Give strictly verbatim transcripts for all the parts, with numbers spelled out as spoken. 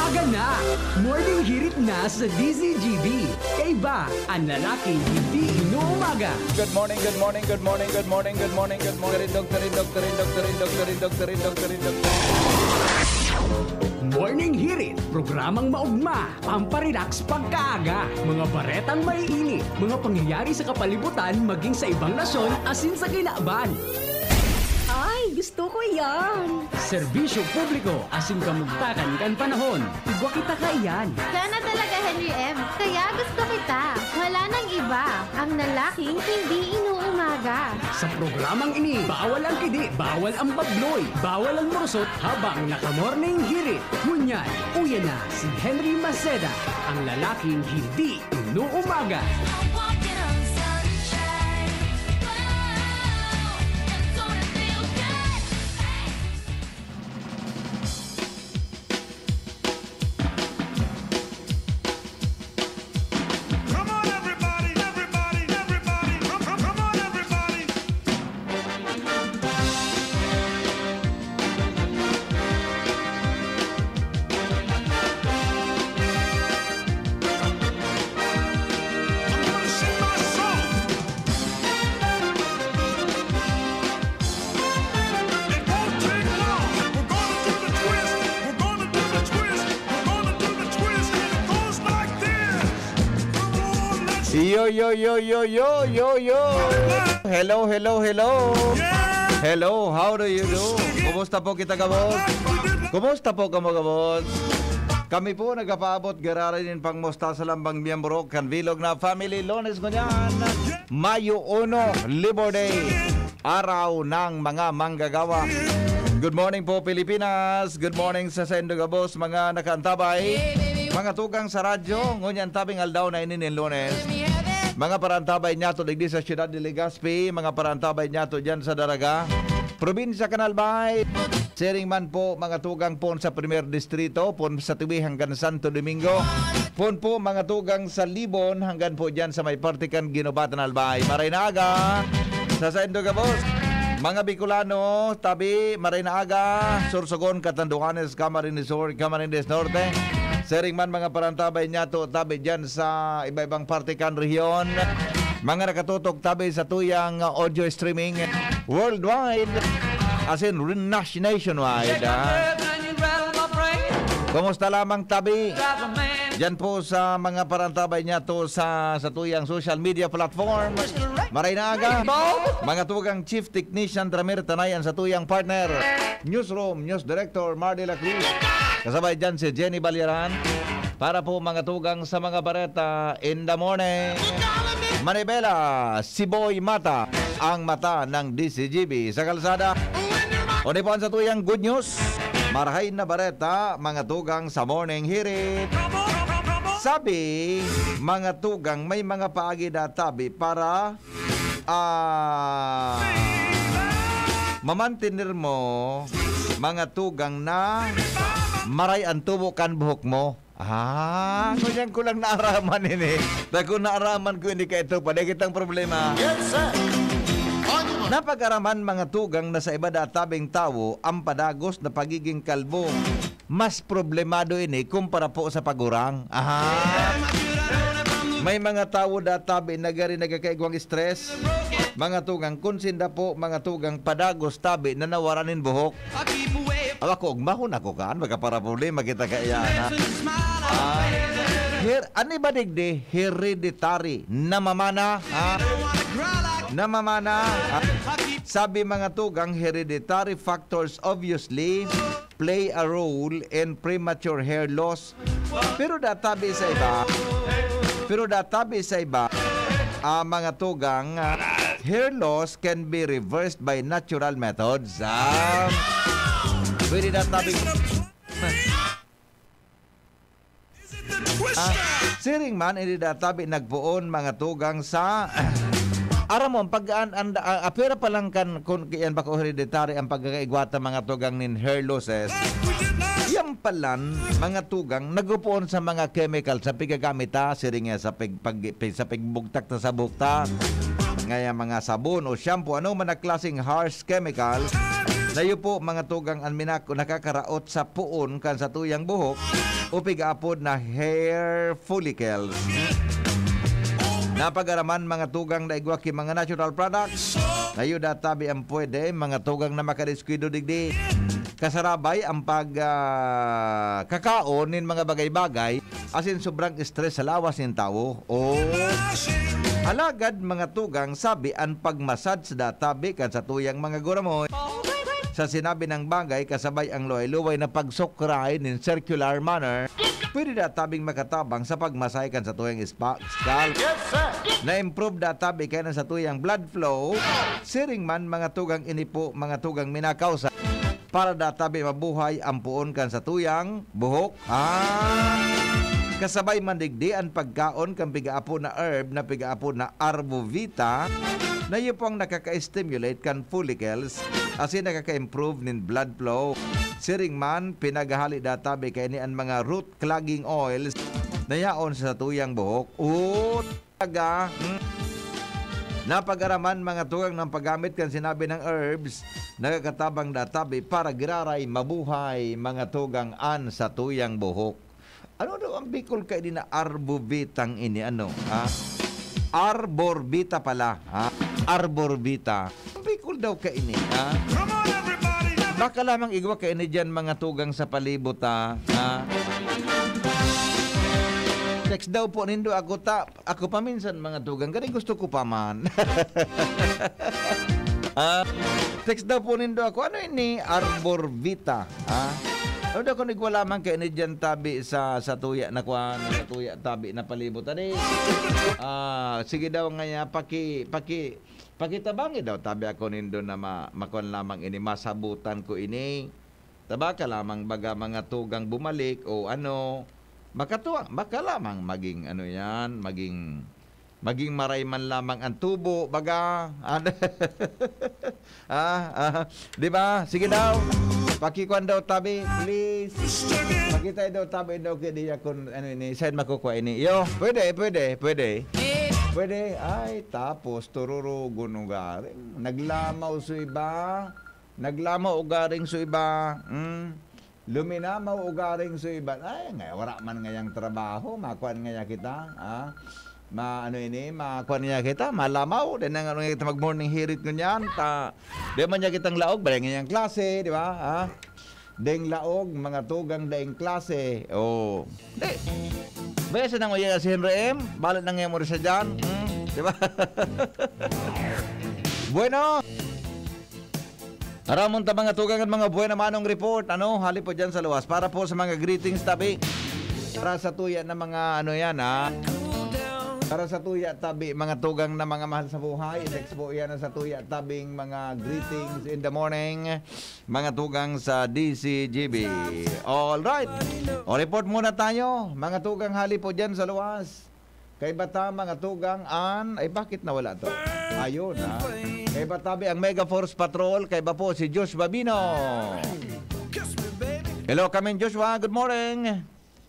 Umaga na! Morning hirit na sa D Z G B. Kaiba ang lalaking hindi inuumaga. Good morning, good morning, good morning, good morning, good morning, good morning. Doktorin, doktorin, doktorin, doktorin, doktorin, doktorin, doktorin. Morning hirit, programang maugma, pamparelax pagkaaga, mga baretang maiinit, mga pangyayari sa kapalibutan maging sa ibang nasyon asin sa kinaban. Ay, gusto ko yan. Serbisyo publiko, asin kamugtakan kan panahon. Igwa kita ka iyan. Sana talaga, Henry M. Kaya gusto kita. Wala nang iba. Ang lalaking hindi inuumaga. Sa programang ini, bawal ang kidi, bawal ang babloy, bawal ang morosot habang naka-morning hirit. Ngunyan, uya na si Henry Maceda, ang lalaking hindi inuumaga. Yo, yo, yo, yo, yo, yo, yo. Hello, hello, hello. Hello, how do you do? Kumusta po kita, kabot? Kumusta po kamo, kabot? Kami po nagpapaabot gararin pang musta sa lambang miyembro kan Vilog na family Lones ngunyan. Mayo uno, Labor Day. Araw ng mga manggagawa. Good morning po Pilipinas. Good morning sa Sendo Gabos, mga nakaantabay. Mga tugang sa radyo, ngunyan tabing aldaw na inin Lunes. Mga parantabay niya to digdi sa siyudad de Legazpi, mga parantabay niya to dyan sa Daraga. Probinsya Canalbay, sharing man po mga tugang pon sa Primer Distrito, pon sa Tiwi hanggang Santo Domingo. Pon po mga tugang sa Libon hanggang po dyan sa may partikan Ginobatan Albay. Maray na aga sa Sendo Gabos. Mga Bicolano, tabi, Maray na aga, Sorsogon, Catanduanes, Camarines Sur, Camarines Norte. Sering man mga parantabay niya to tabi dyan sa iba-ibang partikan rehiyon. Mga nakatutok tabi sa tuyang audio streaming worldwide as in nationwide. Ha? Kumusta lamang tabi? Dyan po sa mga parantabay niya to sa, sa tuyang social media platform. Maray na aga. Mga tugang Chief Technician Dramir Tanayan sa tuyang partner. Newsroom, News Director Mar de la Cruz. Kasabay dyan si Jenny Balyaran para po mga tugang sa mga bareta in the morning. Manibela, si Boy Mata, ang mata ng D C G B sa kalsada. O di po sa tuyang good news, marahay na bareta, mga tugang sa morning hirit. Sabi, mga tugang may mga paagi na tabi para ah, mamantinir mo mga tugang na maray ang tubo kan buhok mo. Ah, kunyan ko lang naaraman ini. Dahil kung naaraman ko hindi ka ito, paday kitang problema. Yes, sir. Napag-araman mga tugang na sa iba databing tao ang padagos na pagiging kalbo. Mas problemado ini kumpara po sa pagurang. Ah, may mga tao databi na gari nagkakaigwang stress. Mga tugang konsinda po, mga tugang padagos tabi na nawaranin buhok. Awa ko, mahon ako kaan, magkapara problema kita kaya na. Ah, her, ano ba digdi? Hereditary, namamana. Ah, namamana. Ah, sabi mga tugang, hereditary factors obviously play a role in premature hair loss. Pero databi sa iba, pero databi sa iba, ah, mga tugang, ah, hair loss can be reversed by natural methods. Ah, pwede na tabi. Ah, siring man, hindi na tabi nagpuon mga tugang sa aramon pag an, an, uh, apira pa lang kan kung yan bako hereditary ang pagkakaigwata mga tugang nin hair losses. Yan palan mga tugang nagupuon sa mga chemical sa pigagamita siring sa pig, pag, sa pigbugtak ta sa bukta ngaya mga sabon o shampoo ano man na klaseng harsh chemical Layo po mga tugang anminak nakakaraot sa puon kan sa tuyang buhok o pigaapod na hair follicles. Napagaraman mga tugang na igwa ki mga natural products. Layo databi ang pwede mga tugang na makadiskuido digdi. Kasarabay ang pag uh, kakaon nin mga bagay-bagay asin sobrang stress sa lawas ng tao. O alagad mga tugang sabi ang pagmasad sa databi kan sa tuyang mga guramoy. Sa sinabi ng bagay, kasabay ang luway-luway na pagsukray in circular manner, pwede databing makatabang sa pagmasay kan sa tuyang scalp. Na-improve databi kaya sa tuyang blood flow, siring man mga tugang inipo, mga tugang minakausa, para databi mabuhay ang puon kan sa tuyang buhok. Ah, kasabay man digdi ang pagkaon kan pigaapo na herb na pigaapo na arbovita, na iyo pong nakaka-stimulate kan follicles asin nakaka-improve nin blood flow. Siring man, pinagahali databi kay ni ang mga root clogging oils na yaon sa tuyang buhok. O, taga, hmm, napag-araman mga tugang ng paggamit kan sinabi ng herbs, nakakatabang databi para giraray mabuhay mga tugang an sa tuyang buhok. Ano daw ang bikol kay di na arbovitang ini? Ano? Ha? Arborbita pala, ha? Arborbita. Bicol daw ka ini, ha? Baka lamang igwa ka ini dyan mga tugang sa palibot, ha? Ha? Text daw po nindo ako ta. Ako pa minsan mga tugang, kani gusto ko pa man. Ha? Text daw po nindo ako, ano ini? Arborbita, ha? Ano daw kung igwa lamang kay ini dyan tabi sa sa tuya na kuha, sa tuya tabi na palibot. Ano ah, sige daw nga paki paki pakitabangi daw tabi ako nindo na ma, makon lamang ini masabutan ko ini. Tabaka lamang baga mga tugang bumalik o ano, makatuwa, baka lamang maging ano yan, maging maging maray man lamang ang tubo baga. ah, ah, di ba? Sige daw. Pakikuan daw tabi, please. Pakita daw tabi daw kaya diya kung ano ini, saan makukuha ini. Yo, pwede, pwede, pwede. Pwede. Ay, tapos tururo gunugaring. Naglamaw sa iba. Naglamaw ugaring sa iba. Hmm. Luminamaw ugaring sa iba. Ay, nga, wala man ngayang trabaho. Makuan ngaya kita. Ah. Ma ano ini, makuan niya kita, malamaw, din ang ano kita mag morning hirit kunyan, ta. Di man niya kitang laog, balay ngayang klase, di ba? Ha? Deng laog, mga tugang daing klase. Oh. Di. Baya sa nang uya si Henry M, balat nang mo sa dyan. Hmm, di ba? Bueno. Aramon ta mga tugang at mga buena manong report, ano, hali po dyan sa luwas. Para po sa mga greetings tabi. Para sa tuya na mga ano yan, ha? Para sa tuya tabi, mga tugang na mga mahal sa buhay, text po yan sa tuya tabing mga greetings in the morning, mga tugang sa D C G B. Alright, o report muna tayo, mga tugang hali po dyan sa luwas. Kay bata mga tugang an, ay bakit nawala to? Ayun ha. Kay batabi ang Mega Force Patrol, kay ba po si Josh Babino. Hello kami Joshua, good morning.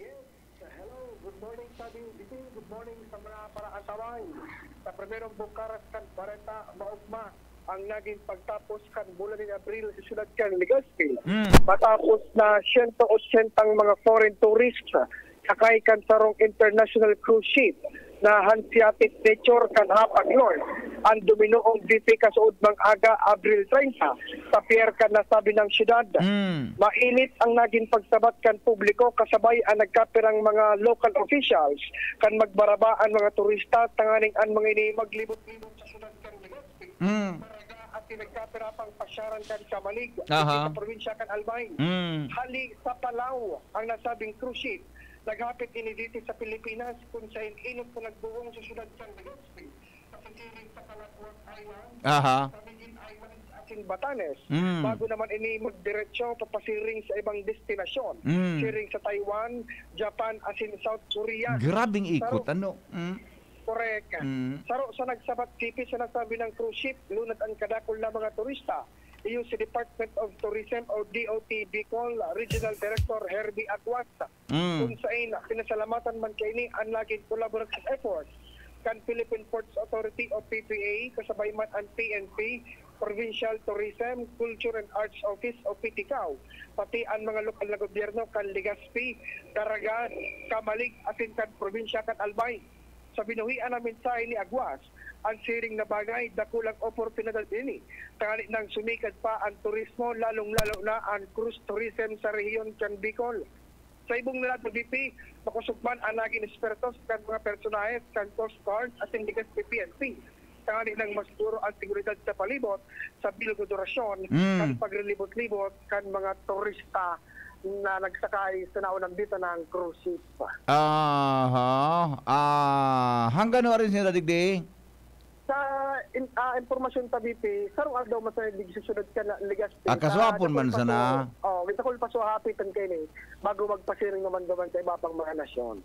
Sa primerong bukaras kan Bareta maugma ang naging pagtapos kan bulan ni Abril sa siyudad kan Legazpi. Mm. Matapos na one hundred eighty mga foreign tourists sakay kan sarong international cruise ship na Hanseatic Nature kan Hapag-Lloyd ang duminoong V P kasuod mang aga Abril thirty sa pier kan nasabi ng siyudad. Mm. Mainit ang naging pagsabat kan publiko kasabay ang nagkapirang mga local officials kan magbarabaan mga turista tanganing an mga ini maglibot-libot sa siyudad kan Legazpi. Mm. At nagkapira pang pasyaran kan Kamalig sa probinsya kan Albay. Mm. Hali sa Palau ang nasabing cruise ship naghapit ini dito sa Pilipinas kung sa inot po nagbuong sa siyudad kan Legazpi. Sa siring sa Calatworth Island, aha, sa Miguel Island asin Batanes. Mm. Bago naman ini magdiretso papasiring sa ibang destinasyon. Mm. Siring sa Taiwan, Japan asin South Korea. Grabing ikot, Saro, ano? Mm. Correct. Mm. Saro sa nagsabat tipi sa nasabi ng cruise ship, lunad ang kadakol na mga turista. Iyo si Department of Tourism o D O T Bicol Regional Director Herbie Aguasta. Mm. Kung saan pinasalamatan man kay ni ang laging collaborative efforts kan Philippine Ports Authority o P P A kasabay man ang P N P Provincial Tourism, Culture and Arts Office o P T C A O, pati ang mga lokal na gobyerno kan Legazpi, Daragan, Kamalig, asin kan probinsya kan Albay. Sa binuhian na mensahe ni Aguas, ang siring na bagay, dakulang oportunidad ini. Tangali nang sumikad pa ang turismo, lalong-lalo na ang cruise tourism sa rehiyon kan Bicol. Sa ibong nila B P, makusugman ang naging espertos kan mga personahes kan Coast Guard at Legazpi P N P. Tangali nang masuro ang seguridad sa palibot sa bilgodorasyon Mm. kan paglilibot-libot kan mga turista na nagsakay sa naunang dito ng cruise ship. Aha. Ah, hanggang ano rin sila digdi? Sa in, ah, impormasyon ta B P, sarong daw masalig susunod ka na Legazpi. Ah, kaswapon man sana. Oh, kita ko pa so happy tan kay ni bago magpasiring naman gaman sa iba pang mga nasyon.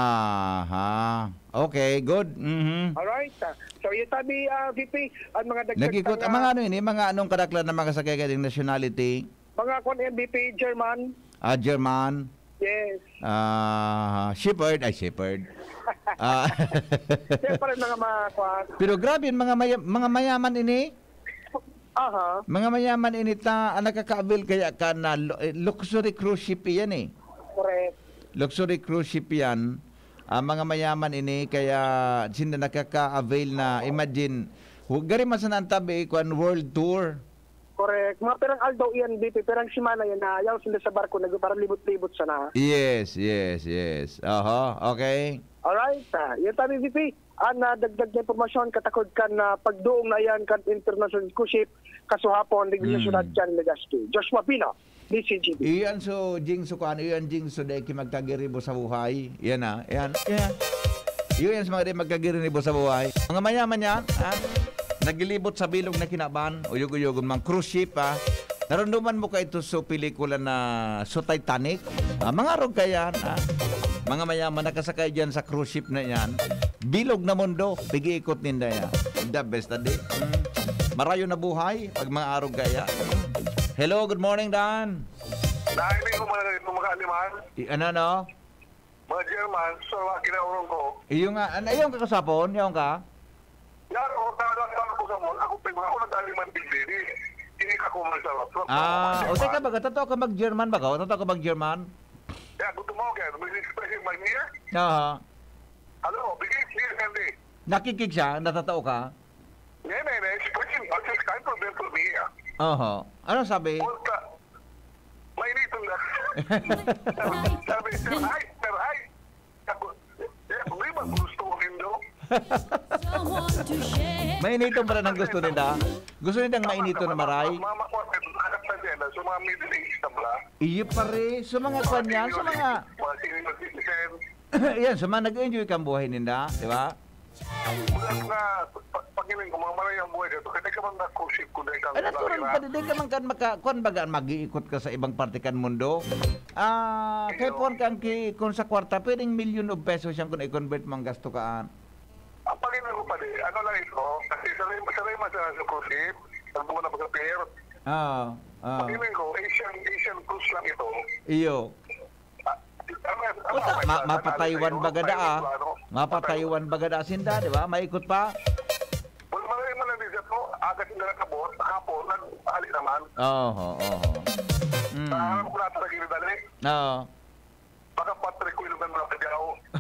Aha. Okay, good. Mhm. Alright. ah. So yung tabi uh, V P, ang mga dagdag Nagikot ang mga ano ini, mga anong kadaklan na mga sakay kading nationality? mga kon M B P German. Ah, German. Yes. Ah, shepherd, ay shepherd. Ah. Siyempre mga mga kwan. Pero grabe mga maya, mga mayaman ini. Aha. Mga mayaman ini ta ang nakaka-avail kaya ka na lu- eh, luxury cruise ship yan eh. Correct. Luxury cruise ship yan. Ang mga mayaman ini kaya sila nakaka-avail na imagine huwag gari masanan tabi kung world tour. Correct. Mga perang aldaw iyan B P, perang simana yan na ayaw sila sa barko nag para libot-libot sana. Yes, yes, yes. Aha, okay. Alright. Ah, yung tabi V P, ang uh, dagdag na impormasyon katakod kan na pagduong na yan kan international cruise ship kasuhapon Mm. ng syudad kan Legazpi. Joshua Pina, D C G B. Iyan so jing so kan iyan jing so dai magkagiribo sa buhay. Yan ah. Yan. Yan. Iyan sa mga dai magkagiribo sa buhay. Mga mayaman yan, ha? Nagilibot sa bilog na kinaban, uyog-uyog mang cruise ship ha. Naranduman mo ka ito sa pelikula na so Titanic. Ah, mga rog kaya ha. Mga mayaman nakasakay diyan sa cruise ship na yan. Bilog na mundo, pigi-ikot ninda yan. The best adi. Mm. Marayo na buhay pag mga arog kaya. Hello, good morning Dan. Dahil hindi ko mga ito mga aliman, I, ano no? mga German, so mga kinaurong ko. Iyo nga, ano yung kakasapon? Yung ka? Yan, o talagang ako sa mall, ako pag ako nag-aliman bigli, hindi ka kuman sa laptop. Ah, o teka baga, totoo ka mag-German ba ka? Totoo ka mag-German? Kaya gusto mo, kaya, may expressing my near. Oo. Ano, bigay, clear, hindi. Nakikig siya, natatao ka? Ngayon, ngayon, expressing, at this kind of mental me, ah. Oo. Ano sabi? Punta, mainito na. Sabi, sir, hi, sir, hi. Ako, eh, hindi ba gusto ko nindo? Mainito pa rin ang gusto nila. Gusto nilang mainito na maray. Mama ko, anak na din, so mga middle age na pala. Iyo pare, sa mga kwan yan, sa mga... Mga senior citizen. Yan, sa mga nag-enjoy kang buhay nila, di ba? Bulat na, pag-iling ko, mga maray ang buhay dito, kaya ka man na-cruise ko dahil Ay, natural pa din ka man kan maka... Kwan baga, mag-iikot ka sa ibang parte kan mundo. Ah, kay pon kang ki, kung sa kwarta, pwedeng million of pesos siyang kung i-convert mong gasto kaan. Ang pag-iling ko pa din, ano lang ito, kasi saray saray man sa cruise ship, ang mga napag-appear, Oo. Oo. pag-iling ko, Asian, Asian cruise lang ito. Iyo. Ah, ano- ano- Puta, ano- ma ano- mapataywan ano- baga da ah. ano- Mapataywan baga da sinda, di ba? Maikot pa. Wala man rin man lang din ito, agad yung nakabot, hapon, nag-ali naman. Oo, oo. Mm. Sa harap ko natin naging dali, Oo. baka Patrick ko yung mga kadyaw.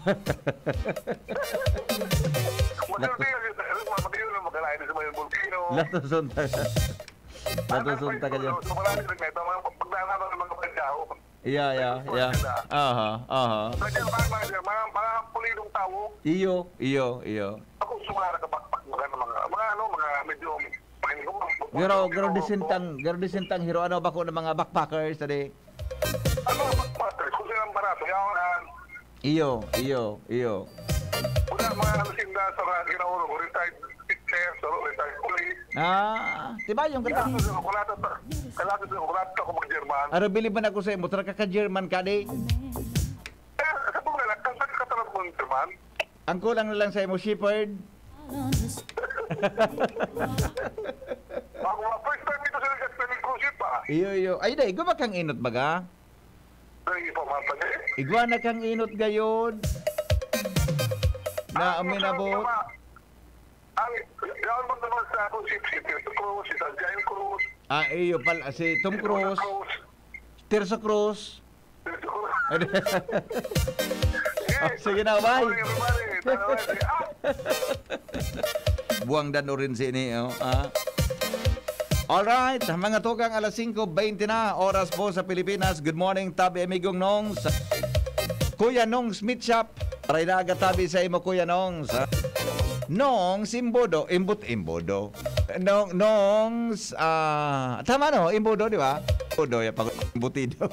Maganda yung maganda yung magkalain sa mga volcano. Latusunta ka. Latusunta ka dyan. So marami rin ito, mga pagdanaman ng mga kadyaw. Iya, iya, iya. Aha, aha. Sa dyan, mga mga mga mga pulidong tao, Iyo, iyo, iyo. ako sumara ka bakpak mga mga mga ano, mga medyo Garo, garo disintang, garo disintang hero ano ba ko ng mga backpackers tadi? ano bakpak? Kung sila ang barato, yung Iyo, iyo, iyo. una mga ano sinda sa ginauro, retired teachers, retired police. Ah, diba yung Kaya kata? ako kulata, kulata ko kulata ako mag-German. Aro bili man ako sa imo, tra ka ka German ka di. Eh, sa mga nagkasal ka talaga mo ng German. Ang kulang na lang sa imo shepherd. Ako nga, first time dito sa nagkasal cruise ship pa. Iyo, iyo. Ay day, guba kang inot baga. Ay, pamata niya eh. Igwa na kang inot gayon. Na aminabot. Ang, yan mo naman sa ako si si Tito Cruz, si Sanjayo Cruz. Ah, iyo pala. Si Tom Cruise. Tirso Cruz. Tito Cruz. Oh, sige na, bye. Sorry, everybody. Everybody. Ah! Buwang dano rin sini. Oh. Ah. Alright, mga tukang alas singko twenty na, oras po sa Pilipinas. Good morning, tabi amigong nong sa Kuya Nong Smith Shop. Aray na agatabi sa imo, Kuya Nong. Sa Nong Simbodo, Imbut Imbodo. Nong Nong ah tama no, Imbodo di ba? Imbodo ya pag imbutido.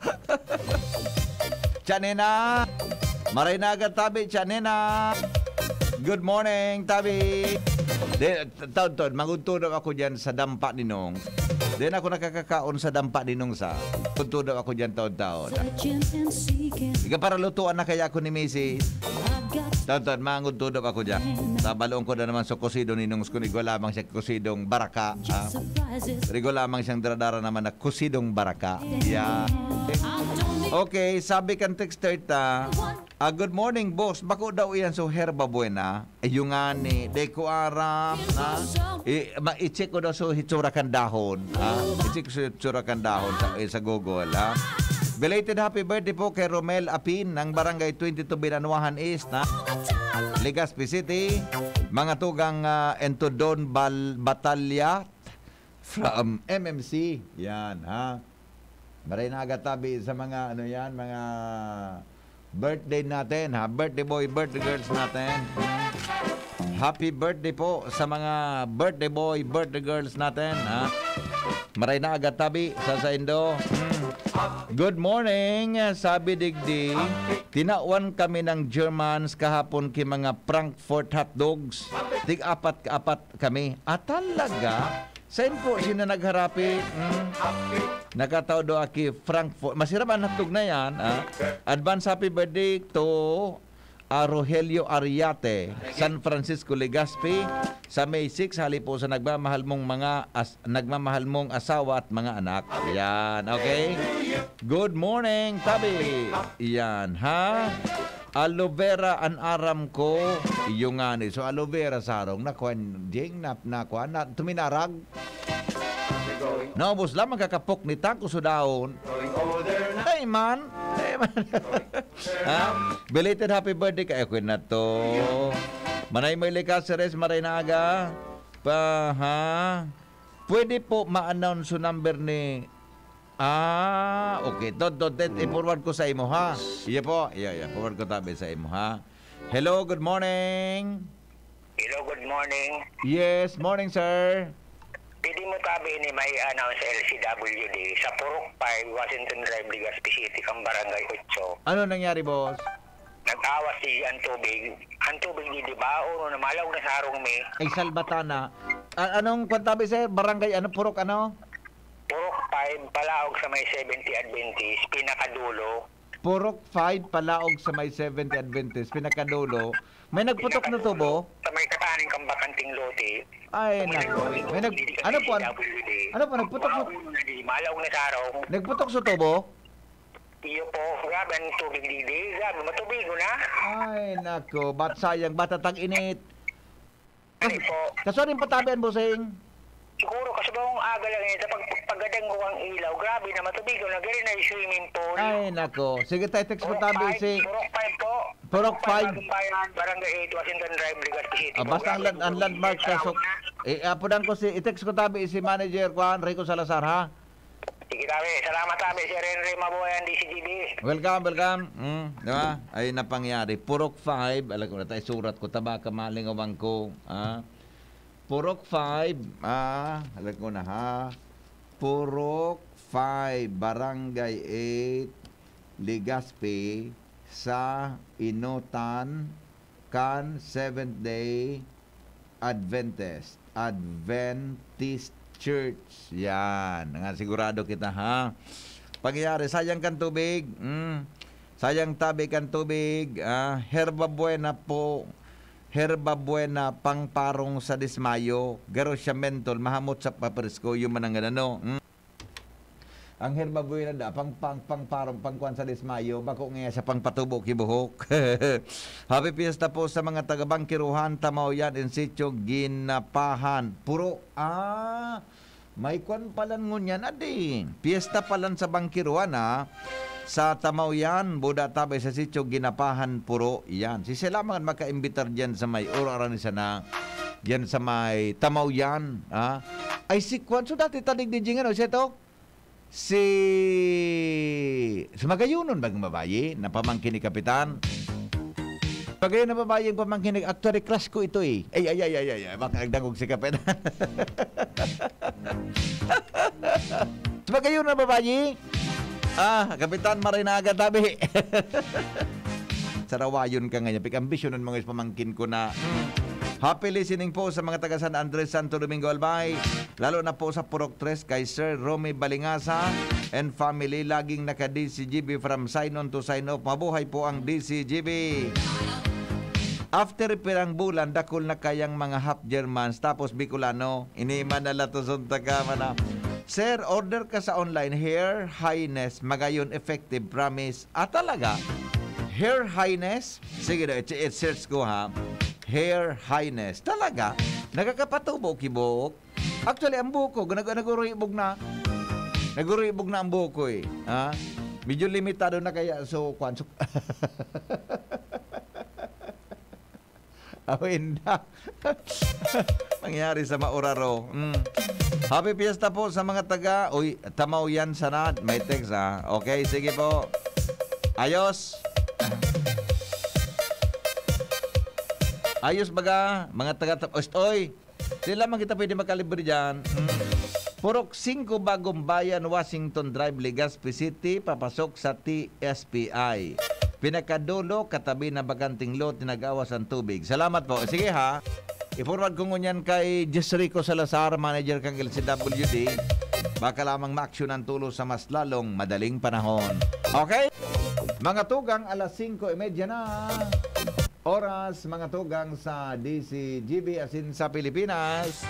Chanena. Maray na agatabi, Chanena. Good morning, tabi. De, taon-taon, magutudok ako dyan sa dampa ni Nong. Then ako nakakakaon sa dampa ni Nong sa. Tutudok ako dyan taon-taon. Ika para lutuan na kaya ako ni Missy. Taon-taon, magutudok ako dyan. Tabaloon ko na naman sa kusido ni Nong. Rigo lamang siya kusidong baraka. Ah. Rigo lamang siyang daradara naman na kusidong baraka. Yeah. Okay, sabi kan texter ta. Ah, good morning, boss. Bako daw iyan so herba buena. Eh, yung nga ni, de ko aram, na. Eh, ma-check ko daw so hitsura kan dahon. Ha? I-check so hitsura kan dahon sa, eh, sa Google, ha? Belated happy birthday po kay Romel Apin ng Barangay twenty-two Binanuahan East, na. Legazpi City. Mga tugang uh, Entodon Bal Batalya from M M C. Yan, ha? Maray na agatabi sa mga, ano yan, mga birthday natin, ha? Birthday boy, birthday girls natin. Happy birthday po sa mga birthday boy, birthday girls natin, ha? Maray na agad tabi sa Saindo. Good morning, sabi digdi. Tinawan kami ng Germans kahapon ki mga Frankfurt hotdogs. Tig apat apat kami. At talaga, saan po sino nagharapi? Hmm. Nakatao do aki Frankfurt. Masirap ang hotdog na yan. Ah. Advance happy birthday to uh, Rogelio Ariate, San Francisco Legazpi. Sa May six, hali po sa nagmamahal mong mga as, nagmamahal mong asawa at mga anak. Yan, okay? Good morning, tabi. Yan, ha? Aloe vera an aram ko. Yung nga ni. So, aloe vera sarong nakuan, ding nap nakuan, na, tuminarag. Naubos lamang kakapok ni Tako Sudaon. Hey man. Hey man. Ha? Belated happy birthday kay ako na to. Manay may likaseres maray na aga. Pa ha. Pwede po ma-announce yung number ni Ah, okay. Dot dot dot i-forward ko sa imo ha. Iya po. Iya, iya. Forward ko tabi sa imo ha. Hello, good morning. Hello, good morning. Yes, morning sir. Pwede mo tabi ni may announce L C W D sa Purok five, Washington Drive, Legazpi City, kang Barangay eight. Ano nangyari, boss? Nag-awas si ang tubig. Ang tubig di ba? O namalaw na sa harong may. Ay, Salbatana. A- anong kwantabi sir? Barangay, ano, Purok, ano? Purok five, Palaog sa may seventy Adventist, pinakadulo. Purok five, Palaog sa may seventy Adventist, pinakadulo. May nagputok na tubo? Sa may kataning kang bakanting lote. Ay, nako. May nag... Ano po? Ano po? Nagputok sa... Malaw na sa harong. Nagputok sa tubo? Iyo po, grabe ang tubig didi. Grabe, matubigo na. Ay, nako. Ba't sayang? Ba't tatang init? Ano po? Kaso rin patabian, bossing? Siguro kasi ba kung aga lang ito, pag paggadang ko ang ilaw, grabe na matubigo na gano'n na yung swimming pool. Ay, nako. Sige, tayo text mo tabi si... Purok five po. Purok five. Barangay eight, Washington Drive, Legazpi City. Ah, basta ang, land, ang landmark sa... So, eh, apudan ko si... I-text ko tabi si manager Juan Rico Salazar, ha? Sige tabi. Salamat tabi, Sir Henry Mabuhayan, D C G B. Welcome, welcome. Mm, di ba? Ay, napangyari. Purok five. Alam ko na tayo, surat ko. Taba ka malingawang ko. Ah. Purok five, ah, alam ko na ha. Purok five, Barangay eight, Legazpi, sa Inutan, kan Seventh Day Adventist, Adventist Church. Yan, nga sigurado kita ha. Pangyayari, sayang kan tubig. Mm, sayang tabi kan tubig. Ah, herba buena po. Herba buena, pangparong sa dismayo, garo siya mentol, mahamot sa papresko, yung manang ano. Hmm? Ang herbabuy na da, pang pang pang parang pangkuan sa dismayo, bako nga sa pang patubo kibuhok. Happy Fiesta po sa mga taga-Bangkiruhan, Tamauyan, in sitio, Ginapahan. Puro, ah, may kwan palan ngunyan ading. Fiesta palan sa Bangkiruhan, ha. Sa Tamauyan, Buda Tabay sa sitio, Ginapahan, Puro, yan. Si sila mga makaimbitar dyan sa may uraran sana, yan sa may Tamauyan, ha. Ay si kwan, so dati tanig din dyan, ano, siya to? Si Sumagayunon bagang babayi na pamangkin ni Kapitan. Pagayon na babayi yung pamangkin ni actually crush ko ito eh. Ay ay ay ay ay, makagdangog si Kapitan. Sumagayon na babayi. Ah, Kapitan Marinaga tabi. Sarawayon ka ngayon. Pik-ambisyonan mga pamangkin ko na happy listening po sa mga taga San Andres, Santo Domingo, Albay. Lalo na po sa Purok tres kay Sir Romy Balingasa and family. Laging naka-D C G B from sign-on to sign-off. Mabuhay po ang D C G B. After pirang bulan, dakol na kayang mga half Germans tapos Bicolano. Iniman na latoson taga mana. Sir, order ka sa online. Hair Highness. Magayon effective. Promise. Ah, talaga? Hair Highness? Sige na, i-search ko ha. Hair Highness. Talaga? Nagkakapatubo kibok. Actually, ang buko, nag naguribog na. Naguribog na ang buko eh. Ha? Medyo limitado na kaya. So, kwan. So, awin na. Mangyari sa Mauraro. Mm. Happy Fiesta po sa mga taga. Uy, Tamauyan sana. May text ha. Okay, sige po. Ayos. Ayos baga, mga taga Oy, sila man kita pwede makalibre dyan. Hmm. Purok five Bagong Bayan, Washington Drive, Legazpi City, papasok sa T S P I. Pinakadulo, katabi na baganting lot, tinagawas ang tubig. Salamat po. Sige ha, i-forward ko ngunyan kay Jessrico Salazar, manager kang L C W D. Baka lamang ma-action ang tulo sa mas lalong madaling panahon. Okay? Mga tugang, alas five thirty na. Oras, mga tugang sa D C G B asin sa Pilipinas.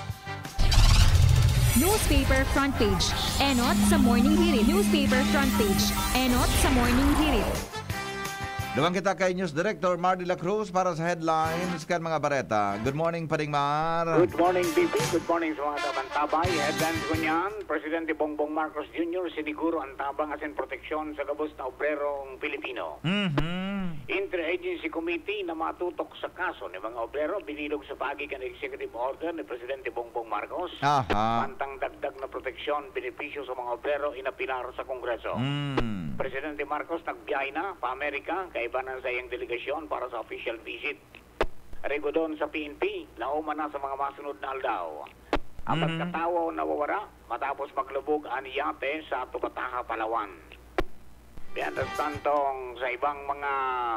Newspaper front page. Enot sa morning hirit. Newspaper front page. Enot sa morning hirit. Duwang kita kay News Director Mar de la Cruz para sa headlines kan mga bareta. Good morning, Paring Mar. Good morning, B P. Good morning sa mga tabantabay. Headlines ko niyan, Presidente Bongbong Marcos Junior siniguro ang tabang asin proteksyon sa gabos na oblerong Pilipino. Mm-hmm. Interagency Committee na matutok sa kaso ni mga oblero binilog sa pagi kan executive order ni Presidente Bongbong Marcos. Aha. Mantang dagdag na proteksyon, benepisyo sa mga oblero inapilar sa Kongreso. Mm. Presidente Marcos nagbiyay na pa Amerika kay ibanan sa iyang delegasyon para sa official visit. Rego doon sa P N P, lauman na sa mga masunod na aldaw. Ang Mm-hmm. pagkatawa nawawara matapos maglubog ang yate sa Tukataha, Palawan. Biyantas tantong sa ibang mga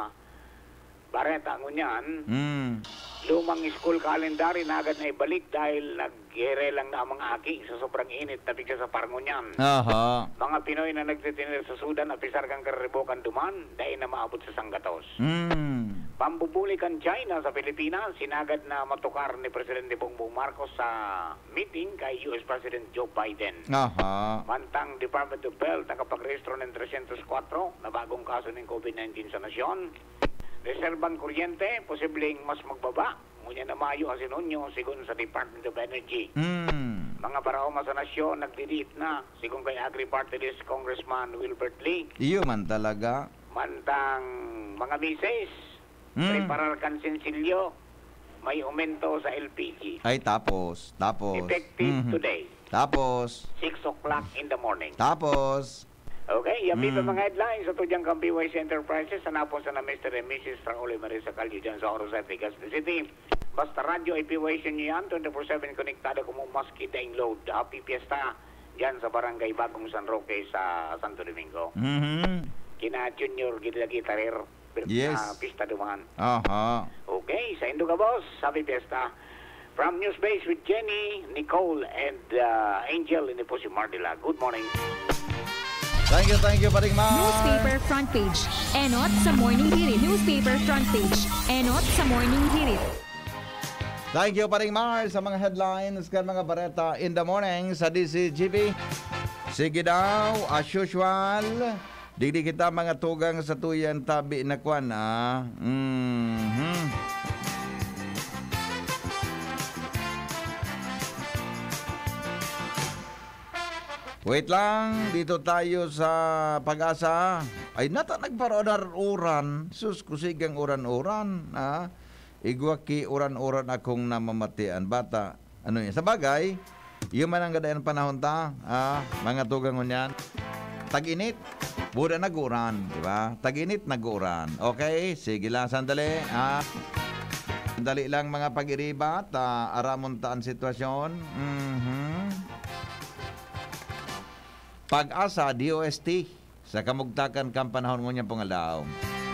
bareta ngunyan, Mm. lumang school calendar na agad na ibalik dahil nag-ere lang na ang mga aki sa sobrang init na bigla sa parngunyan. Aha. Mga Pinoy na nagtitinir sa Sudan at pisar kang karibokan duman dahil na maabot sa Sanggatos. Mm. Pambubulikan China sa Pilipinas, sinagad na matukar ni Presidente Bongbong Marcos sa meeting kay U S President Joe Biden. Aha. Mantang Department of Health nakapag-rehistro ng three oh four na bagong kaso ng COVID nineteen sa nasyon. Reservang kuryente, posibleng mas magbaba. Ngunyan na Mayo asinunyo, sigun sa Department of Energy. Mm. Mga baraoma sa nasyon, nagdidiit na, sigun kay Agri-Party List Congressman Wilbert Lee. Iyo man talaga. Mantang mga mises, Mm. preparar kansensilyo, may aumento sa L P G. Ay, tapos. Tapos. Effective Mhm. today, Tapos. six o'clock in the morning. Tapos. Okay, yapi pa Mm. mga headlines sa tudyang kang B Y C Enterprises, hanapon sa na Mister and Missus Fraole Marisa Calio dyan sa Orosay, Legazpi City. Basta radyo ay P Y C nyo yan, twenty-four seven konektado kung maski download. Happy Fiesta dyan sa Barangay Bagong San Roque sa Santo Domingo. Mhm. Kina Junior Gila Gitarer, Yes. uh, Pista Duman. Aha. Okay, sa Indo ka boss, Happy Fiesta. From News Base with Jenny, Nicole, and uh, Angel, ini po si Mardila. Good morning. Thank you, thank you, Paring Mar. Newspaper front page. Enot sa morning hirit. Newspaper front page. Enot sa morning hirit. Thank you, Paring Mar, sa mga headlines kan mga bareta in the morning sa D C G B. Sige daw, as usual. Dili kita mga tugang sa tuyan tabi na kwan, ah. Mm-hmm. Wait lang, dito tayo sa Pag-asa. Ay, nata nagparonar-uran. Sus, kusigang uran-uran. Ha? Igwaki uran-uran akong namamatian. Bata, ano yun? Sa bagay, yung man ang gadayan panahon ta, ha? Mga tugang yan. Tag-init, buda nag-uran. Diba? Tag-init, nag-uran. Okay, sige lang, sandali. Ha? Sandali lang mga pag-iribat. Uh, aramon taan sitwasyon. Mhm. Pag-asa, D O S T, sa kamugtakan kang panahon mo niya pangalaw.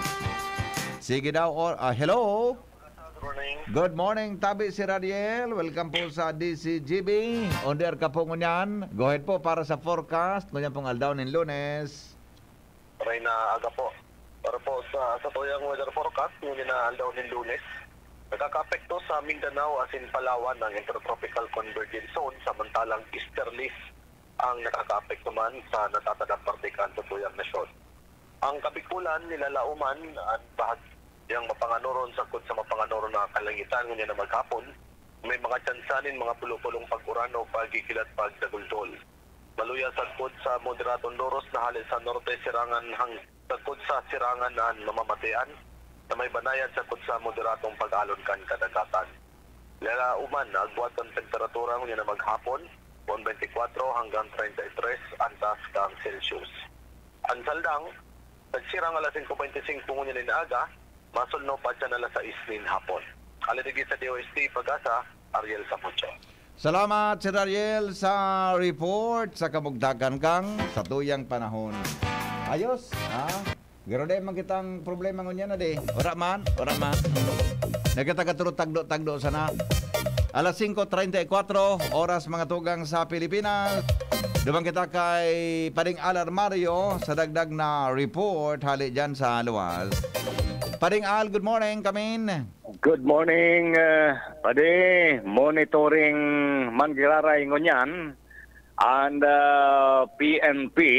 Sige daw, or, uh, hello? Good morning. Good morning, Tabi si Radiel. Welcome po sa D C G B. Onder ka po ngunyan. Go ahead po para sa forecast. Ngunyan pong aldaw ng Lunes. Aray na aga po. Para po sa, sa tuyang weather forecast, ngunyan na aldaw ng Lunes. Nagkaka-apekto sa Mindanao as in Palawan ng Intertropical Convergence Zone, samantalang easterlies ang nakaka-apekto man sa natatadang parte kanto tuyang nasyon. Ang kabikulan, nilalauman at bahagyang mapanganoron sakot sa mapanganoron na kalangitan ngunyan na maghapon, may mga tsansanin mga pulupulong pag-uran o pagkikilat pagdagultol. Maluya sagkod sa moderatong loros na halin sa norte sirangan hang sagkod sa sirangan na mamamatian na may banayad sagkod sa moderatong pag-alon kan kadagatan. Nilalauman, agbuhat ang temperatura ngunyan na maghapon, one twenty-four hanggang thirty-three antas kang Celsius. Ang saldang, nagsirang alas five twenty-five ngunyan na aga, masulno pa siya na alas six nin hapon. Alidigi sa D O S T Pag-asa, Ariel Samucho. Salamat Sir Ariel sa report sa kamugdagan kang sa tuyang panahon. Ayos, ha? Garo de man kitang problema ngunyan na de. Ora man, ora man. Nagkatagaturo tagdo-tagdo sana. Alas five thirty-four, oras mga tugang sa Pilipinas. Dumang kita kay Pading Al Mario sa dagdag na report hali dyan sa luwas. Pading Al, good morning, kamin. Good morning, uh, Pade. Monitoring Mangiraray ngunyan and uh, P N P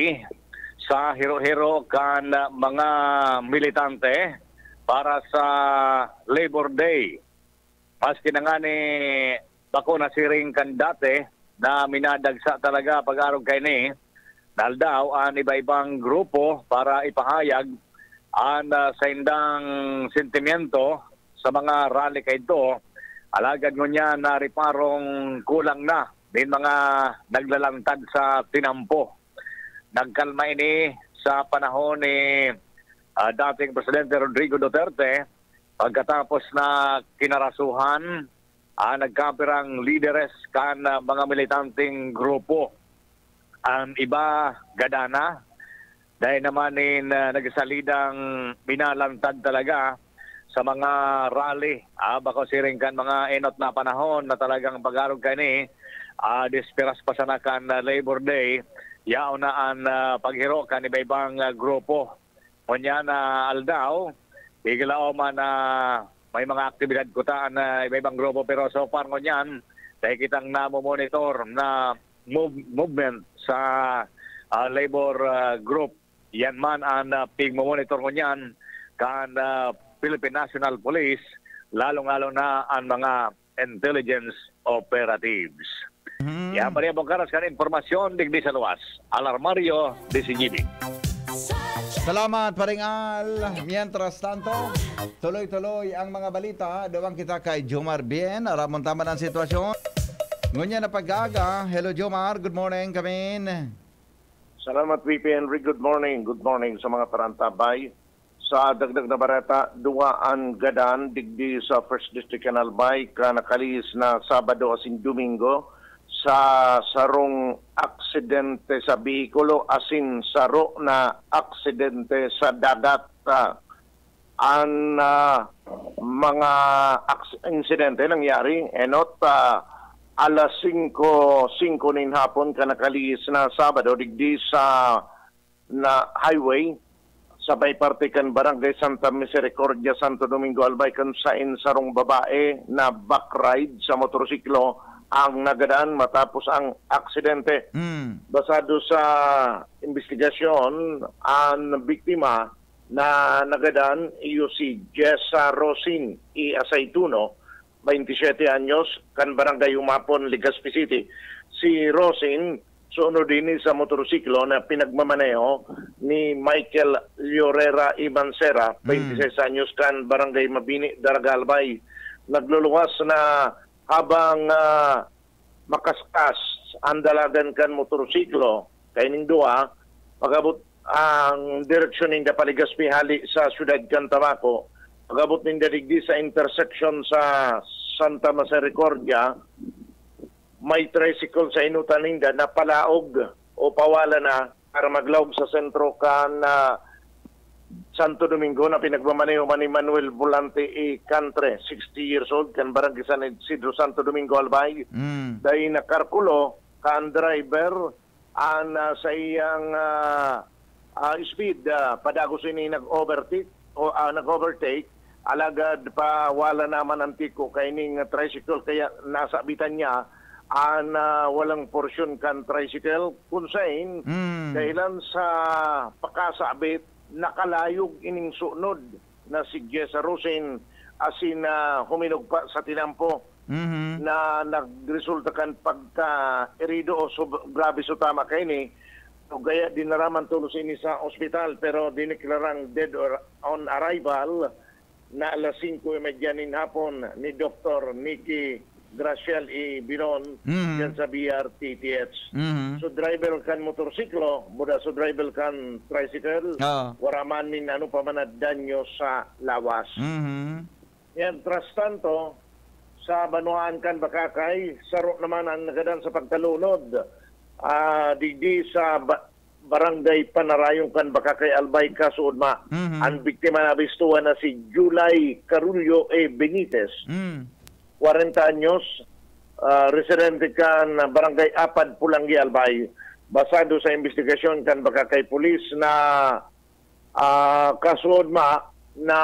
sa hero-hero kan uh, mga militante para sa Labor Day. Maski na nga ni bako na siring kan dati na minadagsa talaga pag-arog kay ni dahil daw ang iba-ibang grupo para ipahayag ang uh, sa indang sentimiento sa mga rally kay ito. Alagad mo niya na riparong kulang na din mga naglalantad sa tinampo. Nagkalma ini sa panahon ni uh, dating Presidente Rodrigo Duterte pagkatapos na kinarasuhan, uh, nagkapirang leaderes kan uh, mga militanteng grupo. Ang iba gadana, dahil naman in, uh, nagsalidang minalantad talaga sa mga rally. Uh, bako siring kan mga enot na panahon na talagang pag-arog ka ni, uh, disperas pa sana kan uh, Labor Day, yao na ang uh, paghiro kan iba-ibang uh, grupo. Kunya na uh, aldaw, bigla man na uh, may mga aktibidad kutaan na uh, iba-ibang grupo pero so far ngunyan dahil kitang namo-monitor na move, movement sa uh, labor uh, group. Yan man ang uh, pig-monitor ngunyan kan uh, Philippine National Police, lalong-lalong na ang mga intelligence operatives. Mm-hmm. Yan pa rin ang karas kan informasyon digdi sa luwas. Alarmario, D C G B. Salamat, Paring Al. Mientras tanto, tuloy-tuloy ang mga balita. Dawang kita kay Jomar Bien. Aramon tama ng sitwasyon. Ngunya na pag-aga. Hello, Jomar. Good morning, kamin. Salamat, V P Henry. Good morning. Good morning sa mga tarantabay. Sa dagdag na barata, duwaan gadan digdi sa First District Canalbay ka nakalis na Sabado asin Domingo sa sarong aksidente sa bihikulo asin saro na aksidente sa dagat. Uh, ang uh, mga insidente nangyari enot uh, alas five nin hapon ka nakalis na Sabado digdi sa na highway sabay parte kan Barangay Santa Misericordia, Santo Domingo Albay kan sain sarong babae na back ride sa motorsiklo ang nagadan matapos ang aksidente. Mm. Basado sa investigasyon, ang biktima na nagadan iyo si Jessa Rosin y Aceituno, twenty-seven anyos, kan barangay Humapon, Legazpi City. Si Rosin, suno din sa motorsiklo na pinagmamaneho ni Michael Llorera Ibancera, twenty-six anyos, kan barangay Mabini, Daragalbay. Nagluluwas na habang uh, makaskas ang dalagan kan motorsiklo, kaining duwa, pagabot ang direksyon ng Legazpi hali sa siyudad kan Tabaco, pagabot ng daligdi sa intersection sa Santa Misericordia, may tricycle sa inutan ninda na palaog o pawala na para maglawg sa sentro kan uh, Santo Domingo na pinagmamaneho man ni Manuel Volante E. Cantre, sixty years old, kan barangay San Isidro, Santo Domingo, Albay. Mm. Dahil nakarkulo kan driver an uh, sa iyang uh, uh, speed uh, padagos ini nag-overtake o uh, nag-overtake alagad pa wala naman ang tiko kaining uh, tricycle kaya nasa bitan niya an uh, walang porsyon kan tricycle kunsain Mm. dahilan sa pakasabit nakalayog ining sunod na si Jessa Rosin asin na uh, huminog pa sa tinampo. Mm-hmm. Na nagresulta kan pagka-erido o sub- grabe so tama kay ni so, gaya dinaraman tulos ini sa ospital pero diniklarang dead or on arrival na alas cinco medyanin hapon ni Doctor Nikki Graciel E. Biron Mm-hmm. yan sa B R T T H. Mm-hmm. So driver kan motorsiklo, buda so driver kan tricycle, Oh. waraman min ano pa man na danyo sa lawas. Mm-hmm. Yan, tras tanto, sa Banuan kan Bakakay, saro naman ang nagadan sa pagtalunod. Uh, digdi sa ba- barangay Panarayong kan Bakakay Albay Kasuudma. Mm-hmm. Ang biktima na bistuhan na si July Carullo E. Benitez, Mm. forty anyos, uh, residente kan barangay Apad Pulanggi Albay. Basado sa investigasyon kan Bakakay Police na uh, Kasuudma na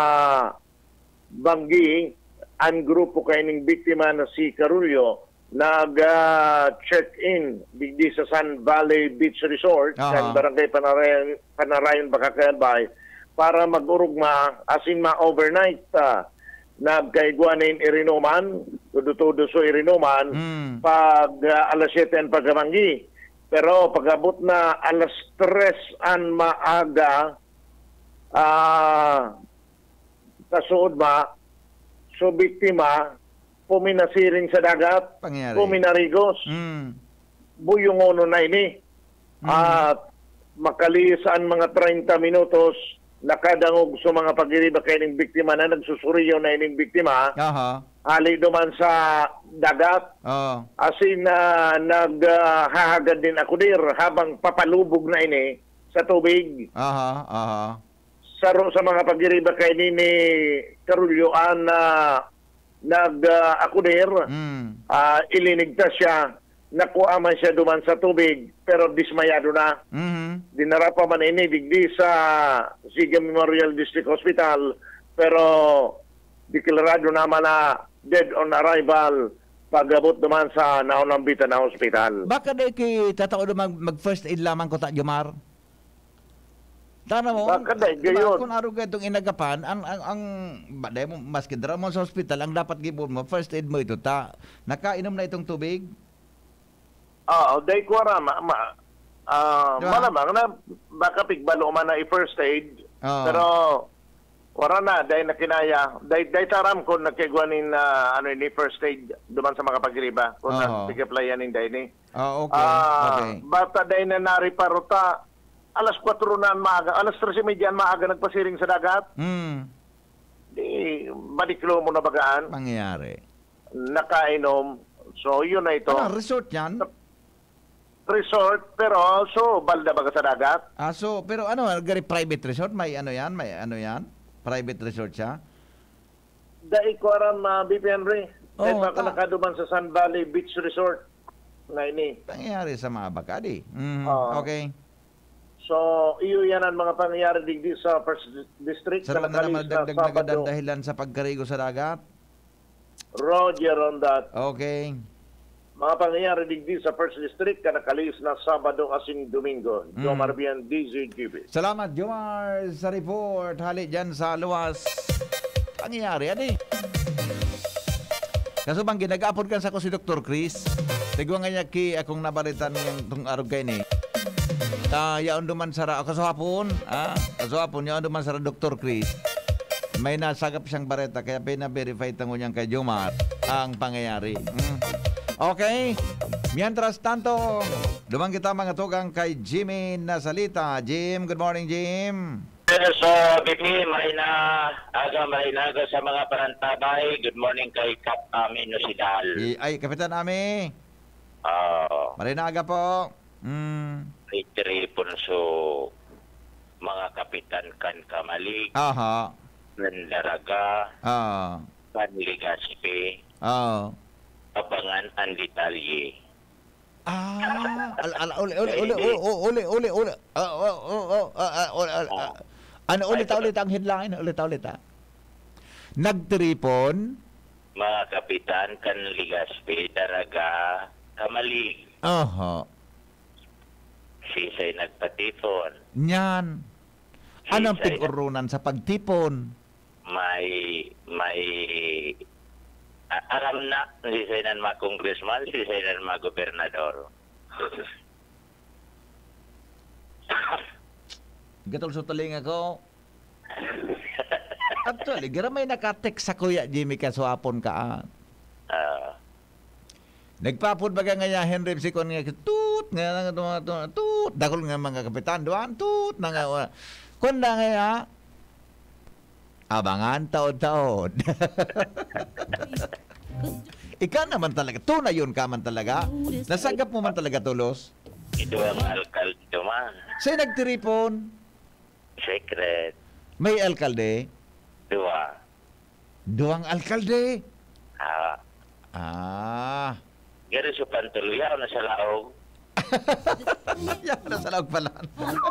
banggi ang grupo kaining biktima na si Carullo nag-check-in uh, digdi sa Sun Valley Beach Resort Uh-huh. kan barangay Panarayon, Panarayon Bakakay para mag-urugma asin ma-overnight uh, nagkaigwanin irinuman tudo-tudo so irinuman Mm. pag uh, alas siyete ang pagkamanggi pero pagabot na alas tres an maaga ah uh, kasuod ba so biktima, puminasiring sa dagat, Pangyari. puminarigos, Mm. buyungono na ini. Mm. At makalisaan mga thirty minutos, nakadangog sa mga pag-iriba kay ning biktima na nagsusuriyo na ining biktima, Aha. hali duman sa dagat, Oh. asin na uh, naghahagad din ako dir habang papalubog na ini sa tubig. Aha. Aha. Saro sa mga pag-iriba kay ni Carullo an uh, nag-akudir, uh, Mm. uh, ilinigtas siya, nakuha man siya duman sa tubig, pero dismayado na. Mm-hmm. Dinara pa man ini digdi sa Siga Memorial District Hospital, pero deklarado naman na dead on arrival pag-abot duman sa naunambitan na hospital. Baka di kay tatao mag, mag first aid lamang ko ta Jomar. Tana mo, Baka di, gayon. kung araw ka itong inagapan, ang, ang, ang baday mo, maski dara mo sa hospital, ang dapat gibon mo, first aid mo ito, ta, nakainom na itong tubig? Oo, day ko ra, ma, ma, uh, Diba? malamang na baka pigbalo man na i-first aid, Oo. pero wala na, dahil na kinaya, dahil dahil taram ko nakigwanin na ano ni first aid duman sa mga pagriba, kung Oo. na pigaplayan din ni. Oh, okay. Ah, okay. bata dahil na nariparuta, alas kwatro na maaga, alas tres medyan maaga nagpasiring sa dagat, Hmm. di madiklo mo na bagaan, Mangyayari. nakainom, so yun na ito. Ano, resort yan? Resort, pero so balda baga sa dagat. Ah, so, pero ano, gari private resort? May ano yan? May ano yan? Private resort siya? Dahil ko aram, uh, B P Henry. Oo, Dahil baka ta- nakaduman sa Sun Valley Beach Resort. Na ini. Pangyayari sa mga bakadi. Mm, Oo. okay. So, iyo yan ang mga pangyayari digdi sa First District. Sa na naman sa dagdag na Sabado. dahilan sa pagkarigo sa dagat? Roger on that. Okay. mga pangyayari digdi sa First District kanakalis na Sabado asing Domingo. Mm. Jomar Bian, D Z G B. Salamat, Jomar, sa report. Hali dyan sa luwas. Pangyayari, ano eh? Kaso bang ginag-apod ka sa ko si Doctor Chris? Tigwa nga niya ki akong nabalitan yung itong araw kayo ni. Uh, yaon duman sara, kaso hapon, ah, kaso hapon, yaon duman sara Doctor Chris. May nasagap siyang bareta, kaya pina-verify tango niyang kay Jomar ang pangyayari. Mm. Okay, mientras tanto, dumang kita mga tugang kay Jimmy Nasalita. Jim, good morning, Jim. So, B P, may na aga, may na aga sa mga parantabay. Good morning kay Kap Ami Nosidal. Ay, Kapitan Ami. Oo. Uh, may na aga po. Mm. Itiripon so, mga kapitan kan Kamalig. Aha. Nandaraga. Ah. Panligaspi. Ah. Abangan ang detalye. Ah, al al uli uli uli uli uli uli ano ulit ulit ang headline ulit ulit ah. Nagtripon mga kapitan kan Ligaspi Daraga Kamalig. Aha. Sisay nagpatipon. Nyan. Anong pag-urunan sa pagtipon? May may Uh, alam na, si Sainan mga congressman, si Sainan mga gobernador. Gatol sa taling ako. Actually, gara may nakatext sa kuya Jimmy kaswapon ka. Uh, Nagpapod ba ka nga Henry si kon nga tut nga nga tut dakol nga mga kapitan doan tut na nga kon na nga abangan taon-taon. Ikaw naman talaga. Tunay yun ka man talaga. Nasagap mo man talaga tulos. Ito ang alkalde man. Sa'yo nagtiripon? Secret. May alkalde? Dua. Duang alkalde? Ah. Ah. Gari sa pantuluyaw na sa laog. Yaw na sa laog pala.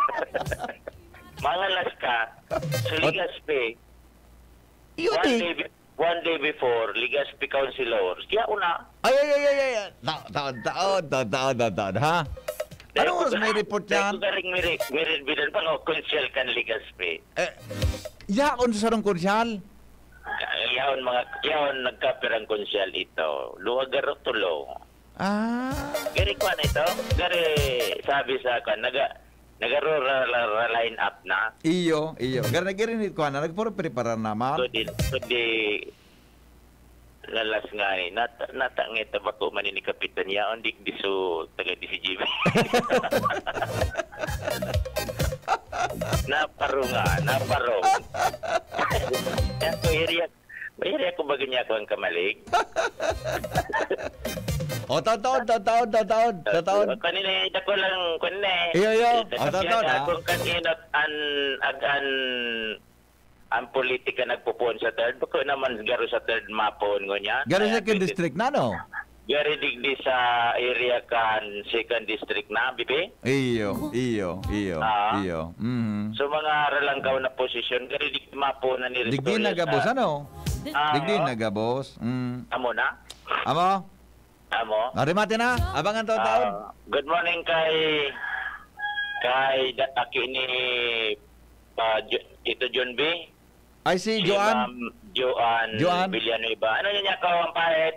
Mga laska. Sa Ligaspi. One day, one day before, Ligaspi Councilor. Kaya una. Ay, ay, ay, ay, ay. Taon, taon, taon, taon, taon, taon, ha? Ano oras may report yan? Dahil ko garing mirik, mirik bidan pa nga, konsyal kan Ligaspi. Eh, yaon sa sarong konsyal? Yaon mga, yaon nagkapirang konsyal ito. Luwag garo tulo. Ah. Gari ko na ito? Gari, sabi sa akin, naga, nagaro line up na. Iyo, iyo. Gara nagirinit ko na, nagpuro prepara naman. So di, so di, lalas nga eh. Nat, natangit na ba ko man ni Kapitan Yaon, di di so, taga di si Jimmy. Naparo nga, naparo. Yan ko, iriyak. Iriyak ko ba ganyan ako ang Kamalig? O, taon-taon, taon-taon, taon-taon, taon-taon. Kanina, dako lang, kanina. Iyo, iyo. O, taon-taon, ha? Kung kanina, an, agan, ang politika nagpupon sa third, bako naman garo sa third mapon ko niya. Garo sa second district na, no? Garo digdi sa area kan second district na, bibi? Iyo, iyo, iyo, Ah. iyo. Mm-hmm. So, mga ralangkaw na posisyon, garo digdi mapon na ni Digdi nagabos, ano? Ah, Digdi oo. nagabos. Mm. Amo na? Amo? Amo? Narimati na. Abangan taon-taon. Ah, good morning kay kay Dataki ni uh, Tito John B. Ay, si Joan. Ma'am Joan, Joan. Villanueva. Ano niya ka ang pahit?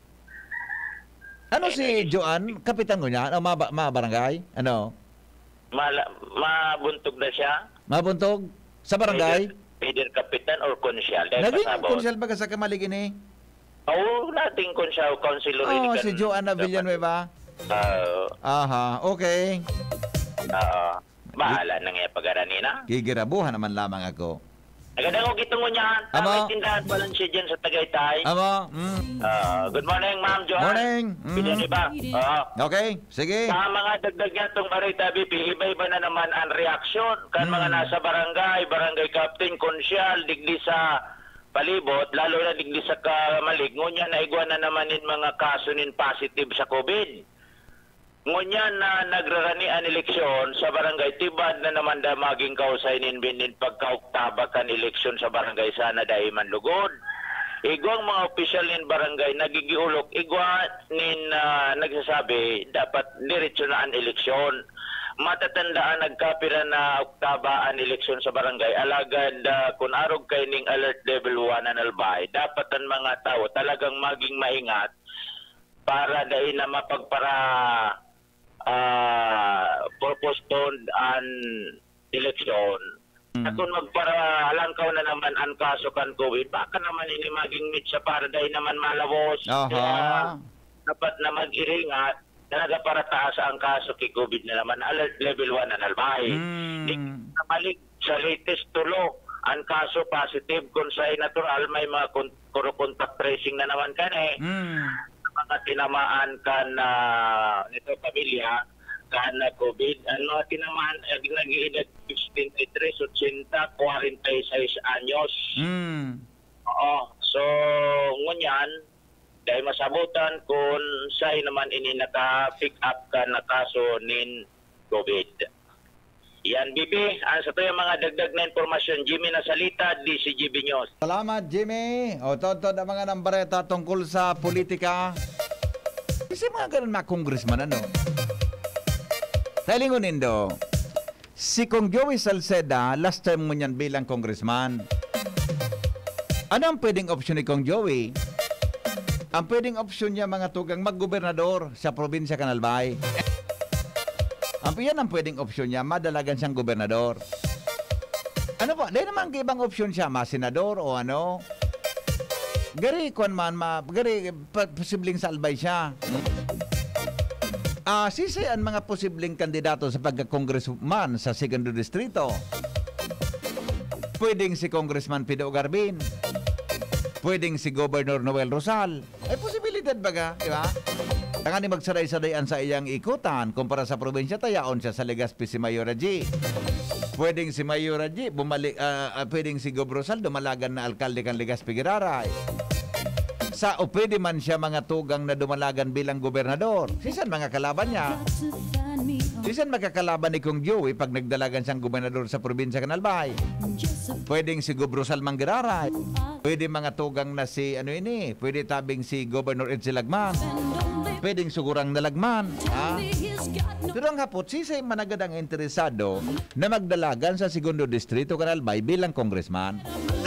Ano si Joan? Kapitan ko niya? Ano, mga, mga barangay? Ano? Mala, mabuntog na siya? Mabuntog? Sa barangay? Either, either kapitan or konsyal. Dahil Naging pasabot. konsyal ba ka sa Kamalig ini? Oo, nating konsyal, konsilor. Oh, si Joanna Villanueva. Oo. Aha, okay. Oo. Bahala na nga pag-arani na. Gigirabuhan naman lamang ako. Nagandang ko kitong niya. Amo. Tamay tindahan pa lang siya dyan sa Tagaytay. Amo, mm. Uh, good morning, Ma'am Joan. Morning. Mm. Villanueva. Oo. Okay, sige. Sa mga dagdag niya itong Barita B P, iba-iba na naman ang reaksyon. Kan Mm. mga nasa barangay, barangay captain, konsyal, digdi sa palibot, lalo na digdi sa Kamalig, ngunya na igwa na naman in mga kaso nin positive sa COVID. Ngunya na nagrarani ang eleksyon sa barangay, tibad na naman da maging kausay nin binin pagkaoktaba kan eleksyon sa barangay sana dahil man lugod. Igwang mga opisyal nin barangay nagigiulok, igwa nin uh, nagsasabi dapat diretso na ang eleksyon. Matatandaan nagkapira na oktaba ang eleksyon sa barangay. Alagad uh, kung arog kay ning alert level one na nalbay, dapat ang mga tao talagang maging maingat para dahil na mapagpara uh, postponed ang eleksyon. Mm. At kung magpara halangkaw na naman ang kaso kan COVID, baka naman ini maging mitsa para dahil naman malawos. Aha. Kaya dapat na mag-iringat talaga para taas ang kaso kay COVID na naman. Alert level one na nalbay. Mm. Namalig sa latest tulo ang kaso positive kung sa natural may mga contact tracing na naman kan eh. Mm. Mga tinamaan kan uh, nito pamilya kan na COVID. Ang mga tinamaan eh, nag-iedad sixteen, eighty-three, eighty, forty-six anyos. Mm. Oo. So, ngunyan, dahil masabutan kung sa'yo naman ini naka-pick up ka na kaso nin COVID. Yan, Bibi. Ang sa to yung mga dagdag na informasyon. Jimmy Nasalita, D C G B News. Salamat, Jimmy. O, toto na mga nambareta tungkol sa politika. Kasi mga ganun mga congressman, ano? Talingunin do, si Kong Joey Salceda, last time mo niyan bilang congressman. Ano ang pwedeng opsyon ni Kong Joey? Ang pwedeng opsyon niya mga tugang maggobernador sa probinsya Canalbay. Ang yan ang pwedeng opsyon niya, madalagan siyang gobernador. Ano po? Dahil naman ibang opsyon siya, masenador o ano. Gari, kuan man, ma, gari, posibleng sa albay siya. Ah, uh, sisi ang mga posibleng kandidato sa pagka-congressman sa Segundo Distrito. Pwedeng si Congressman Pido Garbin. Pwedeng si Governor Noel Rosal. Ay posibilidad baga, di ba? Tangan ni magsaray-sarayan sa iyang ikutan kumpara sa probinsya, tayaon siya sa Legazpi si Mayora G. Pwedeng si Mayora G, bumalik, uh, uh, pwedeng si Gob Rosal, dumalagan na alkalde kan Legazpi Giraray. Sa o pwede man siya mga tugang na dumalagan bilang gobernador. Sisan mga kalaban niya? Sisan magkakalaban ni Kong Joey pag nagdalagan siyang gobernador sa probinsya Canalbay? Pwedeng si Gob Rosal Manggiraray. Pwede mga tugang na si ano ini, pwede tabing si Governor Edsel Lagman. Pwedeng sugurang na Lagman. Ha? Pero ang hapot, sisay managad ang interesado na magdalagan sa Segundo Distrito Canalbay bilang congressman.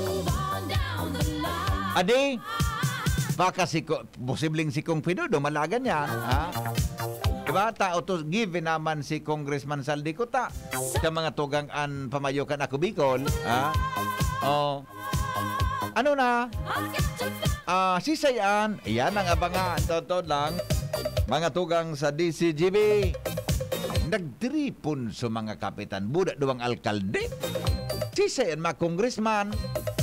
Adi, baka si, posibleng si Kong Pido, dumalagan yan. Ha? Diba? Tao to, given naman si Congressman Saldicota sa mga tugang an pamayukan ako Bicol. Ha? Oh. Ano na? Ah, uh, sisayan. Iyan ang abangan. Totoo lang. Mga tugang sa D C G B. Nagdiripon sa mga kapitan. Budak duwang alkalde. Sisayan mga congressman.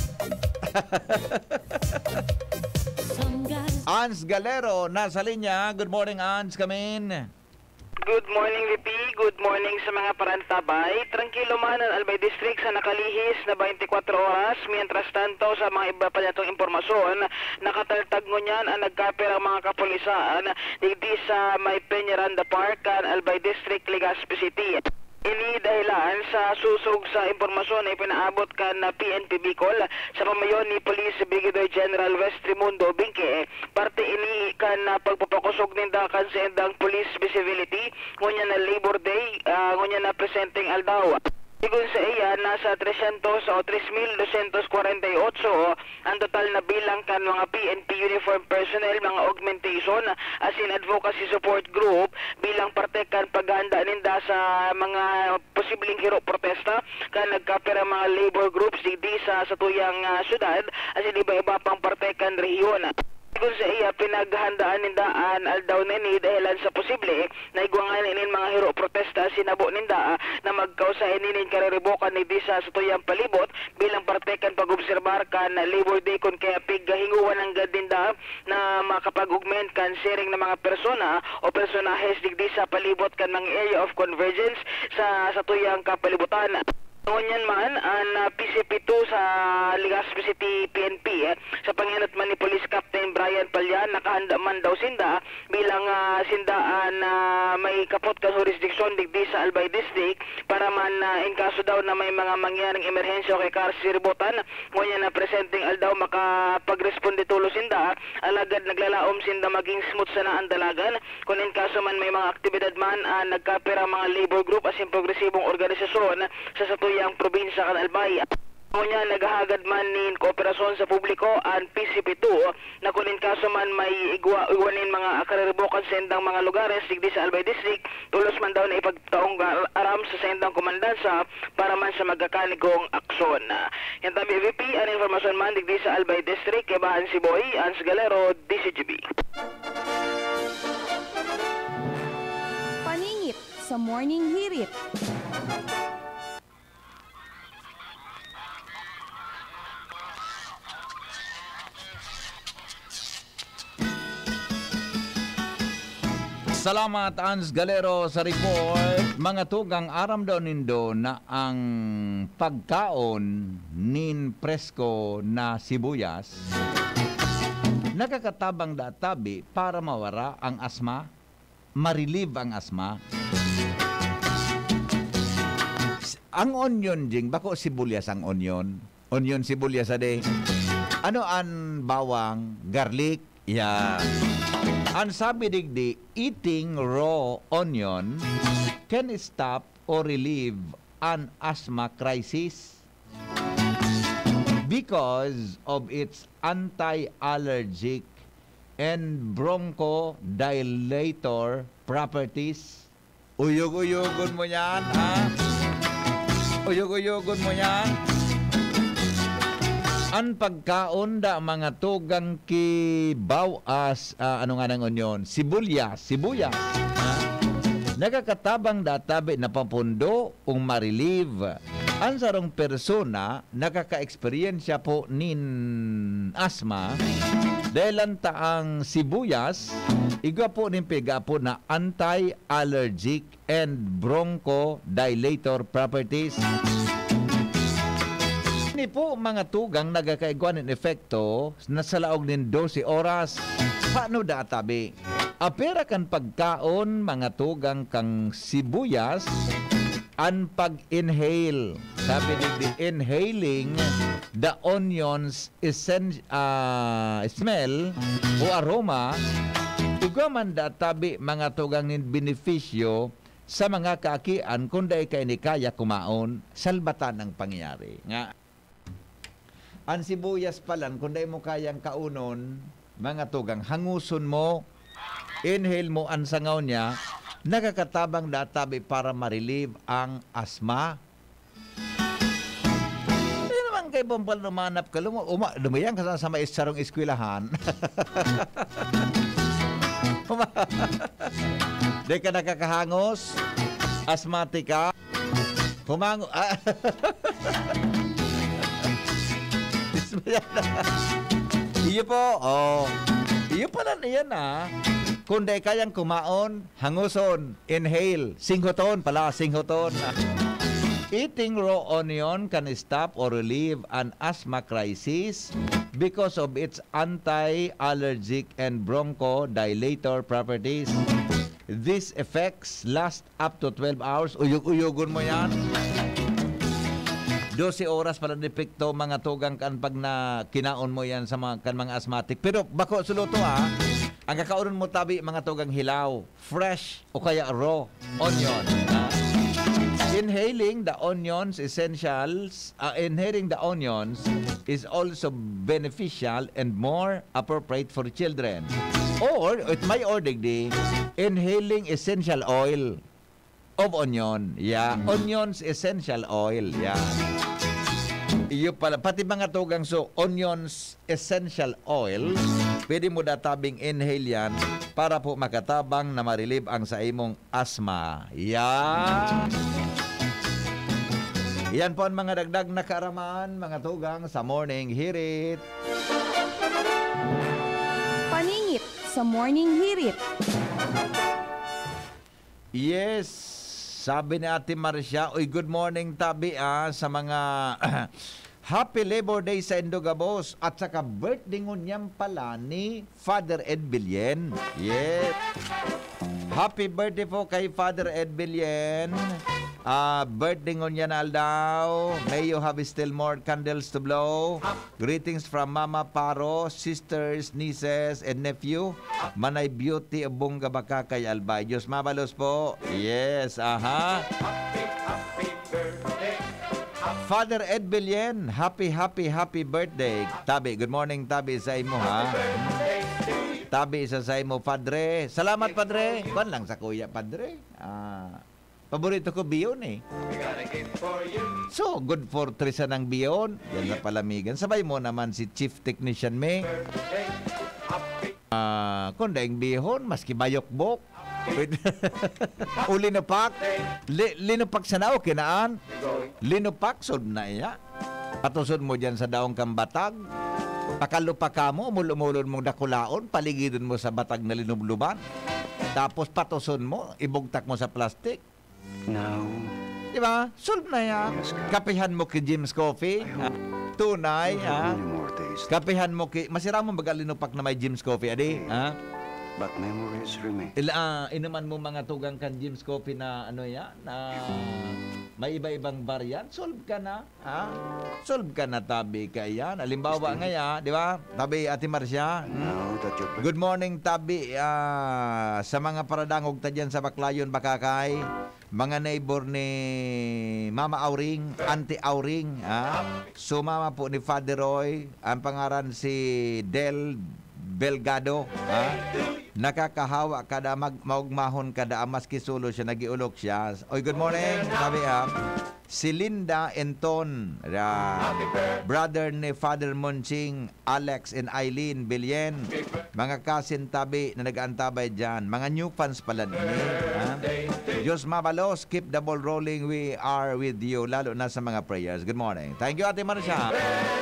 Ans Galero, nasa linya. Good morning, Ans. Come in. Good morning, V P. Good morning sa mga parantabay. Tranquilo man ang Albay District sa nakalihis na twenty-four oras. Mientras tanto, sa mga iba pa nitong impormasyon, nakataltag ngunyan ang nagkapir ang mga kapulisan digdi sa may Peñaranda Park, kan Albay District, Legazpi City. Ini dahilan sa susog sa impormasyon na ipinaabot kan na P N P Bicol sa pamayon ni Police Brigadier General West Raimundo Binque. Parte ini kan na pagpapakusog ninda kan sa endang police visibility ngunya na Labor Day, uh, ngunya na presenting aldaw. Sigun sa iya, nasa three hundred o three thousand two hundred forty-eight ang total na bilang kan mga P N P uniform personnel, mga augmentation, as in advocacy support group, bilang parte kan paghahanda ninda sa mga posibleng hiro protesta, kan nagkapira mga labor groups di sa satuyang uh, syudad, as in iba-iba pang parte kan rehiyon. Kung sa iya, pinaghandaan nindaan aldaw nini dahilan sa posible na igwangan ninin mga hero protesta sinabo ninda na magkausay ninin kariribokan ni Disa sa tuyang palibot bilang partekan pag-obserbar kan Labor Day kun kaya piggahinguan ng gadinda na makapag-augment kan sharing ng mga persona o personahes digdi sa palibot kan ng area of convergence sa sa tuyang kapalibutan. Ngunyan man ang uh, P C P two sa Legazpi City P N P eh, sa panginat man ni Police Captain Brian Palyan, nakahanda man daw sinda bilang uh, sindaan na uh, may kapot ka jurisdiction digdi sa Albay District para man uh, in kaso daw na may mga mangyaring emerhensya o kay Cars Siributan. Ngunyan na presenting aldaw makapagresponde tulo sinda, alagad naglalaom sinda maging smooth sa naan dalagan. Kung in kaso man may mga aktibidad man uh, nagkapira mga labor group as in progresibong organisasyon sa satuyang probinsya kan Albay. Ngunyan naghahagad man nin kooperasyon sa publiko ang P C P two na kunin kaso man may igwa, igwanin mga kariribukan sa sendang mga lugares digdi sa Albay District, tulos man daw na ipagtaong aram sa sendang komandansa para man sa magkakanigong aksyon. Yan tabi V P, ang informasyon man digdi sa Albay District, Kebahan Siboy, Ans Galero, D C G B. Paningit sa Morning Hirit. Salamat Ans Galero sa report. Mga tugang aram daw nindo na ang pagkaon nin presko na sibuyas nakakatabang databi para mawara ang asma, ma-relieve ang asma. Ang onion jing, bako sibuyas ang onion. Onion sibuyas ade. Ano an bawang, garlic, yeah. Ang sabi digdi, eating raw onion can stop or relieve an asthma crisis because of its anti-allergic and bronchodilator properties. Uyog-uyogon mo yan, ha? Uyog-uyogon mo yan. Ang pagkaon da mga tugang kibawas, uh, ano nga ng onion, sibuyas, sibuyas. Ha? Nakakatabang databi na papundo ung ma-relieve. Ang sarong persona nakaka-experiensya po nin asma dahil ang taang sibuyas, igwa po nin piga po na anti-allergic and bronchodilator properties. Ni po mga tugang nagakaigwan ng efekto na sa laog ng twelve oras. Paano databi? Apera kan pagkaon mga tugang kang sibuyas ang pag-inhale. Sabi ni inhaling the onions essen, uh, smell o aroma, igwa man databi mga tugang nin benepisyo sa mga kaakian kung dahi kay ni kaya kumaon, salbatan ang pangyayari. Nga, ang sibuyas pa lang, kung dahil mo kayang kaunon, mga tugang, hanguson mo, inhale mo ang sangaw niya, nakakatabang databi para ma-relieve ang asma. Hindi naman kayo pampal lumanap ka, lum uma, lumayang ka sa maestarong eskwilahan. Di ka nakakahangos, asthmatic ka, humango, ah, iyo po, oh. Iyo pala na yan, ah. Kung di kayang kumaon, hanguson, inhale, singhoton pala, singhoton. Eating raw onion can stop or relieve an asthma crisis because of its anti-allergic and bronchodilator properties. These effects last up to twelve hours. Uyog-uyogon mo yan. twelve oras para depekto mga tugang kan pag na kinaon mo yan sa mga, kan mga asthmatic. Pero bako suluto ah, ang kakaunon mo tabi mga tugang hilaw, fresh o kaya raw onion. Ah. Inhaling the onions essentials, uh, inhaling the onions is also beneficial and more appropriate for children. Or, it may order di, inhaling essential oil of onion. Yeah, onions essential oil. Yeah. Iyo pala, pati mga tugang so, onions essential oil, pwede mo databing inhale yan para po makatabang na ma-relieve ang sa imong asthma. Yan. Yan po ang mga dagdag na kaaraman, mga tugang sa Morning Hirit. Paningit sa Morning Hirit. Yes. Sabi ni Ate Marcia, uy, good morning tabi ah, sa mga Happy Labor Day sa Indogabos at saka birthday ngunyam pala ni Father Ed Bilyen. Yes. Happy birthday po kay Father Ed Bilyen. Uh, birthday ngunya na aldaw. May you have still more candles to blow. Greetings from Mama Paro, sisters, nieces, and nephew. Manay beauty abong gabaka kay Albay. Diyos mabalos po. Yes, aha. Father Ed Bilyen, happy, happy, happy birthday. Tabi, good morning, Tabi, sa imo, ha? Tabi, sa sa imo, Padre. Salamat, Padre. Kuan lang sa kuya, Padre. Ah, paborito ko biyon, eh. So, good for Trisa ng biyon. Yan na palamigan. Sabay mo naman si Chief Technician May. Ah, kung daing bihon, maski bayokbok. O linopak. Li, linopak sa nao, kinaan. Linopak, solve na iya. Patusod mo dyan sa daong kambatag. Pakalupa ka mo, mulumulon mong dakulaon, paligidon mo sa batag na linubluban. Tapos patusod mo, ibugtak mo sa plastic. Now, diba? Solve na yan. Kapihan mo kay Jim's Coffee. Ha? Tunay, ha? Kapihan mo kay... Masira mo bagalinopak na may Jim's Coffee, adi? Ha? But memories remain. Ila, uh, inuman mo mga tugang kan Jim's Coffee na ano yan, na may iba-ibang variant, solve ka na, ha? Solve ka na, Tabi, kaya yan. Alimbawa ngaya, di ba? Tabi, Ate Marcia. Hmm? Good morning, Tabi, uh, sa mga paradangog ta dyan sa Baclayon, Bakakay, mga neighbor ni Mama Auring, Auntie Auring, ha? Sumama po ni Father Roy, ang pangaran si Del Belgado, ha? Nakakahawa kada mag maugmahon kada maski sulo siya nagiulok siya. Oy, good morning. Sabi ha, si Linda Enton, uh, brother ni Father Monching, Alex and Eileen Bilyen, mga kasin Tabi na nag-aantabay dyan, mga new fans pala nini, ha? Diyos mabalos, keep the ball rolling, we are with you, lalo na sa mga prayers. Good morning. Thank you, Ate Marcia.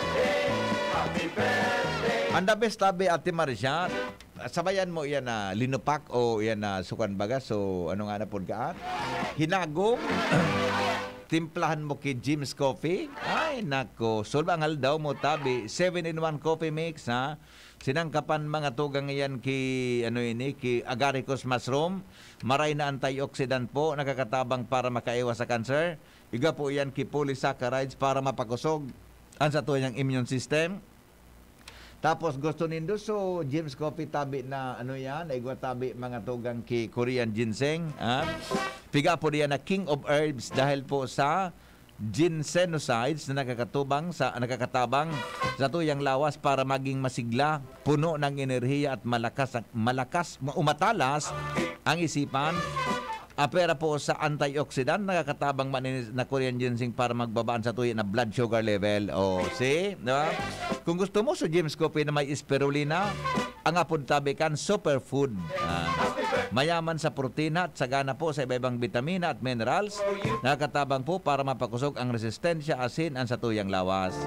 Ang the best, Tabi, Ate Marcia, sabayan mo yan na linupak o yan na sukan baga. So, ano nga na po kaan? Hinagom. Timplahan mo kay Jim's Coffee. Ay, nako. Sulbangal daw mo, Tabi. seven in one coffee mix, ha? Sinangkapan mga tugang yan ki, ano ini, ki agaricus mushroom. Maray na antioxidant po, nakakatabang para makaiwas sa cancer. Iga po yan ki polysaccharides para mapakusog ang sa tuyang immune system. Tapos gusto nindo so Jim's Coffee Tabi na ano yan, igwa Tabi mga tugang ki Korean ginseng, ha? Piga po diyan na king of herbs dahil po sa ginsenosides na nakakatubang sa nakakatabang sa tuyang lawas para maging masigla, puno ng enerhiya at malakas malakas umatalas ang isipan. Apera po sa antioxidant, nakakatabang maninis na Korean ginseng para magbabaan sa tuyo na blood sugar level. O, see? Diba? Kung gusto mo, so Jim's Coffee na may spirulina, ang apod Tabi kan superfood. Ah, mayaman sa protina at sagana po sa iba-ibang vitamina at minerals. Nakakatabang po para mapakusog ang resistensya, asin, ang sa tuyang lawas.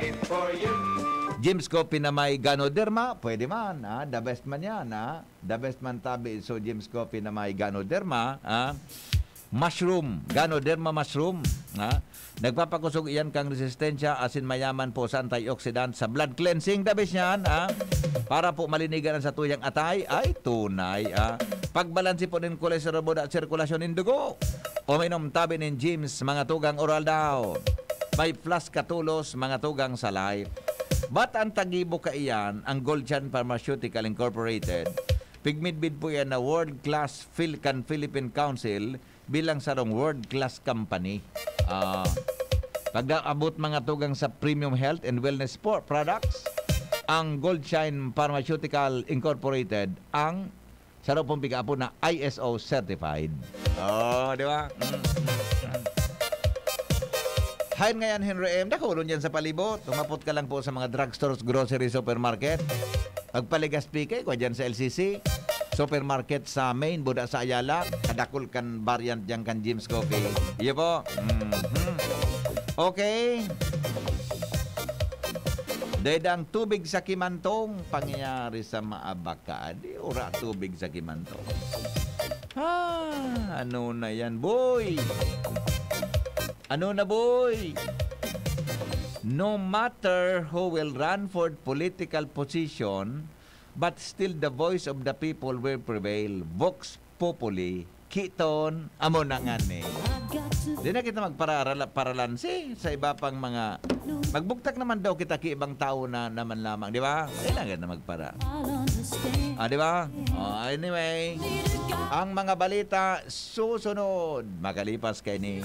Jim's Coffee na may Ganoderma, pwede man, ha? The best man yan, ha? The best man Tabi, so Jim's Coffee na may Ganoderma, ha? Mushroom, Ganoderma mushroom, ha? Nagpapakusog iyan kang resistensya, asin mayaman po sa antioxidant, sa blood cleansing, the best yan, ha? Para po malinigan sa tuyang atay, ay tunay, ha? Pagbalansi po ng kolesterol at sirkulasyon ng dugo. Uminom Tabi ng Jim's, mga tugang oral daw. May plus katulos, mga tugang sa life. Ba't ang tagibo ka iyan, ang Goldchan Pharmaceutical Incorporated, pigmidbid po yan na World Class Philcan Philippine Council bilang sarong World Class Company. Uh, pag-abot mga tugang sa premium health and wellness sport products, ang Goldshine Pharmaceutical Incorporated ang sarong pong piga-apo na I S O certified. Oh, di ba? Mm, mm. Hain ngayon, Henry M. Nakulon yan sa palibot. Tumapot ka lang po sa mga drugstores, grocery, supermarket. Pagpaligas pikay, kwa dyan sa L C C. Supermarket sa Main, Buda sa Ayala. Kadakul kan variant dyan kan Jim's Coffee. Iyo po. Mm-hmm. Okay. Dedang tubig sa Kimantong, pangyayari sa Maabaka. Di ura tubig sa Kimantong. Ah, ano na yan, boy? Ano na, boy? No matter who will run for political position, but still the voice of the people will prevail. Vox populi, kiton, amo na nga ni. Di na kita magparalan-si sa iba pang mga... Magbuktak naman daw kita ki ibang tao na naman lamang, di ba? Kailangan na magpara. Ah, di ba? Oh, anyway, ang mga balita susunod. Makalipas kay ni...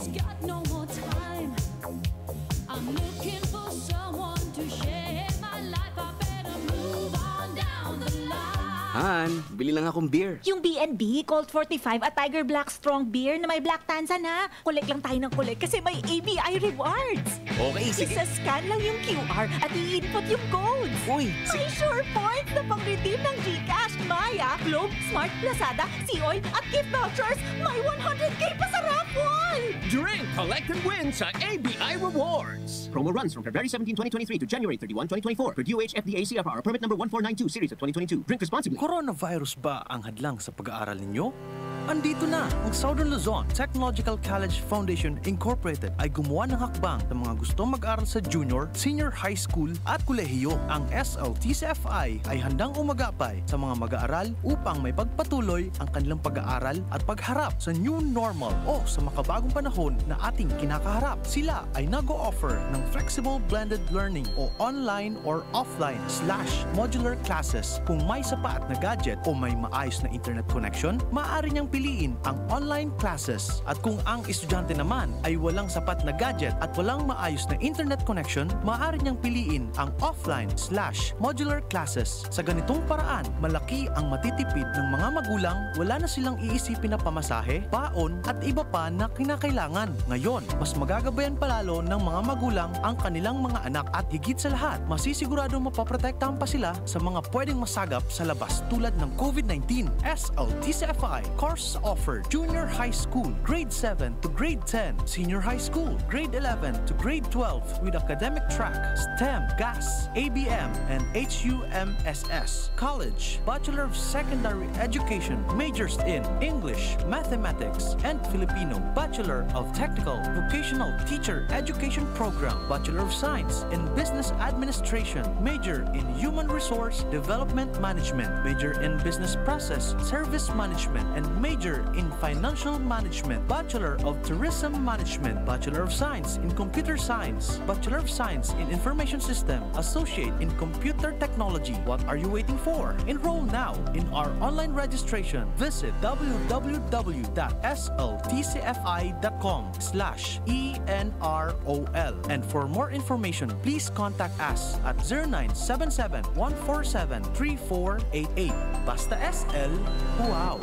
Han, bili lang akong beer. Yung B and B, Colt forty-five at Tiger Black Strong Beer na may Black Tanza na. Collect lang tayo ng collect kasi may A B I rewards. Okay, sige. Isa-scan lang yung Q R at i-input yung codes. Uy, may sure points na pang-redeem ng GCash, Maya, Globe, Smart, Lazada, Sea-Oil at gift vouchers. May one hundred K pa sa raffle! Drink, collect, and win sa A B I Rewards. Promo runs from February seventeenth, twenty twenty-three to January thirty-first, twenty twenty-four. Per D O H F D A C F R, permit number one four nine two, series of twenty twenty-two. Drink responsibly. Coronavirus ba ang hadlang sa pag-aaral ninyo? Andito na ang Southern Luzon Technological College Foundation Incorporated ay gumawa ng hakbang sa mga gustong mag-aral sa junior, senior high school at kolehiyo. Ang S L T C F I ay handang umagapay sa mga mag-aaral upang may pagpatuloy ang kanilang pag-aaral at pagharap sa new normal o sa makabagong panahon na ating kinakaharap. Sila ay nag-o-offer ng flexible blended learning o online or offline slash modular classes. Kung may sapat na gadget o may maayos na internet connection, maaari niyang piliin ang online classes. At kung ang estudyante naman ay walang sapat na gadget at walang maayos na internet connection, maaari niyang piliin ang offline slash modular classes. Sa ganitong paraan, malaki ang matitipid ng mga magulang, wala na silang iisipin na pamasahe, baon at iba pa na kinakailangan. Ngayon, mas magagabayan palalo ng mga magulang ang kanilang mga anak at higit sa lahat, masisigurado mapaprotektahan pa sila sa mga pwedeng masagap sa labas tulad ng COVID nineteen. S L T C F I course offered junior high school, grade seven to grade ten, senior high school, grade eleven to grade twelve with academic track, STEM, G A S, A B M, and H U M S S. College, Bachelor of Secondary Education, majors in English, Mathematics, and Filipino. Bachelor of Technical Vocational Teacher Education Program, Bachelor of Science in Business Administration, major in Human Resource Development Management, major in Business Process Service Management, and major in Financial Management, Bachelor of Tourism Management, Bachelor of Science in Computer Science, Bachelor of Science in Information System, Associate in Computer Technology. What are you waiting for? Enroll now in our online registration. Visit w w w dot s l t c f i dot com slash E N R O L. And for more information, please contact us at zero nine seven seven, one four seven, three four eight eight. Basta S L, wow!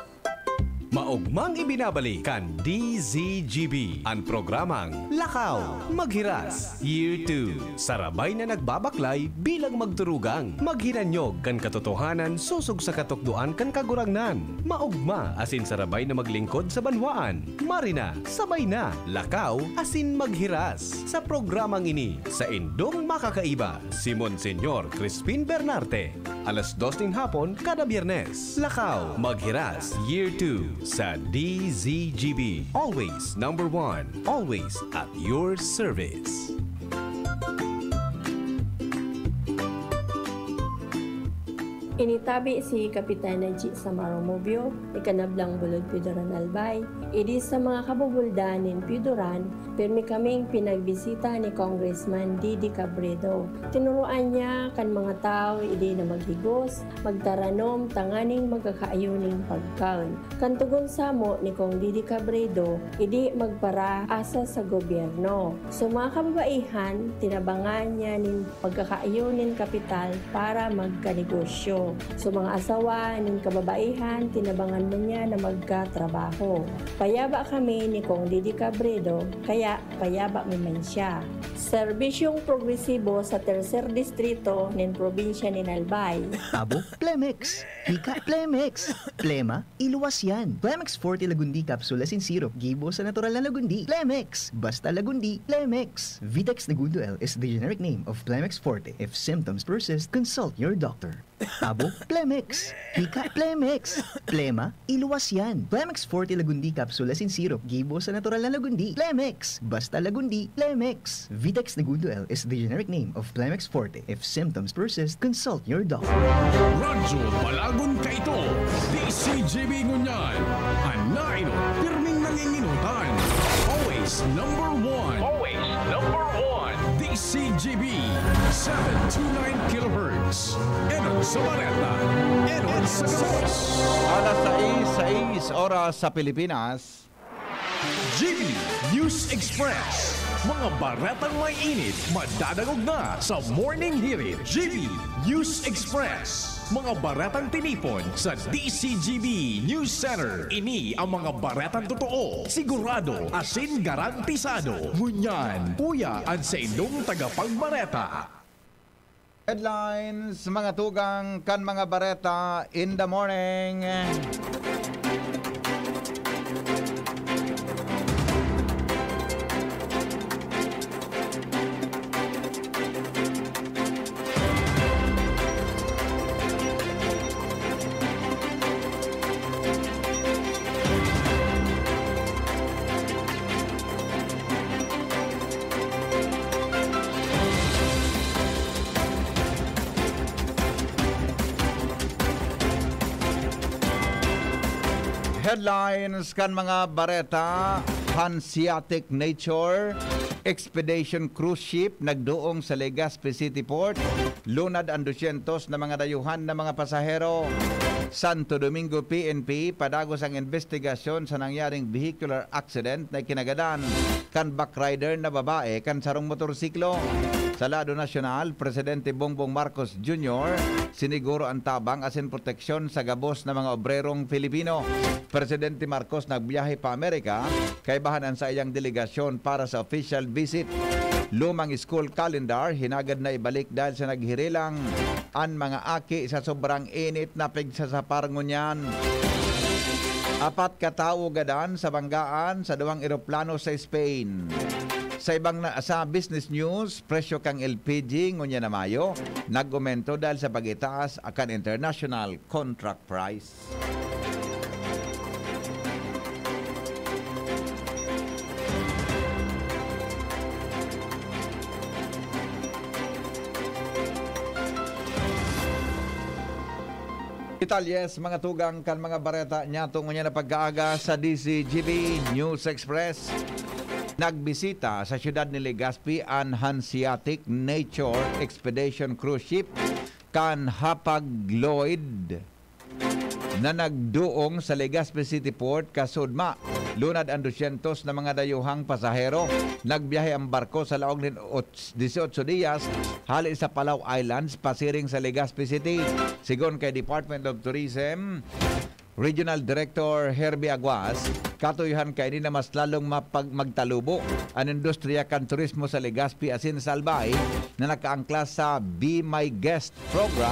Maugmang ibinabalik kan D Z G B ang programang Lakaw Maghiras Year two. Sarabay na nagbabaklay bilang magturugang. Maghiranyog kan katotohanan susog sa katukduan kan kagurangnan. Maugma asin sarabay na maglingkod sa banwaan. Marina, sabay na. Lakaw asin maghiras. Sa programang ini, sa indong makakaiba, si Monsenyor Crispin Bernarte. Alas dos ng hapon kada Biyernes. Lakaw Maghiras Year two. Sa D Z G B. Always number one. Always at your service. Initabi si Kapitana G. Samaro Mobio, ikanablang bulod Pidoran Albay. Idi sa mga kabubuldanin Pidoran, pirmi kaming pinagbisita ni Congressman Didi Cabredo. Tinuruan niya kan mga tao idi na maghigos, magtaranom, tanganing magkakaayuning pagkaon. Kantugon samo ni Kong Didi Cabredo, idi magpara asa sa gobyerno. So mga kababaihan, tinabangan niya nin pagkakaayunin kapital para magkanegosyo. So mga asawa ng kababaihan, tinabangan mo niya na magkatrabaho. Payaba kami ni Kong Didi Cabredo, kaya payaba mo man siya. Serbisyong progresibo sa tercer distrito ng probinsya ni Albay. Abo, Plemex. Hika, Plemex. Plema, iluwas yan. Plemex forty Lagundi Capsule Asin Syrup. Gibo sa natural na Lagundi. Plemex. Basta Lagundi. Plemex. Vitex Nagundo L is the generic name of Plemex forty. If symptoms persist, consult your doctor. Abo, Plemex. Hika, Plemex. Plema, iluwas yan. Plemex forte Lagundi Capsule Asin Syrup. Gibo sa natural na Lagundi. Plemex. Basta Lagundi, Plemex. Vitex Negundo L is the generic name of Plemex Forte. If symptoms persist, consult your doctor. Radyo Balagon ka ito. D C G B Ngunyan. Anaino, pirming nanginginutan. Always number one. Always number one. D C G B seven twenty-nine kilohertz. Enon sa Bareta. Enon sa Gabos. Alas sais, oras sa Pilipinas. G B News Express. Mga baretang may init, madadagog na sa Morning Hirit. G B News Express. Mga baretang tinipon sa D C G B News Center. Ini ang mga baretang totoo, sigurado, asin garantisado. Ngunyan, puya ang sa inyong tagapagbareta. Headlines, mga tugang kan mga bareta in the morning. Headlines kan mga bareta, Hanseatic Nature, Expedition Cruise Ship nagduong sa Legazpi City Port, lunad ang two hundred na mga dayuhan na mga pasahero. Santo Domingo P N P padagos ang investigasyon sa nangyaring vehicular accident na kinagadan kan backrider na babae kan sarong motorsiklo. Sa lado nasyonal, Presidente Bongbong Marcos Junior siniguro ang tabang asin proteksyon sa gabos na mga obrerong Filipino. Presidente Marcos nagbiyahe pa Amerika kay bahanan sa iyang delegasyon para sa official visit. Lumang school calendar hinagad na ibalik dahil sa naghirilang ang mga aki sa sobrang init na pigsasapar ngunyan. Apat katao gadan sa banggaan sa duwang eroplano sa Spain. Sa ibang na, sa business news, presyo kang L P G ngunya na Mayo nag-aumento dahil sa pagitaas akan international contract price. Italyes, mga tugang kan mga bareta niya tungo niya na pag-aaga sa D C G B News Express. Nagbisita sa siyudad ni Legazpi ang Hanseatic Nature Expedition Cruise Ship kan Hapag-Lloyd na nagduong sa Legazpi City Port kasudma. Lunad ang two hundred na mga dayuhang pasahero. Nagbiyahe ang barko sa laog ng eighteen días hali sa Palau Islands pasiring sa Legazpi City. Sigon kay Department of Tourism Regional Director Herbie Aguas, katuyuhan kay ni na mas lalong mapag magtalubo ang industriya kan turismo sa Legazpi asin sa Albay na nakaangkla sa Be My Guest program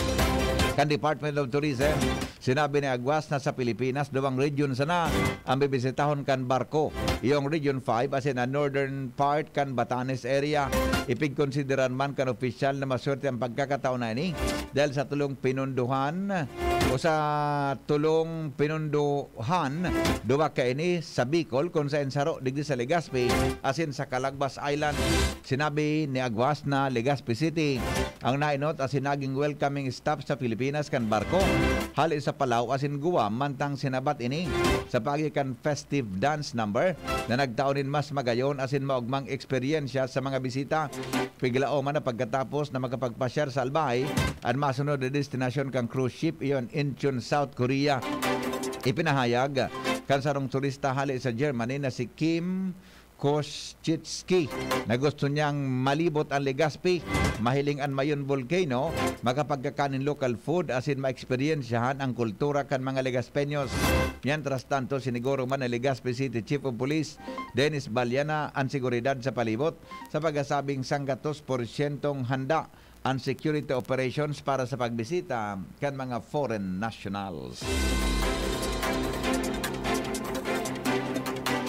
kan Department of Tourism. Sinabi ni Aguas na sa Pilipinas, duwang region sana ang bibisitahon kan barko. Iyong Region five asin ang northern part kan Batanes area. Ipigkonsideran man kan opisyal na maswerte ang pagkakataon na ini dahil sa tulong pinunduhan o sa tulong pinunduhan duwa ka ini sa Bicol kung sa ensaro digdi sa Legazpi asin sa Calagbas Island. Sinabi ni Aguas na Legazpi City ang nainot asin naging welcoming stop sa Pilipinas kan barko hali sa Palau asin Guam mantang sinabat ini sa pagikan festive dance number na nagtaonin mas magayon asin maugmang eksperyensya sa mga bisita. Piglao man na pagkatapos na makapagpasyar sa Albay ang masunod na destinasyon kang cruise ship iyon Incheon, South Korea. Ipinahayag kan sarong turista hali sa Germany na si Kim Koschitsky na gusto niyang malibot ang Legazpi, mahiling ang Mayon Volcano, makapagkakanin local food asin ma-eksperyensyahan ang kultura kan mga Legazpeños. Mientras tanto, siniguro man ang Legazpi City Chief of Police Dennis Baliana ang seguridad sa palibot sa pagkasabing sanggatos porsyentong handa ang security operations para sa pagbisita kan mga foreign nationals.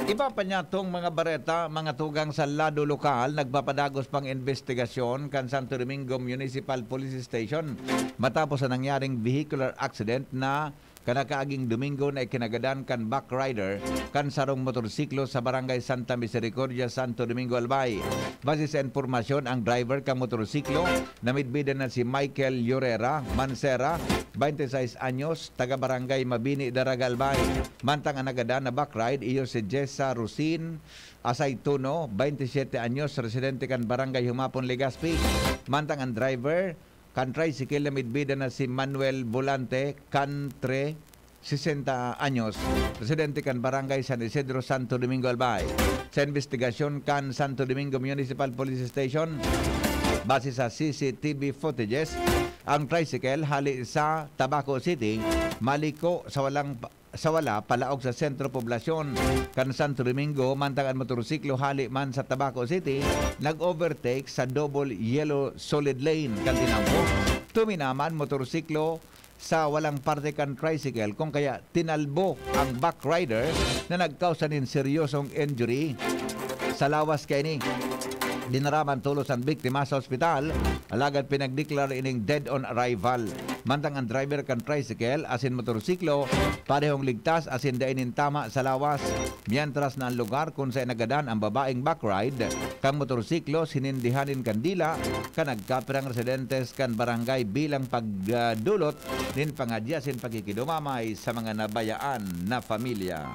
Iba pa niya tong mga bareta, mga tugang sa lado lokal, nagpapadagos pang investigasyon kan Santo Domingo Municipal Police Station matapos ang nangyaring vehicular accident na kanakaaging Domingo na ikinagadan kan backrider kan sarong motorsiklo sa barangay Santa Misericordia, Santo Domingo, Albay. Base sa informasyon, ang driver kan motorsiklo na midbidan na si Michael Llorera Mancera, twenty-six anyos, taga barangay Mabini, Daraga, Albay. Mantang ang nagadan na backride, iyo si Jessa Rusin Asaytuno, twenty-seven anyos, residente kan barangay Humapon, Legazpi. Mantang ang driver kan tricycle na midbida na si Manuel Volante Cantre, sixty anyos, residente kan barangay San Isidro, Santo Domingo, Albay. Sa investigasyon kan Santo Domingo Municipal Police Station, base sa C C T V footages, ang tricycle hali sa Tabaco City, maliko sa walang sa wala palaog sa sentro poblasyon kan Santo Domingo, mantang ang motorsiklo hali man sa Tabaco City nag-overtake sa double yellow solid lane kan tinampo. Tuminaman motorsiklo sa walang parte kan tricycle kung kaya tinalbo ang backrider na nagkausa nin seryosong injury. Sa lawas kay ni dinaraman tulos ang biktima sa ospital, alagad pinagdeklara ining dead on arrival. Mantang ang driver kan tricycle asin motorsiklo parehong ligtas asin dainin tama sa lawas. Mientras na ang lugar kung saan nagadan ang babaeng backride kan motorsiklo sinindihanin kandila kan nagkapirang residentes kan barangay bilang pagdulot din pangadyasin pagkikidumamay sa mga nabayaan na pamilya.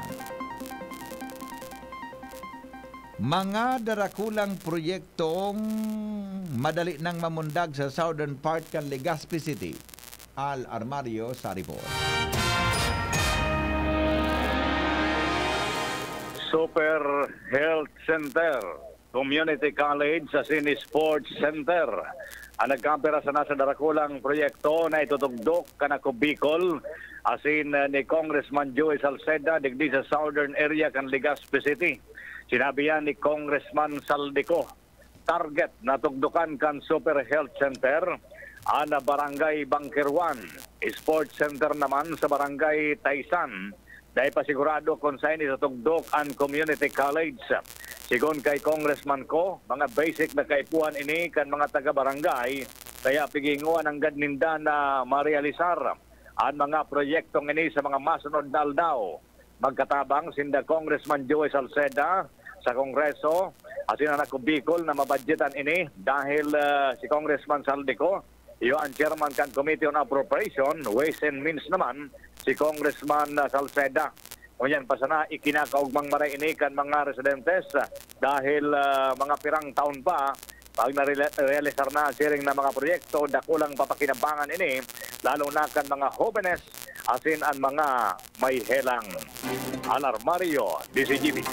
Mga darakulang proyektong madali nang mamundag sa southern part kan Legazpi City. Al Armario sa report. Super Health Center, Community College sa Cine Sports Center ang nagkampera sa nasa darakulang proyekto na itutugdok kanako Bicol asin uh, ni Congressman Joey Salceda digdi sa southern area kan Legazpi City. Sinabi yan ni Congressman Saldico, target na tugdukan kan Super Health Center ana barangay Bangkirwan, Sports Center naman sa barangay Taysan. Dahil pasigurado kung saan sa tugdok ang Community College. Sigon kay Congressman ko, mga basic na kaipuan ini kan mga taga-barangay, kaya piginguan ang gadninda na marealisar ang mga proyektong ini sa mga masunod na aldaw. Magkatabang sinda Congressman Joey Salceda sa Kongreso, asin anak ko Bicol na mabadgetan ini dahil uh, si Congressman Saldico, iyo ang chairman kan Committee on Appropriation, Ways and Means naman, si Congressman uh, Salceda. Kunyan pa sana ikinakaugmang maray ini kan mga residentes uh, dahil uh, mga pirang taon pa pag na-realisar na siring na mga proyekto, dakulang papakinabangan ini, lalo na kan mga jóvenes, asin ang mga may helang. Alarmario, D C G B.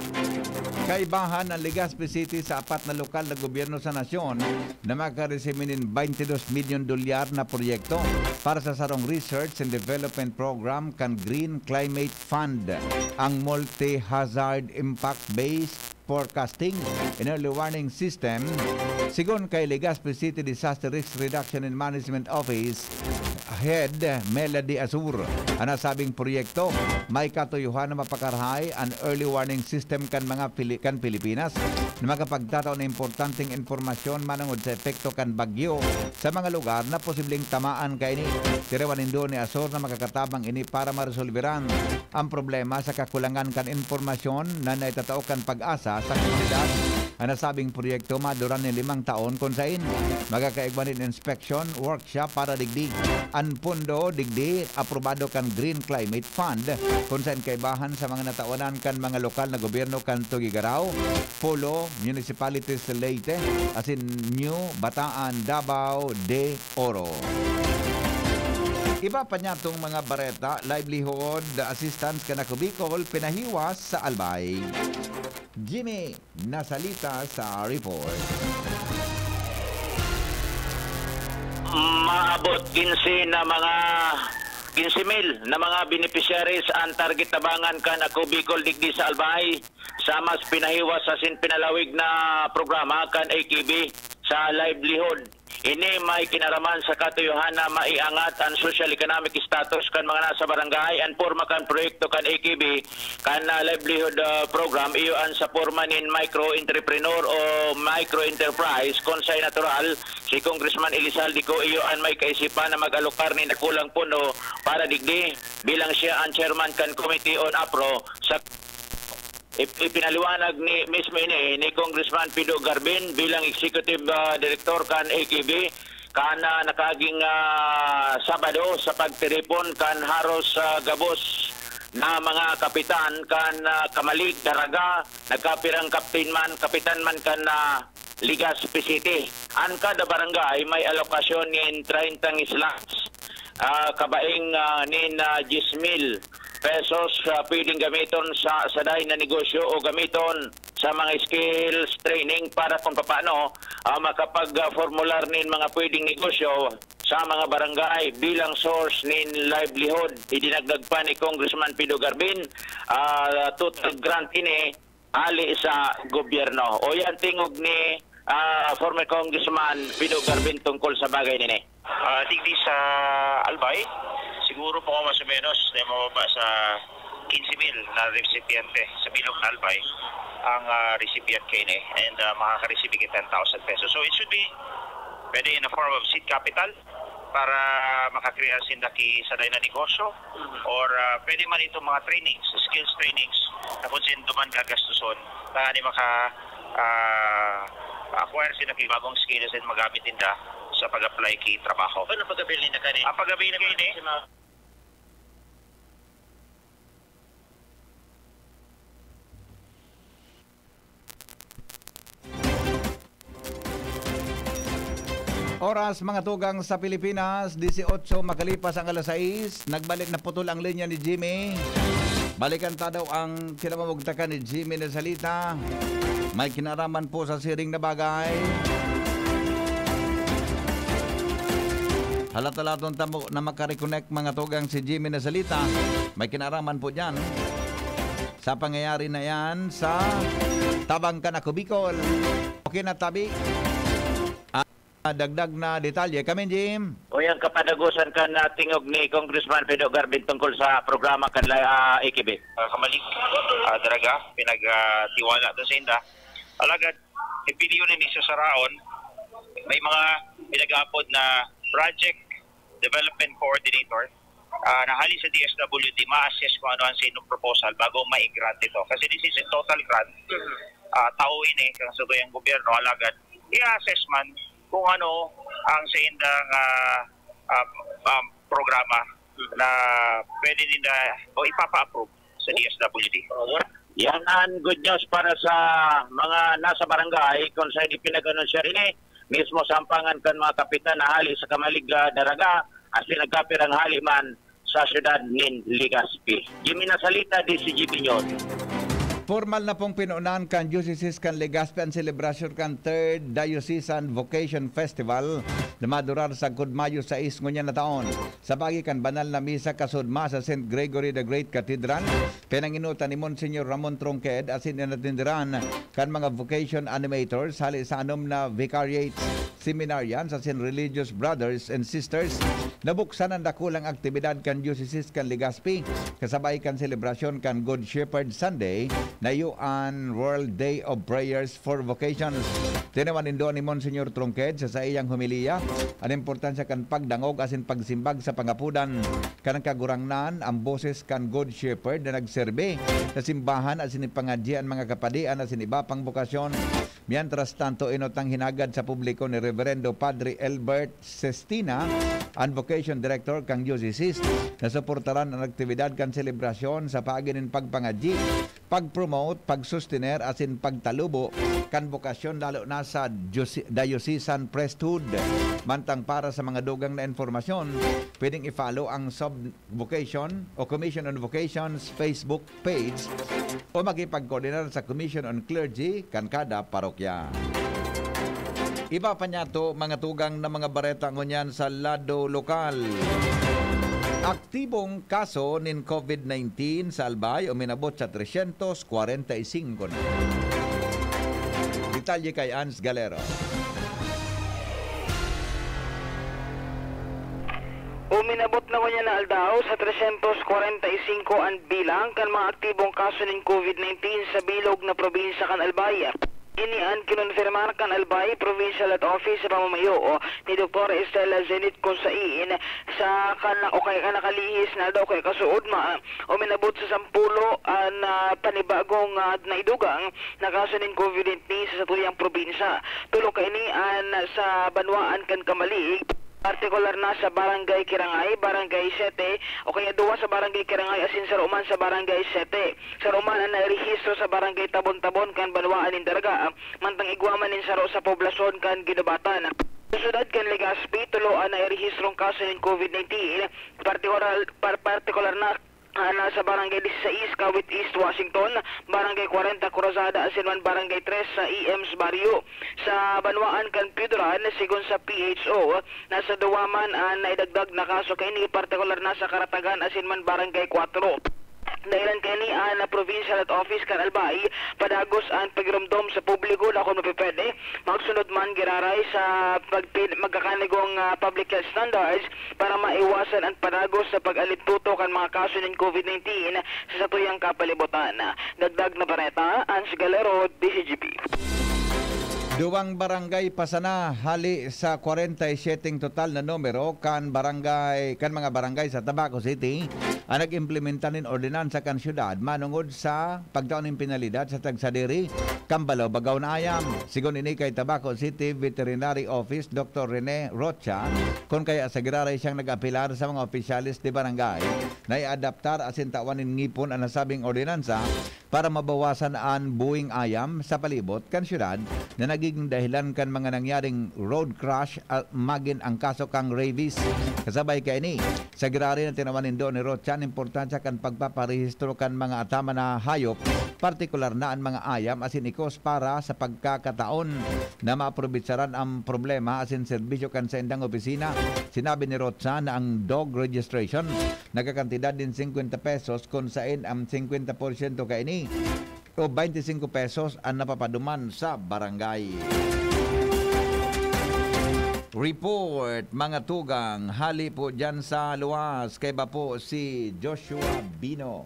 Kaibahan ng Legazpi City sa apat na lokal na gobyerno sa nasyon na makaresiminin twenty-two milyon dolyar na proyekto para sa sarong Research and Development Program kan Green Climate Fund, ang Multi-Hazard Impact-Based Forecasting and Early Warning System. Sigon kay Legazpi City Disaster Risk Reduction and Management Office Head Melody Azur, ang nasabing proyekto may katuyuhan na mapakarahay ang early warning system kan mga Pili- kan Pilipinas na makapagtataw na importanteng informasyon manungod sa epekto kan bagyo sa mga lugar na posibleng tamaan kay ni. Tirawanin doon ni Azur na makakatabang ini para maresolveran ang problema sa kakulangan kan informasyon na naitatao kan pag-asa sa komunidad. Ang nasabing proyekto maduran ni limang taon kung saan magkakaigwanin inspection workshop para digdig ang pundo digdi aprobado kan Green Climate Fund kung saan kaibahan sa mga natawanan kan mga lokal na gobyerno kan Tugigaraw, Polo, Municipalities Leyte, asin New Bataan, Davao de Oro. Iba pa niya itong mga bareta, livelihood assistance kanako Bicol, pinahiwas sa Albay. Jimmy Nasalita sa report. Maabot fifteen na mga fifteen mil na mga beneficiaries ang target tabangan kan ako Bicol digdi sa Albay. Samas pinahiwas sa sin pinalawig na programa kan A K B sa livelihood. Ini may kinaraman sa katuyuhan na maiangat ang social economic status kan mga nasa barangay and porma kan proyekto kan A K B kan uh, livelihood uh, program iyo an sa porma nin micro entrepreneur o micro enterprise konsay natural si Congressman Elizalde ko iyo an may kaisipan na mag-alokar ni nakulang puno para digdi bilang siya ang chairman kan committee on APRO sa ipinaliwanag ni mismo ini ni Congressman Pido Garbin bilang Executive uh, Director kan A K B kana nakaging uh, Sabado sa pagtiripon kan haros uh, gabos na mga kapitan kan uh, Kamalig, Daraga, nagkapirang kapten man, kapitan man kan uh, Legazpi City. Ang kada barangay may alokasyon nin thirty slots uh, kabaing uh, nin uh, ten mil pesos uh, pwedeng gamiton sa saday na negosyo o gamiton sa mga skills training para kung paano uh, makapag-formular nin mga pwedeng negosyo sa mga barangay bilang source nin livelihood. Idinagdag pa ni Congressman Pido Garbin uh, total grant ini ali sa gobyerno. O yan tingog ni uh, former Congressman Pido Garbin tungkol sa bagay nini. Uh, digdi sa Albay, siguro po mas o menos na mababa sa fifteen mil na recipiente sa Bilog na Albay ang uh, recipient kayo ni and uh, makaka-receive ten thousand pesos. So it should be pwede in a form of seed capital para makakrear sindaki sa day na negosyo or uh, pwede man itong mga trainings, skills trainings na kung sin duman gagastuson na ni maka uh, acquire sindaki bagong skills and magamit tinda sa pag-apply kay trabaho. Ano pag-abili na kani? Ang pag-abili na kani Oras mga tugang sa Pilipinas, eighteen makalipas ang alas sais, nagbalik na putol ang linya ni Jimmy. Balikan ta daw ang kinamamugtakan ni Jimmy na salita. May kinaraman po sa siring na bagay. Halata-laton tamo na makareconnect mga tugang si Jimmy na salita. May kinaraman po dyan sa pangyayari na yan sa Tabang Canaco, Bicol. Okay na tabi. Dagdag na detalye kami, Jim. O yan, kapadagusan ka na tingog ni Congressman Pido Garbin tungkol sa programa kan uh, A K B. Uh, Kamalig, uh, Daraga, pinag-tiwala uh, sa inda. Alagad, ipiliyo ni Mister Saraon, may mga pinag-aapod na Project Development Coordinator uh, na hali sa D S W D, ma-assess kung ano ang sinong proposal bago ma-grant ito. Kasi this is a total grant. Uh, tauin eh, kung sa ang gobyerno, alagad, i-assess man kung ano ang sa indang uh, uh, um, programa na pwede nila o ipapa-approve sa D S W D. Yan ang good news para sa mga nasa barangay kung saan ipinag-anunsya rin eh. Mismo sampangan kan mga kapitan na hali sa Kamalig, Daraga as pinagkapirang haliman sa syudad nin Legazpi. Jimmy na salita, D C G B News. Formal na pong pinuunan kan Diocese kan Legazpi ang celebration kan third Diocesan Vocation Festival na madurar sa Mayo sais ngunya na taon. Sa bagi kan banal na misa kasudma sa Saint Gregory the Great Cathedral, pinanginutan ni Monsignor Ramon Tronqued asin inatindiran kan mga vocation animators hali sa anom na vicariates seminarian sa Saint Religious Brothers and Sisters. Nabuksan ang dakulang aktibidad kan Diocese kan Legazpi kasabay kan selebrasyon kan Good Shepherd Sunday na yuan World Day of Prayers for Vocations. Tinawan indo ni Monsignor Tronqued sa sa iyang humiliya ang importansya kan pagdangog asin pagsimbag sa pangapudan kanang kagurangnan ang boses kan Good Shepherd na nagserbe sa simbahan asin ipangadya ang mga kapadian asin iba pang bokasyon. Mientras tanto inotang hinagad sa publiko ni Reverendo Padre Albert Sestina, ang Vocation Director kang Diocese, na suportaran ang aktibidad kan selebrasyon sa paaginin pagpangadyi, pag-promote, pag-sustiner asin pagtalubo kan bokasyon lalo na sa diocesan priesthood. Mantang para sa mga dugang na informasyon, pwedeng i-follow ang Sub-Vocation o Commission on Vocations Facebook page o makipag-coordinar sa Commission on Clergy kan kada parokya. Iba pa niya to mga tugang na mga bareta ngunyan sa lado lokal. Aktibong kaso nin COVID nineteen sa Albay uminabot sa three hundred forty-five na. Detalye kay Ans Galero. Uminabot na niya na aldaw sa three hundred forty-five ang bilang kan mga aktibong kaso ng COVID nineteen sa bilog na probinsya kan Albay. Inian kinonfirmar kan Albay Provincial Health Office sa pamamayo ni Doktor Estela Zenit kung saiin sa kana o kay kanakalihis na daw kay kasuod ma uminabot sa sampulo na panibagong uh, naidugang na kaso ng COVID nineteen sa satuyang probinsya. Tulo kay inian sa Banwaan kan Kamalig, partikular na sa Barangay Kirangay, Barangay Sete, o kaya duwa sa Barangay Kirangay asin sa Ruman sa Barangay Sete. Sa Ruman ang nairehistro sa Barangay Tabon-Tabon kan Banwaan in Daraga, mantang igwaman nin saro sa poblasyon kan Gidabatan. Sa syudad kan Legazpi, tulo ang nairehistrong kaso ng COVID nineteen, partikular, par, partikular na Ana sa Barangay sixteen, Kawit East, Washington, Barangay forty, Cruzada, Asinwan, Barangay three sa E M's Barrio. Sa Banwaan kan Piduran, sigon sa P H O, nasa Duwaman ang naidagdag na kaso kay ni partikular na sa Karatagan, Asinman, Barangay four. Dahilan kay ni ang Provincial Health Office kan Albay, padagos ang pagirumdom sa publiko na kung mapipwede, magsunod man giraray sa pagpin, magkakanigong uh, public health standards para maiwasan ang padagos sa pag-alituto kan mga kaso ng COVID nineteen sa satuyang kapalibutan. Dagdag na pareta, Ans Galero, D C G P. Duwang barangay pasana hali sa forty-seven total na numero kan barangay kan mga barangay sa Tabaco City ang nag-implementa nin ordinansa kan syudad manungod sa pagtaon ng penalidad sa tagsadiri Kambalaw Bagaw na Ayam. Sigon ini kay Tabaco City Veterinary Office Doctor Rene Rocha kung kaya sa giraray siyang nag-apilar sa mga opisyalis di barangay na i-adaptar asin tawanin ngipon ang nasabing ordinansa para mabawasan ang buwing ayam sa palibot kan syudad na naging dahilan kan mga nangyaring road crash at magin ang kaso kang rabies. Kasabay kay ini, sa girari na tinawanin doon ni Rocha, importansya kan pagpaparehistro kan mga atama na hayop, partikular na ang mga ayam asin ikos para sa pagkakataon na maaprobitsaran ang problema asin serbisyo kan sa indang opisina. Sinabi ni Rocha na ang dog registration nagkakantidad din fifty pesos kung sain ang fifty percent kay ini o twenty-five pesos ang napapaduman sa barangay. Report mga tugang, hali po dyan sa luwas. Kaya ba po si Joshua Bino?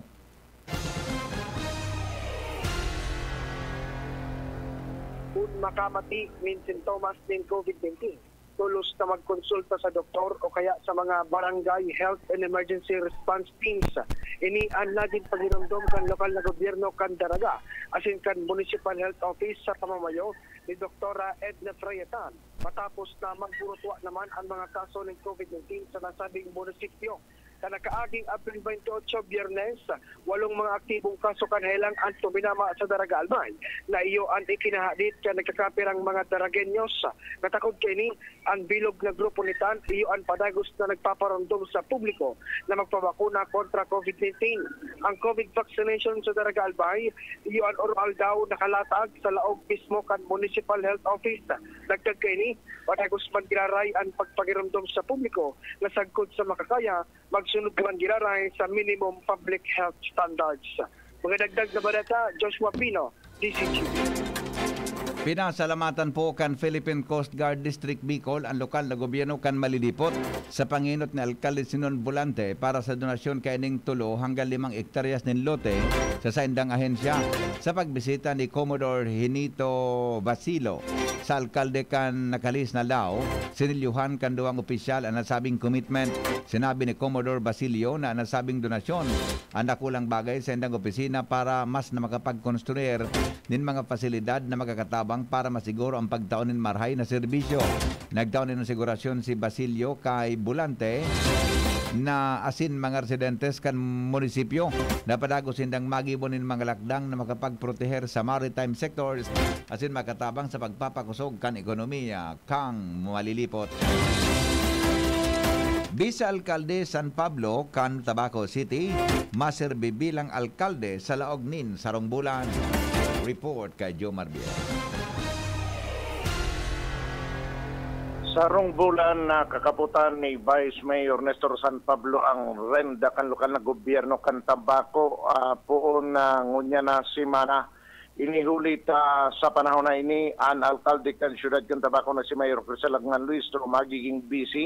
Kung makamati min sintomas ng COVID nineteen, tulos na magkonsulta sa doktor o kaya sa mga barangay health and emergency response teams. Ini ang naging pagiramdom kan lokal na gobyerno kan Daraga asin kan Municipal Health Office sa pamamayo ni Doktora Edna Frayetan matapos na magburutwa naman ang mga kaso ng COVID nineteen sa nasabing munisipyo. Kanakaaging Abril twenty-eight, Biyernes, walong mga aktibong kaso kanhelang ang tuminama sa Daraga Albay na iyo ang ikinahadit ka nagkakapirang mga Daragenyos. Natakod kay ni ang bilog na grupo nitan, iyo ang padagos na nagpaparondong sa publiko na magpabakuna kontra COVID nineteen. Ang COVID vaccination sa Daraga Albay, iyo ang oral daw nakalatag sa laog mismo kan Municipal Health Office. Dagdag kay ni, padagos man giraray ang pagpagiramdom sa publiko na sagkod sa makakaya, magsunod man giraray sa minimum public health standards. Mga dagdag na balita, Joshua Pino, D C G. Pinasalamatan po kan Philippine Coast Guard District Bicol ang lokal na gobyerno kan malilipot sa panginot ni Alcalde Sinon Volante para sa donasyon kay ning tulo hanggang limang ektaryas ng lote sa saindang ahensya sa pagbisita ni Commodore Hinito Basilo sa alkalde kan nakalis na Lao. Sinilyuhan kan duwang opisyal ang nasabing commitment. Sinabi ni Commodore Basilio na nasabing donasyon ang nakulang bagay sa indang opisina para mas na makapag-construir nin mga pasilidad na magkakatabang para masiguro ang pagtaon nin marhay na serbisyo. Nagtaon nin sigurasyon si Basilio kay Bulante na asin mga residentes kan munisipyo na padagos sindang magibon nin mga lakdang na makapagproteher sa maritime sectors asin makatabang sa pagpapakusog kan ekonomiya kang malilipot. Bisa Alkalde San Pablo kan Tabaco City maserbi bilang alkalde sa laog nin sarong bulan. Report kay Joe Marbiel. Sarong bulan na kakaputan ni Vice Mayor Nestor San Pablo ang renda kan lokal na gobyerno kan Tabaco uh, poon na uh, ngunya na simana. Inihuli ta sa panahon na ini ang alkalde kan syudad kan Tabaco na si Mayor Criselangan Luis magiging busy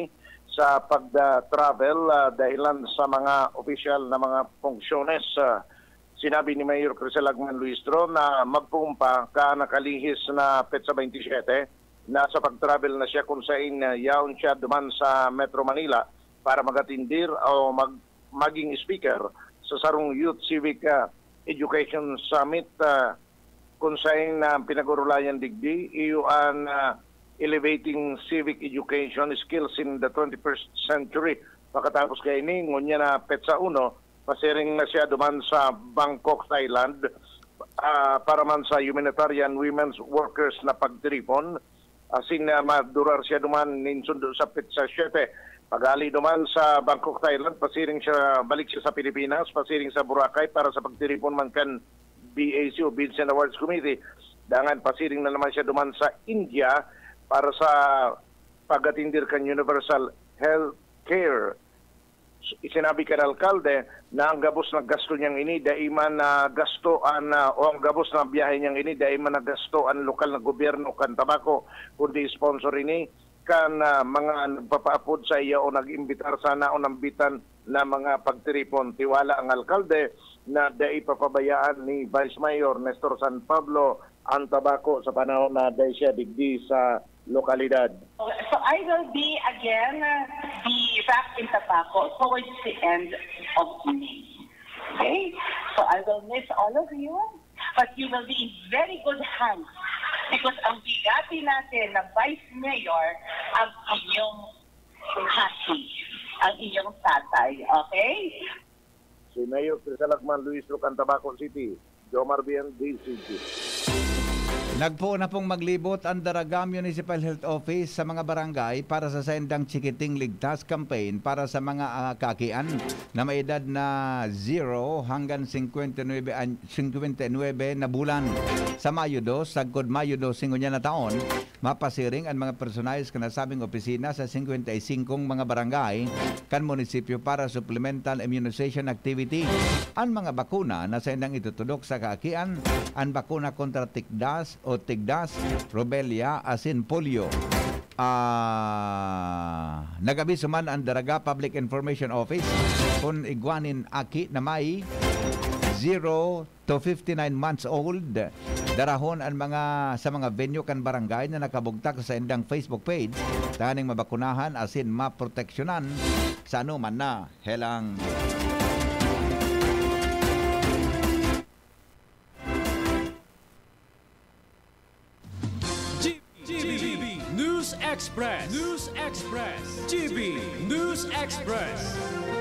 sa pag-travel uh, dahilan sa mga opisyal na mga funksyones. Uh, sinabi ni Mayor Crisel Agman Luistro na magpumpa ka nakalihis na petsa twenty-seven na sa pag-travel na siya kung saan uh, yaon siya duman sa Metro Manila para magatindir o mag, maging speaker sa sarong Youth Civic uh, Education Summit uh, kung saan uh, pinag-urulayan digdi iyuan uh, elevating civic education skills in the twenty-first century. Pagkatapos kay ini, ngunya na petsa uno, pasiring na siya duman sa Bangkok, Thailand, uh, para man sa humanitarian women's workers na pagtiripon. Asin na uh, madurar siya duman ninsundo sa petsa siyete. Pagali duman sa Bangkok, Thailand, pasiring siya, balik siya sa Pilipinas, pasiring sa Boracay para sa pagtiripon man kan B A C o Vincent Awards Committee. Dangan pasiring na naman siya duman sa India para sa pagatindir kan universal health care. Isinabi ka ng alkalde na ang gabos na gasto niyang ini, daiman na gastoan uh, o ang gabos na biyahe niyang ini, daiman na gastoan lokal na gobyerno kan tabako, kundi sponsor ini kan uh, mga nagpapaapod sa iya o nag-imbitar sana o nambitan na mga pagtiripon. Tiwala ang alkalde na dai papabayaan ni Vice Mayor Nestor San Pablo ang tabako sa panahon na dai siya digdi sa lokalidad. So I will be again uh, the wrapped in tobacco towards the end of May. Okay? So I will miss all of you, but you will be in very good hands because ang bigati natin na Vice Mayor ang inyong hati, ang inyong tatay. Okay? Si Mayor Crisel Agman Luistro, Cantabaco City, Jomar Bien, D C G. Nagpo na pong maglibot ang Daraga Municipal Health Office sa mga barangay para sa Sendang Chikiting Ligtas campaign para sa mga uh, kakian na may edad na zero hanggang fifty-nine na bulan. Sa Mayo two, sagkod Mayo two singunya na taon, mapasiring ang mga personalis kanasabing opisina sa fifty-five mga barangay kan munisipyo para supplemental immunization activity. Ang mga bakuna na sendang itutudok sa kakian, ang bakuna kontra tikdas o tigdas, rubella, asin, polio. Uh, nagabiso man ang Daraga Public Information Office kung igwanin aki na may zero to fifty-nine months old. Darahon ang mga sa mga venue kan barangay na nakabugtak sa endang Facebook page taning mabakunahan asin maproteksyonan sa anuman na helang. News Express. News Express. G B News Express.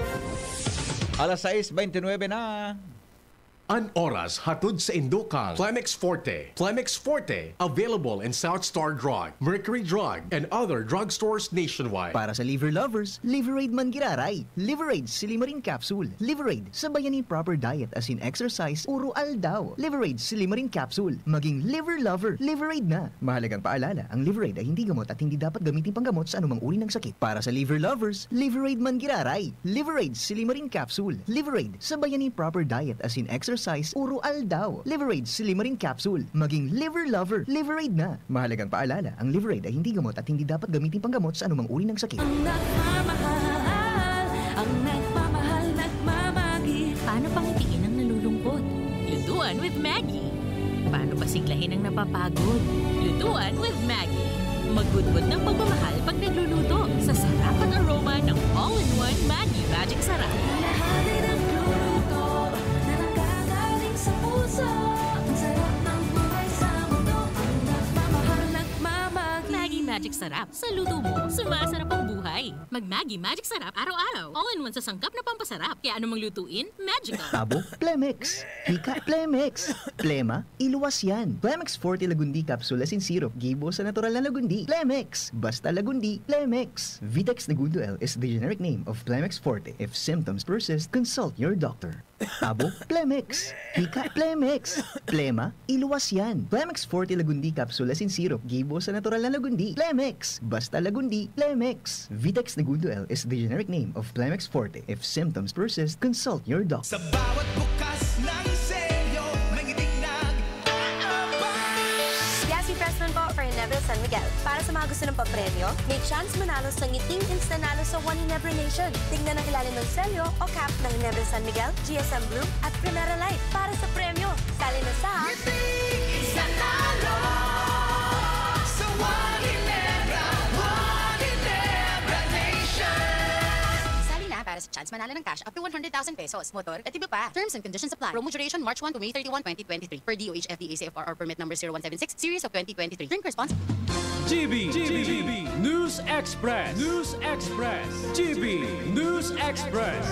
Alas sais twenty-nine na. An oras hatod sa Indocal. Plemex Forte. Plemex Forte. Available in South Star Drug, Mercury Drug, and other drugstores nationwide. Para sa liver lovers, Liveraid man giraray. Liveraid Silimarin Capsule. Liveraid sa bayani proper diet as in exercise, uro aldaw. Liveraid Silimarin Capsule. Maging liver lover. Liveraid na. Mahalagang paalala, ang Liveraid ay hindi gamot at hindi dapat gamitin panggamot sa anumang uri ng sakit. Para sa liver lovers, Liveraid man giraray. Liveraid Silimarin Capsule. Liveraid sa bayani proper diet as in exercise, uro aldaw. Liveraid Silimarin Capsule. Maging liver lover. Liveraid na. Mahalagang paalala, ang Liveraid ay hindi gamot at hindi dapat gamitin panggamot sa anumang uri ng sakit. Ang nagmamahal, ang nagmamahal, nagmamagi. Paano pangitiin ang nalulungkot? Lutuan with Maggie. Paano pasiglahin ang napapagod? Lutuan with Maggie. Magbudbud ng pagmamahal pag nagluluto sa sarap at aroma ng all-in-one Maggie Magic Sarap. Lahati ng luluto na nanggagaling sa puso. Ang sarap ng buhay sa mundo. Ang nagmamahal, nagmamagi. Maggie Magic Sarap. Sa luto mo, sumasarap ang buhay. Mag-Maggie Magic Sarap araw-araw. All-in-one sa sangkap na pampasarap. Kaya anong lutuin? Magical. Tabo, Plemex. Hika, Plemex. Plema, iluwas yan. Plemex Forte Lagundi Capsule asin syrup. Gibo sa natural na Lagundi. Plemex. Basta Lagundi. Plemex. Vitex Nagundo L is the generic name of Plemex Forte. If symptoms persist, consult your doctor. Tabo, Plemex. Hika, Plemex. Plema, iluwas yan. Plemex Forte Lagundi Capsule asin syrup. Gibo sa natural na Lagundi. Plemex. Basta Lagundi. Plemex. Vitex Nagundo L is the generic name of Plemex Forte. If symptoms persist, consult your doctor. Sa bawat bukas ng selyo, may ngiting nag-aabang. Yasi Pressman po for Neville San Miguel. Para sa sa mga gusto ng papremyo, may chance manalo sa ngiting Instanalo sa One Ginebra Nation. Tingnan ang ilalim ng selyo o cap ng Ginebra San Miguel, G S M Blue at Primera Light para sa premyo. Sali na sa Ngiting Instanalo sa One Ginebra, One Ginebra Nation. Sali na para sa chance manalo ng cash up to one hundred thousand pesos. Motor at iba pa. Terms and conditions apply. Promo duration March first to May thirty-first, twenty twenty-three. Per D O H F D A C F R or permit number zero one seven six, series of twenty twenty-three. Drink responsibly. G B, G B, News Express, News Express, G B, News Express.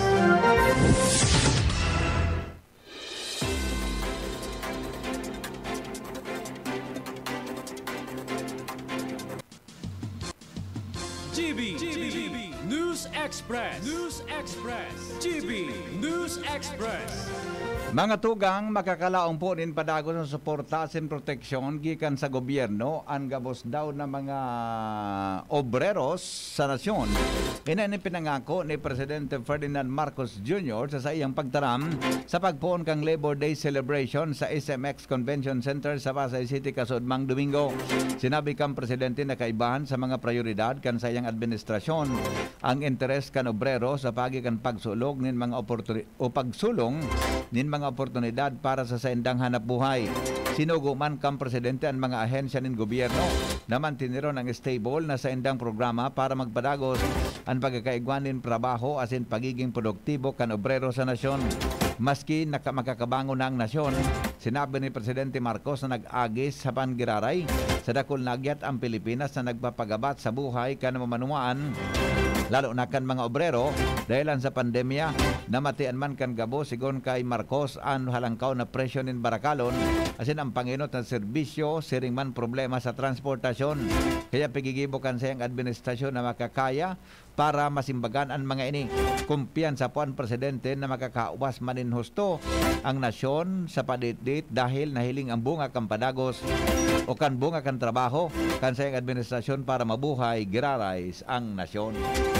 G B, G B, News Express, News Express, G B, News Express. Mga tugang, makakalaong po nin padagos ng suporta sin proteksyon gikan sa gobyerno ang gabos daw na mga obreros sa nasyon. Ina ni pinangako ni Presidente Ferdinand Marcos Junior sa sa iyang pagtaram sa pagpuon kang Labor Day celebration sa S M X Convention Center sa Pasay City kasudmang Domingo. Sinabi kang Presidente na kaibahan sa mga prioridad kan sa iyang administrasyon ang interes kan obrero sa pagi kan pagsulog nin mga oportunidad o pagsulong nin mga oportunidad para sa saindang hanap buhay. Sinugo man kang Presidente ang mga ahensya ng gobyerno na mantiniron ang stable na saindang programa para magpadagos ang pagkakaigwanin trabaho asin pagiging produktibo kan obrero sa nasyon. Maski naka makakabango na ang nasyon, sinabi ni Presidente Marcos na nag-agis sa pangiraray sa dakol nagyat ang Pilipinas na nagpapagabat sa buhay kan mamanuan lalo na kan mga obrero dahilan sa pandemya. Namatian man kan gabo sigon kay Marcos ang halangkaw na presyo nin barakalon asin ang panginot na serbisyo siring man problema sa transportasyon. Kaya pigigibo kan sa iyang administrasyon na makakaya para masimbagan ang mga ini. Kumpiyansa po ang Presidente na makakauwas manin husto ang nasyon sa paditdit dahil nahiling ang bunga kan padagos o kan bunga kan trabaho kan sa iyang administrasyon para mabuhay girarais ang nasyon.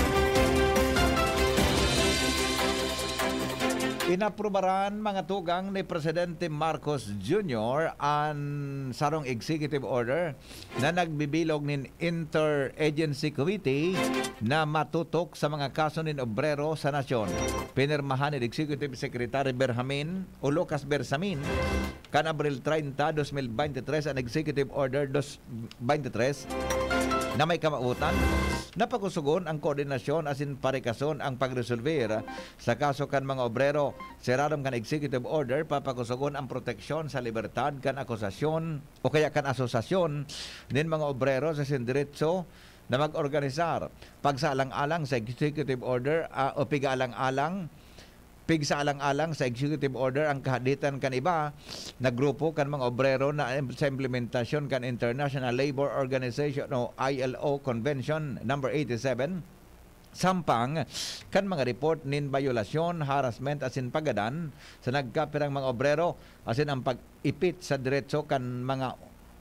Inaprubaran mga tugang ni Presidente Marcos Junior ang sarong executive order na nagbibilog nin Interagency Committee na matutok sa mga kaso nin obrero sa nasyon. Pinirmahan ni Executive Secretary Berhamin o Lucas Bersamin kan Abril treinta, dos mil veintitrés ang Executive Order dos veintitrés na may kamautan na pagkusugon ang koordinasyon asin parikason ang pagresolver sa kaso kan mga obrero. Serarom kan executive order papakusugon ang proteksyon sa libertad kan akusasyon o kaya kan asosasyon din mga obrero sa sin diretso na mag-organisar. Pagsaalang-alang sa executive order uh, o pigalang-alang Pigsaalang-alang sa executive order ang kahaditan kan iba na grupo kan mga obrero na sa implementasyon kan International Labor Organization o I L O Convention number eighty-seven. Sampang kan mga report nin violasyon, harassment asin pagadan sa nagkapirang mga obrero asin ang pag-ipit sa diretso kan mga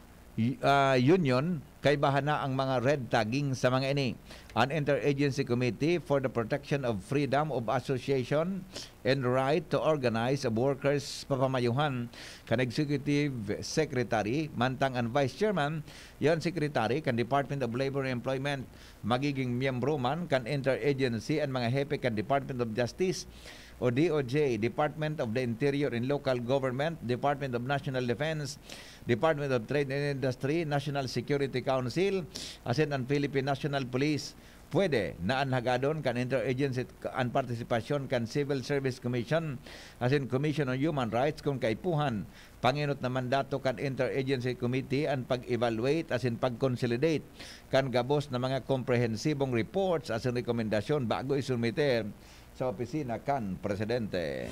uh, union kay bahana ang mga red tagging sa mga ini. An Interagency Committee for the Protection of Freedom of Association and Right to Organize of Workers papamayuhan kan Executive Secretary mantang ang Vice Chairman yon Secretary kan Department of Labor and Employment. Magiging miyembro man kan Interagency ang mga hepe kan Department of Justice o D O J, Department of the Interior and Local Government, Department of National Defense, Department of Trade and Industry, National Security Council, asin ang Philippine National Police. Pwede na anhagadon kan interagency ang partisipasyon kan Civil Service Commission asin Commission on Human Rights kung kaipuhan. Panginot na mandato kan Interagency Committee ang pag-evaluate asin pag-consolidate kan gabos na mga komprehensibong reports asin rekomendasyon bago isumite sa opisina kan Presidente.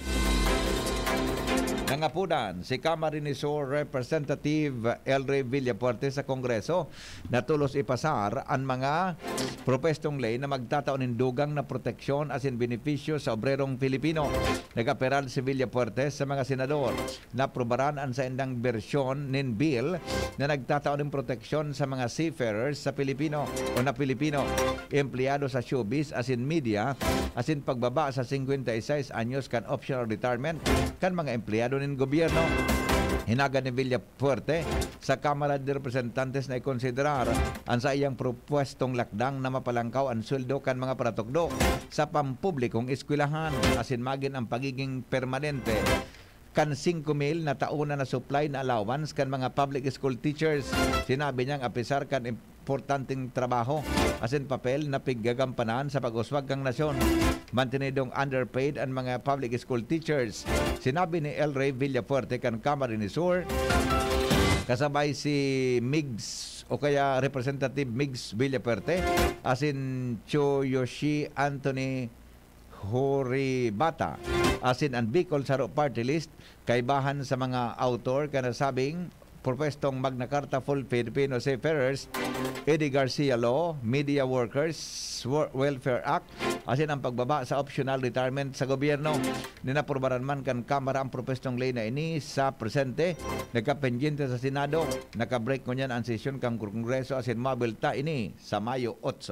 Nangapunan si Camarines-Sur Representative Elry Villapuerte sa Kongreso na tulos ipasar ang mga propestong ley na magtataon ng dugang na proteksyon asin benepisyo sa obrerong Pilipino. Nagaperal si Villapuerte sa mga senador na aprobaran ang sa indang bersyon nin bill na nagtataon ng proteksyon sa mga seafarers sa Pilipino o na Pilipino, empleyado sa showbiz asin media asin pagbaba sa fifty-six anyos kan optional retirement kan mga empleyado ng gobyerno. Hinaga ni Villafuerte sa Kamara de Representantes na ikonsiderar ang sa iyang propwestong lakdang na mapalangkaw ang sweldo kan mga paratokdo sa pampublikong eskwelahan asin magin ang pagiging permanente kan five mil na tauna na supply na allowance kan mga public school teachers. Sinabi niyang apisar kan importanteng trabaho asin papel na piggagampanan sa pag-uswag kang nasyon. Mantinidong underpaid ang mga public school teachers. Sinabi ni El Rey Villafuerte kan Camarines Sur kasabay si Migs o kaya Representative Migs Villafuerte asin Choyoshi Anthony Horibata asin ang Bicol Saro Party List kaibahan sa mga autor kanasabing propestong Magna Carta Full Filipino Seafarers, Eddie Garcia Law, Media Workers Welfare Act asin ang pagbaba sa optional retirement sa gobyerno. Ninapurbaran man kan Kamara ang propestong lay na ini sa presente nagkapendyente sa Senado. Nakabreak ko niyan ang sesyon kang Kongreso asin mabilta ini sa Mayo eight.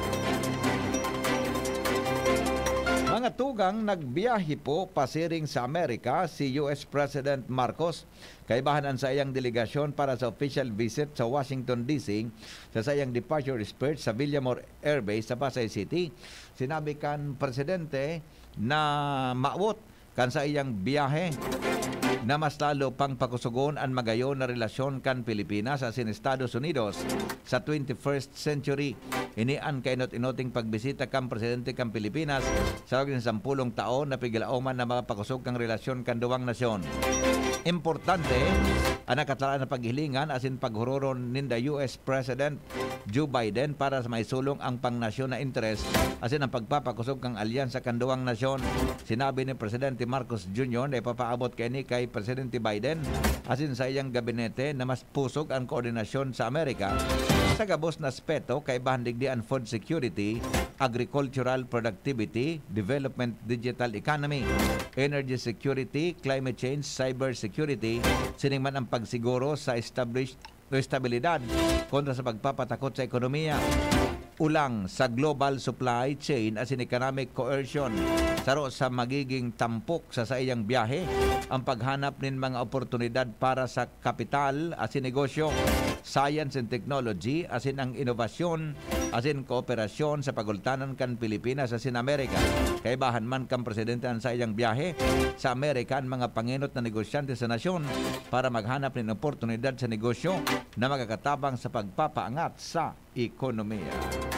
Mga tugang nagbiyahe po pasiring sa Amerika si U S President Marcos. Kaibahanan sa iyang delegasyon para sa official visit sa Washington D C sa sayang departure speech sa Villamor Air Base sa Pasay City. Sinabi kan Presidente na maawot kan sa iyang biyahe na mas lalo pang pakusugon ang magayon na relasyon kan Pilipinas asin Estados Unidos sa twenty-first century. Inian kay inot-inoting pagbisita kan Presidente kan Pilipinas sa loob ng sampulong taon na pigilauman na mga pakusog kang relasyon kan duwang nasyon. Importante ang nakatalaan na paghilingan asin paghuroron ninda U S President Joe Biden para sa maisulong ang pangnasyon na interes asin ang pagpapakusog kang alyansa kan duwang nasyon. Sinabi ni Presidente Marcos Junior na ipapaabot kay ni kay Presidente Biden asin sa iyang gabinete na mas pusog ang koordinasyon sa Amerika sa gabos na aspeto kay bahandig di ang food security, agricultural productivity, development digital economy, energy security, climate change, cyber security, siningman ang pagsiguro sa established estabilidad kontra sa pagpapatakot sa ekonomiya, ulang sa global supply chain asin economic coercion. Saro sa magiging tampok sa sa iyang biyahe ang paghanap nin mga oportunidad para sa kapital asin negosyo, science and technology asin ang inovasyon asin kooperasyon sa pagultanan kan Pilipinas asin Amerika. Kaibahan man kan Presidente ang sa iyang biyahe sa Amerika ang mga panginot na negosyante sa nasyon para maghanap nin oportunidad sa negosyo na magkakatabang sa pagpapaangat sa ekonomiya.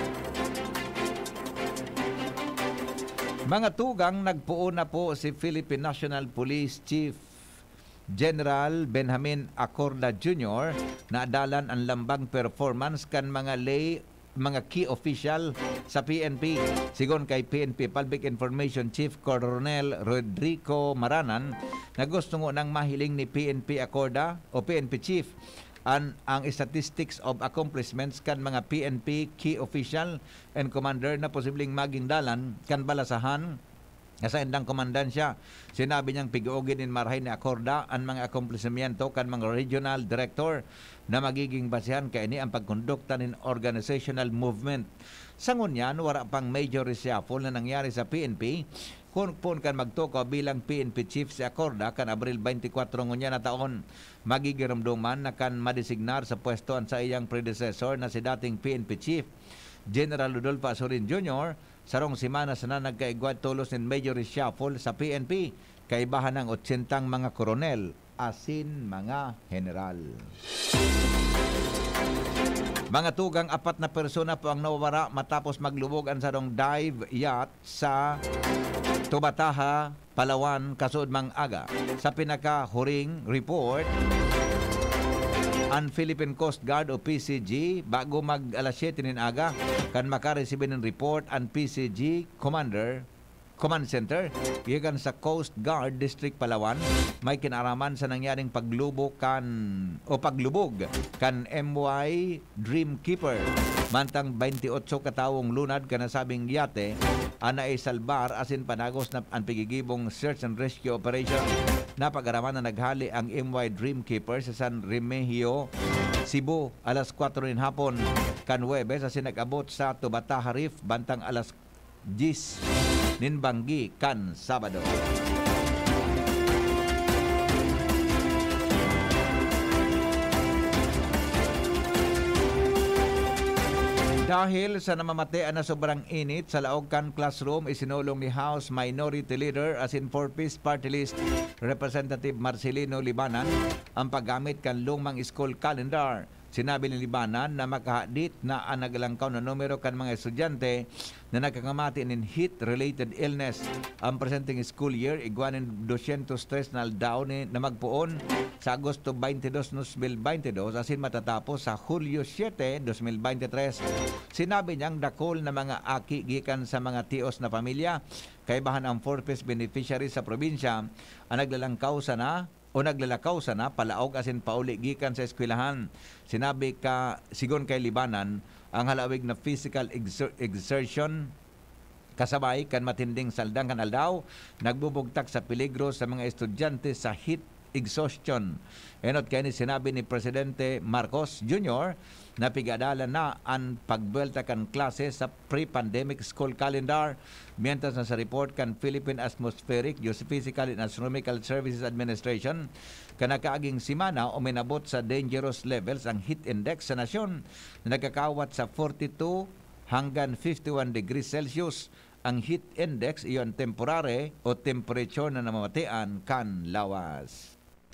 Mga tugang, nagpuo na po si Philippine National Police Chief General Benjamin Acorda Junior na adalan ang lambang performance kan mga lay mga key official sa P N P. Sigon kay P N P Public Information Chief Colonel Rodrigo Maranan na gusto ngo nang mahiling ni P N P Acorda o P N P Chief ang, ang statistics of accomplishments kan mga P N P key official and commander na posibleng maging dalan kan balasahan sa indang komandansya. Sinabi niyang pig-uogin in marhay ni Acorda ang mga accomplishmento kan mga regional director na magiging basihan kay ini ang pagkondukta nin organizational movement. Sangon yan, wala pang major reshuffle na nangyari sa P N P kung pun kan magtuko bilang P N P Chief si Acorda kan Abril twenty-four ngunya na taon. Magigiramduman na kan madesignar sa pwesto ang sa iyang predecessor na si dating P N P Chief General Rodolfo Azorin Junior sarong simana sa na nagkaigwad tulos ng major reshuffle sa P N P kaibahan ng eighty mga koronel asin mga general. Mga tugang, apat na persona po ang nawawara matapos maglubog ang sarong dive yacht sa Tubataha, Palawan, kasud mang aga. Sa pinaka-huring report, ang Philippine Coast Guard o P C G bago mag alas siyete nin aga kan makaresibin ng report ang P C G Commander Command Center gikan sa Coast Guard District Palawan may kinaraman sa nangyaring paglubog kan o paglubog kan M Y Dreamkeeper mantang twenty-eight katawong lunad kanasabing yate ana ay salbar asin panagos na ang pigigibong search and rescue operation. Napagaraman na naghali ang M Y Dreamkeeper sa San Remigio, Cebu alas four rin hapon kan Huwebes asin nag-abot sa Tubataha Reef bantang alas ten nin Banggi kan Sabado. Dahil sa namamatian na sobrang init sa Laogan Classroom, isinulong ni House Minority Leader as in four-piece party list Representative Marcelino Libanan ang paggamit kan lumang school calendar. Sinabi ni Libanan na makahadit na ang nagalangkaw na numero kan mga estudyante na nagkangamati in heat-related illness. Ang presenting school year, iguanin two hundred tres na aldaw ni na magpuon sa Agosto twenty-two, twenty twenty-two asin matatapos sa Hulyo seven, twenty twenty-three. Sinabi niyang dakol na mga aki gikan sa mga tios na pamilya kaibahan ang four-piece beneficiary sa probinsya ang naglalangkaw sa na o naglalakaw sana palaog asin pauli gikan sa eskwelahan. Sinabi ka sigon kay Libanan ang halawig na physical exer- exertion kasabay kan matinding saldang kan aldaw nagbubugtak sa peligro sa mga estudyante sa heat exhaustion. Enot kay ni sinabi ni Presidente Marcos Junior na pigadalan na ang pagbuelta kan klase sa pre-pandemic school calendar mientras na sa report kan Philippine Atmospheric, Geophysical and Astronomical Services Administration kanakaaging simana o minabot sa dangerous levels ang heat index sa nasyon na nagkakawat sa forty-two hanggang fifty-one degrees Celsius. Ang heat index iyon temporary o temperature na namamatian kan lawas.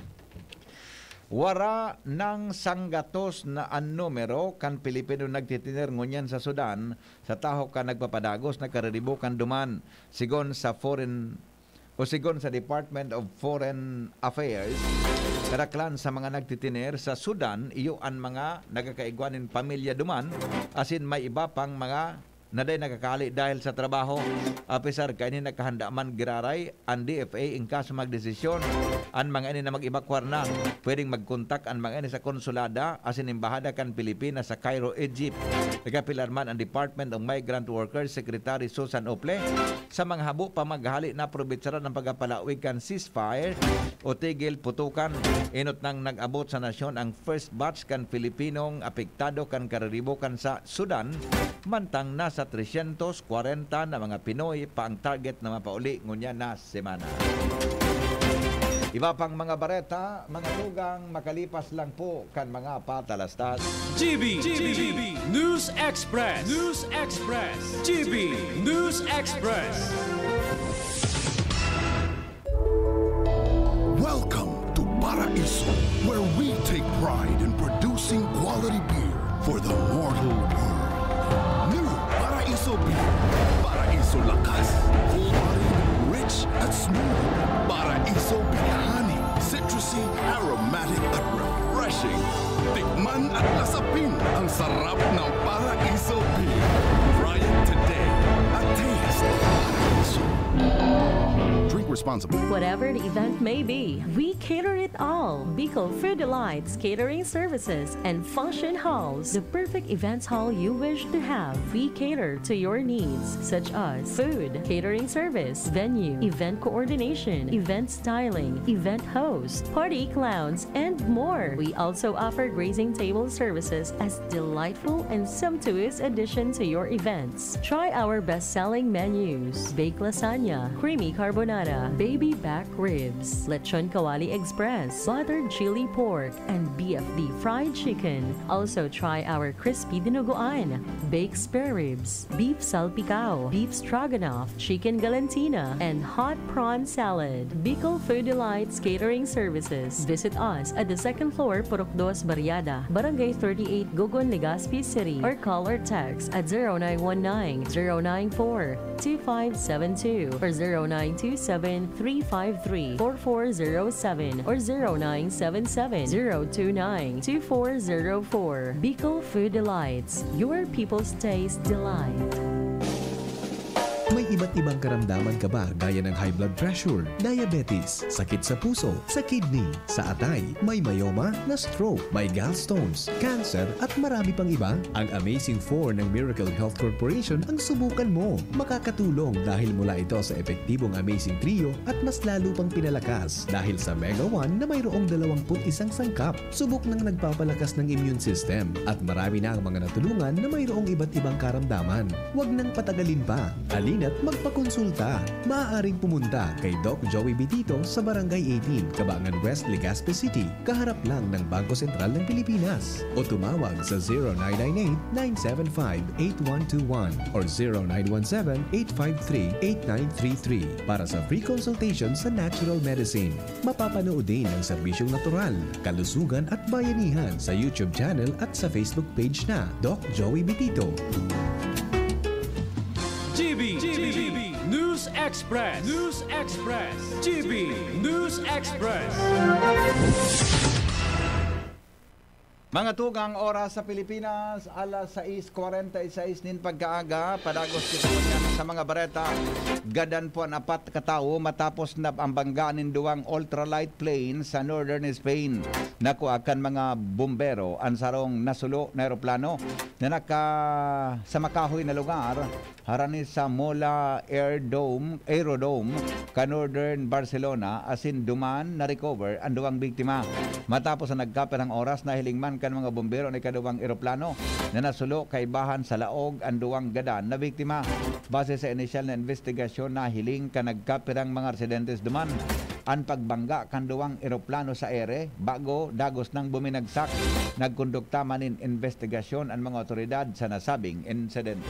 Wara ng sanggatos na ang numero kan Pilipino nagtitiner ngunyan sa Sudan sa taho ka nagpapadagos na kararibukan duman sigon sa foreign o sigon sa Department of Foreign Affairs. Karaklan sa mga nagtitiner sa Sudan iyo ang mga nagkakaigwanin pamilya duman asin may iba pang mga naday nakakali dahil sa trabaho. Apisar kay ni nakahanda man giraray ang D F A in kaso magdesisyon ang mga ini na mag-evacuar na pwedeng magkontak ang mga ini sa konsulada asin embahada kan Pilipinas sa Cairo, Egypt. Nagapilar man ang Department of Migrant Workers Secretary Susan Ople sa mga habo pa maghali na probitsaran ng pagapalawig kan ceasefire o tigil putukan. Inot nang nag-abot sa nasyon ang first batch kan Pilipinong apektado kan kararibukan sa Sudan mantang nasa sa three hundred forty na mga Pinoy pa ang target na mapauli ngunya na semana. Iba pang mga bareta, mga tugang makalipas lang po kan mga patalastas. G B, G B, G B News Express, News Express, G B News Express. Welcome to Paraiso, where we take pride in producing quality beer for the mortal world. New Paraiso beer, Paraiso lakas, full-bodied, rich at smooth. Paraiso beer honey, citrusy, aromatic at refreshing. Tikman at lasapin ang sarap ng Paraiso beer. Try it today. A taste of Paraiso. Drink responsibly. Whatever the event may be, we cater it all. Bicol Food Delights Catering Services and Function Halls, the perfect events hall you wish to have. We cater to your needs, such as food, catering service, venue, event coordination, event styling, event host, party clowns, and more. We also offer grazing table services as delightful and sumptuous addition to your events. Try our best-selling menus: baked lasagna, creamy carbonara, baby back ribs, lechon kawali express, buttered chili pork, and B F D fried chicken. Also try our crispy dinuguan, baked spare ribs, beef salpicao, beef stroganoff, chicken galantina, and hot prawn salad. Bicol Food Delights Catering Services. Visit us at the second floor, Purok dos Barriada, Barangay thirty-eight, Gogon, Legazpi City, or call or text at zero nine one nine, zero nine four, two five seven two or zero nine two seven, three five three, four four zero seven or zero nine seven seven, zero two nine, two four zero four. Bicol Food Delights, your people's taste delight. May iba't ibang karamdaman ka ba gaya ng high blood pressure, diabetes, sakit sa puso, sa kidney, sa atay, may myoma, na stroke, may gallstones, cancer at marami pang iba? Ang Amazing four ng Miracle Health Corporation ang subukan mo. Makakatulong dahil mula ito sa epektibong Amazing Trio at mas lalo pang pinalakas dahil sa Mega one na mayroong dalawampu't isang sangkap. Subok ng nagpapalakas ng immune system at marami na ang mga natulungan na mayroong iba't ibang karamdaman. Huwag nang patagalin pa. Alin ulitin at magpakonsulta. Maaaring pumunta kay Doc Joey Bitito sa Barangay eighteen, Cabangan West, Legazpi City, kaharap lang ng Bangko Sentral ng Pilipinas. O tumawag sa zero nine nine eight, nine seven five, eight one two one or zero nine one seven, eight five three, eight nine three three para sa free consultation sa natural medicine. Mapapanood din ang serbisyong natural, kalusugan at bayanihan sa YouTube channel at sa Facebook page na Doc Joey Bitito. G B, G B, News Express, News Express, G B News Express. Mga tugang oras sa Pilipinas, alas sais kuwarenta y sais nin pagkaaga, padagos kita sa mga bareta. Gadan po ang apat katao matapos na ang banggaan duwang ultralight plane sa northern Spain. Nakuakan mga bumbero ang sarong nasulo na aeroplano na naka sa makahoy na lugar harani sa Mola Aerodome, Aerodome ka northern Barcelona asin duman na recover ang duwang biktima. Matapos ang nagkaper ng oras na hilingman kan mga bombero na kaduwang eroplano na nasulo kay bahan sa laog ang duwang gadan na biktima. Base sa initial na investigasyon na hiling ka nagkapirang mga residentes duman ang pagbangga kan duwang eroplano sa ere bago dagos ng buminagsak. Nagkondukta manin investigasyon ang mga otoridad sa nasabing insidente.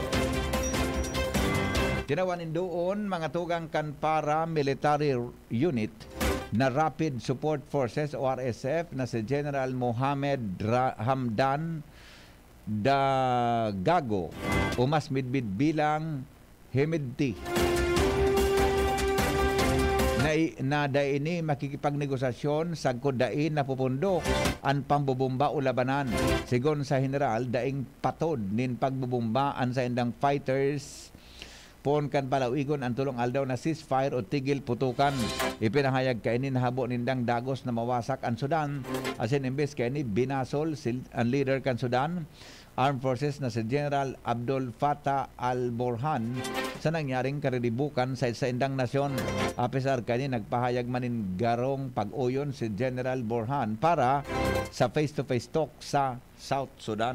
Tinawanin doon mga tugang kan para military unit na Rapid Support Forces o R S F na si General Mohamed Ra- Hamdan Dagago o mas midbid bilang Hemedti na, na daini makikipagnegosasyon sa kudain na pupundok ang pambubumba o labanan. Sigon sa general, daing patod nin pagbubumba ang sa indang fighters pon kan palawigon ang tulong aldaw na ceasefire o tigil putukan. Ipinahayag kaini nahabo nindang dagos na mawasak ang Sudan. Asin imbes kaini binasol sil, ang leader kan Sudan Armed Forces na si General Abdul Fattah al-Burhan sa nangyaring karedibukan sa isa indang nasyon. Apesar kaini nagpahayag manin garong pag-uyon si General Burhan para sa face-to-face talk sa South Sudan.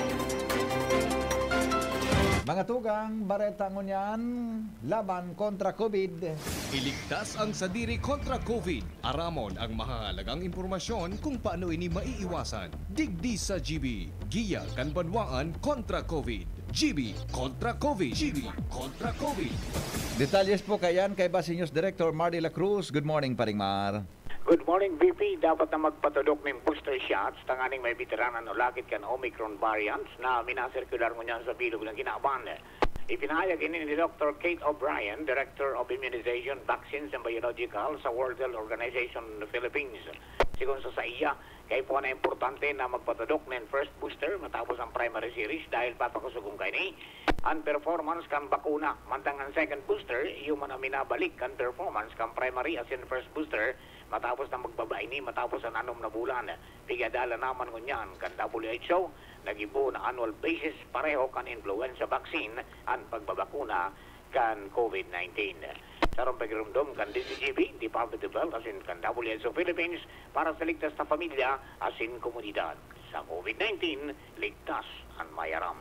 Mga tugang, bareta ngunyan, laban kontra COVID. Iligtas ang sadiri kontra COVID. Aramon ang mahalagang impormasyon kung paano ini maiiwasan. Digdi sa G B, Giya Kanbanwaan kontra COVID. G B kontra COVID. G B kontra COVID. Detalyes po kayan kay Basi News Director Mar de la Cruz. Good morning, Paring Mar. Good morning, V P. Dapat na magpatudok ng booster shots tanganing may biteranan o lakit kan Omicron variants na minasirkular mo niyan sa bilog ng kinaaban. Ipinahayag ini ni Doctor Kate O'Brien, Director of Immunization, Vaccines and Biological sa World Health Organization ng Philippines. Sigon sa sa iya, kaya po na importante na magpatudok ng first booster matapos ang primary series dahil papakusugong kayo ni ang performance kan bakuna. Mantang ang second booster, yung man minabalik kan performance kan primary as in first booster matapos na magbabay ni matapos ang anom na bulan. Pigadala naman ngunyan kan W H O nagibo na annual basis pareho kan influenza vaccine ang pagbabakuna kan COVID nineteen. Sarong pagirumdom kan D C G B, Department of Health asin kan W H O Philippines para sa ligtas na pamilya asin komunidad. Sa COVID nineteen, ligtas ang mayaram.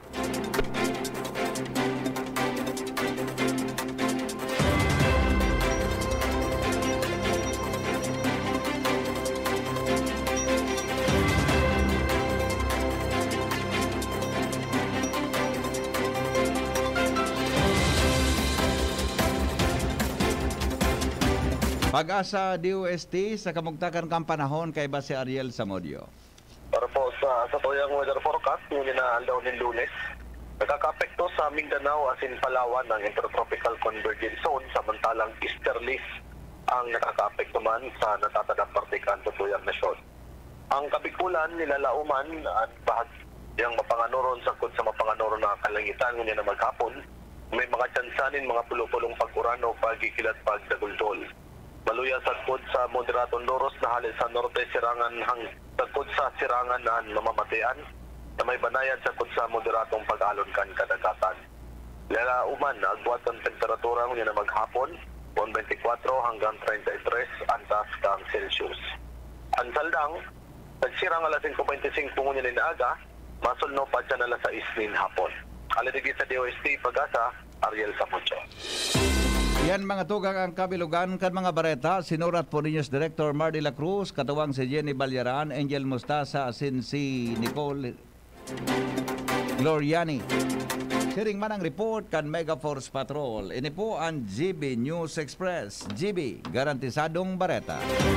Pag-asa D O S T sa kamugtakan kang panahon kay Basi Ariel Samodio. Para po sa, sa tuyang weather forecast, yung inaalaw ng Lunes, nakaka-apekto sa Mindanao as in Palawan ng Intertropical Convergence Zone, samantalang easterlies ang nakaka-apekto man sa natatanang partikan sa tuyang nasyon. Ang kabikulan, nilalauman at bahagyang mapanganoron sakot sa mapanganoron na kalangitan ngunit na maghapon, may mga tsansanin, mga pulupulong pag-uran o pagkikilat pagdaguldol. Maluya sagkod sa moderatong loros na halin sa norte sirangan hang sagkod sa sirangan na mamamatian na may banayan sagkod sa moderatong pag-alon kan kadagatan. Lalauman agbuat ang temperatura ngunit na maghapon twenty-four hanggang thirty-three antas kang Celsius. Ang saldang nagsirang alas five twenty-five ngunit na aga masulno pa dyan alas six hapon. Aladigit sa D O S T Pag-asa Ariel Samucho. Yan mga tugang ang kabilugan kan mga bareta. Sinurat po ninyo si Director Mar de la Cruz, katuwang si Jenny Balyaran, Angel Mustasa, asin si Nicole Gloriani. Siring man ang report kan Mega Force Patrol. Ini po ang G B News Express. G B, garantisadong bareta.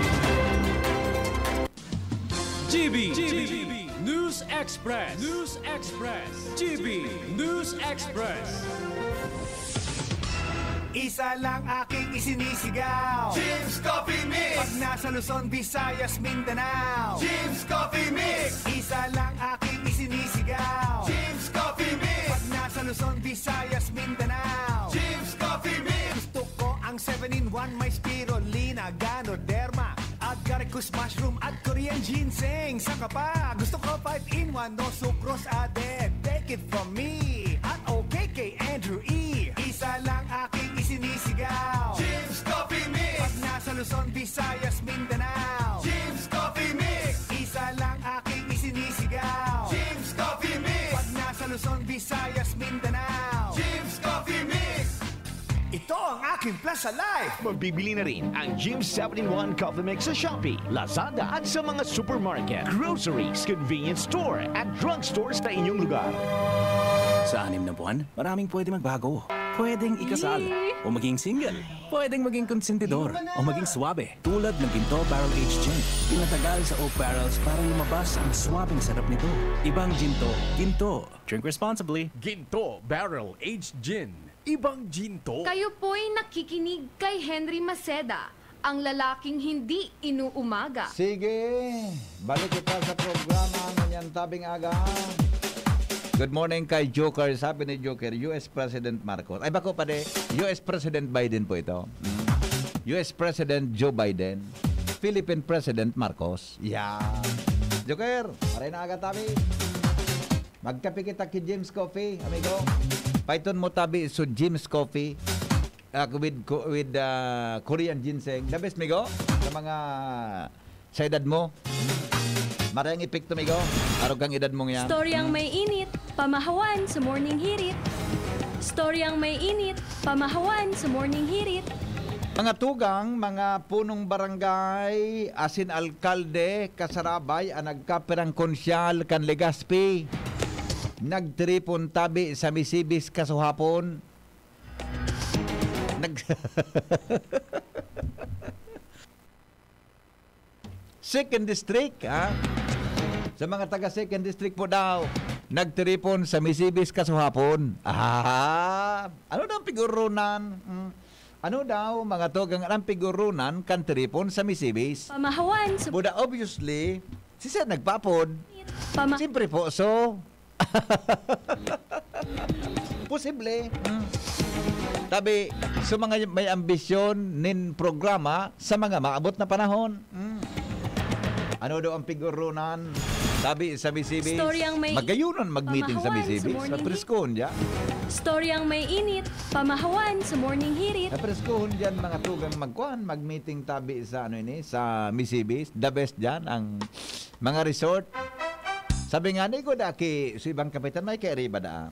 G B, G B News Express. News Express. G B News Express. Isa lang aking isinisigaw, Jim's Coffee Mix. Pag nasa Luzon, Visayas, Mindanao, Jim's Coffee Mix. Isa lang aking isinisigaw, Jim's Coffee Mix. Pag nasa Luzon, Visayas, Mindanao, Jim's Coffee Mix. Gusto ko ang seven in one, may spirulina, ganoderma, agaricus mushroom at Korean ginseng. Saka pa, gusto ko five in one, no sucrose added. Take it from me, at okay kay Andrew E. Isa lang aking isinisigaw, Jim's Coffee Mix. Pag nasa Luzon, Visayas, Mindanao, Jim's Coffee Mix. Isa lang aking isinisigaw, Jim's Coffee Mix. Pag nasa Luzon, Visayas, Mindanao, Jim's Coffee Mix. Ito ang aking Plus Alive. Mabibili na rin ang Jim's seven in one Coffee Mix sa Shopee, Lazada at sa mga supermarket, groceries, convenience store at drugstores na inyong lugar. Sa anim na buwan, maraming pwede magbago. Pwedeng ikasal, o maging single. Pwedeng maging konsentidor, o maging swabe. Tulad ng Ginto Barrel Aged Gin. Pinatagal sa oak barrels para lumabas ang swabing sarap nito. Ibang Ginto, Ginto. Drink responsibly. Ginto Barrel Aged Gin. Ibang Ginto. Kayo po'y nakikinig kay Henry Maceda, ang lalaking hindi inuumaga. Sige, balik kita sa programa ng tabing aga. Good morning kay Joker. Sabi ni Joker, U S President Marcos. Ay bako pa de, U S President Biden po ito. U S President Joe Biden. Philippine President Marcos. Yeah. Joker, maray na agad tabi. Magkape kita kay Jim's Coffee, amigo. Python mo tabi so Jim's Coffee uh, with with uh, Korean ginseng. The best, migo, sa mga sa edad mo. Marang epekto, migo. Araw kang edad mong yan. Storyang may init, pamahawan sa morning hirit. Storyang may init, pamahawan sa morning hirit. Mga tugang, mga punong barangay, asin alkalde, kasarabay, ang nagkapirang konsyal kan Legazpi. Nagtripon tabi sa Misibis kasuhapon. Nag... Second District, ha? Sa mga taga Second District po daw, nagtripon sa Misibis kasuhapon. Ah, ano daw ang pigurunan? Hmm. Ano daw mga tugang ang pigurunan kan tripon sa Misibis? Pamahawan sa... Buda obviously, si Sir nagpapod. Pama... Siyempre po, so... Posible. Hmm. Tabi, sa mga may ambisyon nin programa sa mga maabot na panahon. Hmm. Ano daw ang pigurunan? Sabi sa Misibis, may... magayunan mag-meeting sa Misibis. Sa preskon dyan. Storyang may init, pamahawan sa morning hirit. Sa preskon dyan, mga tugang magkuhan, mag-meeting tabi sa ano ini, sa Misibis. The best dyan, ang mga resort. Sabi nga ni ko daki, sa ibang kapitan, may kaya da.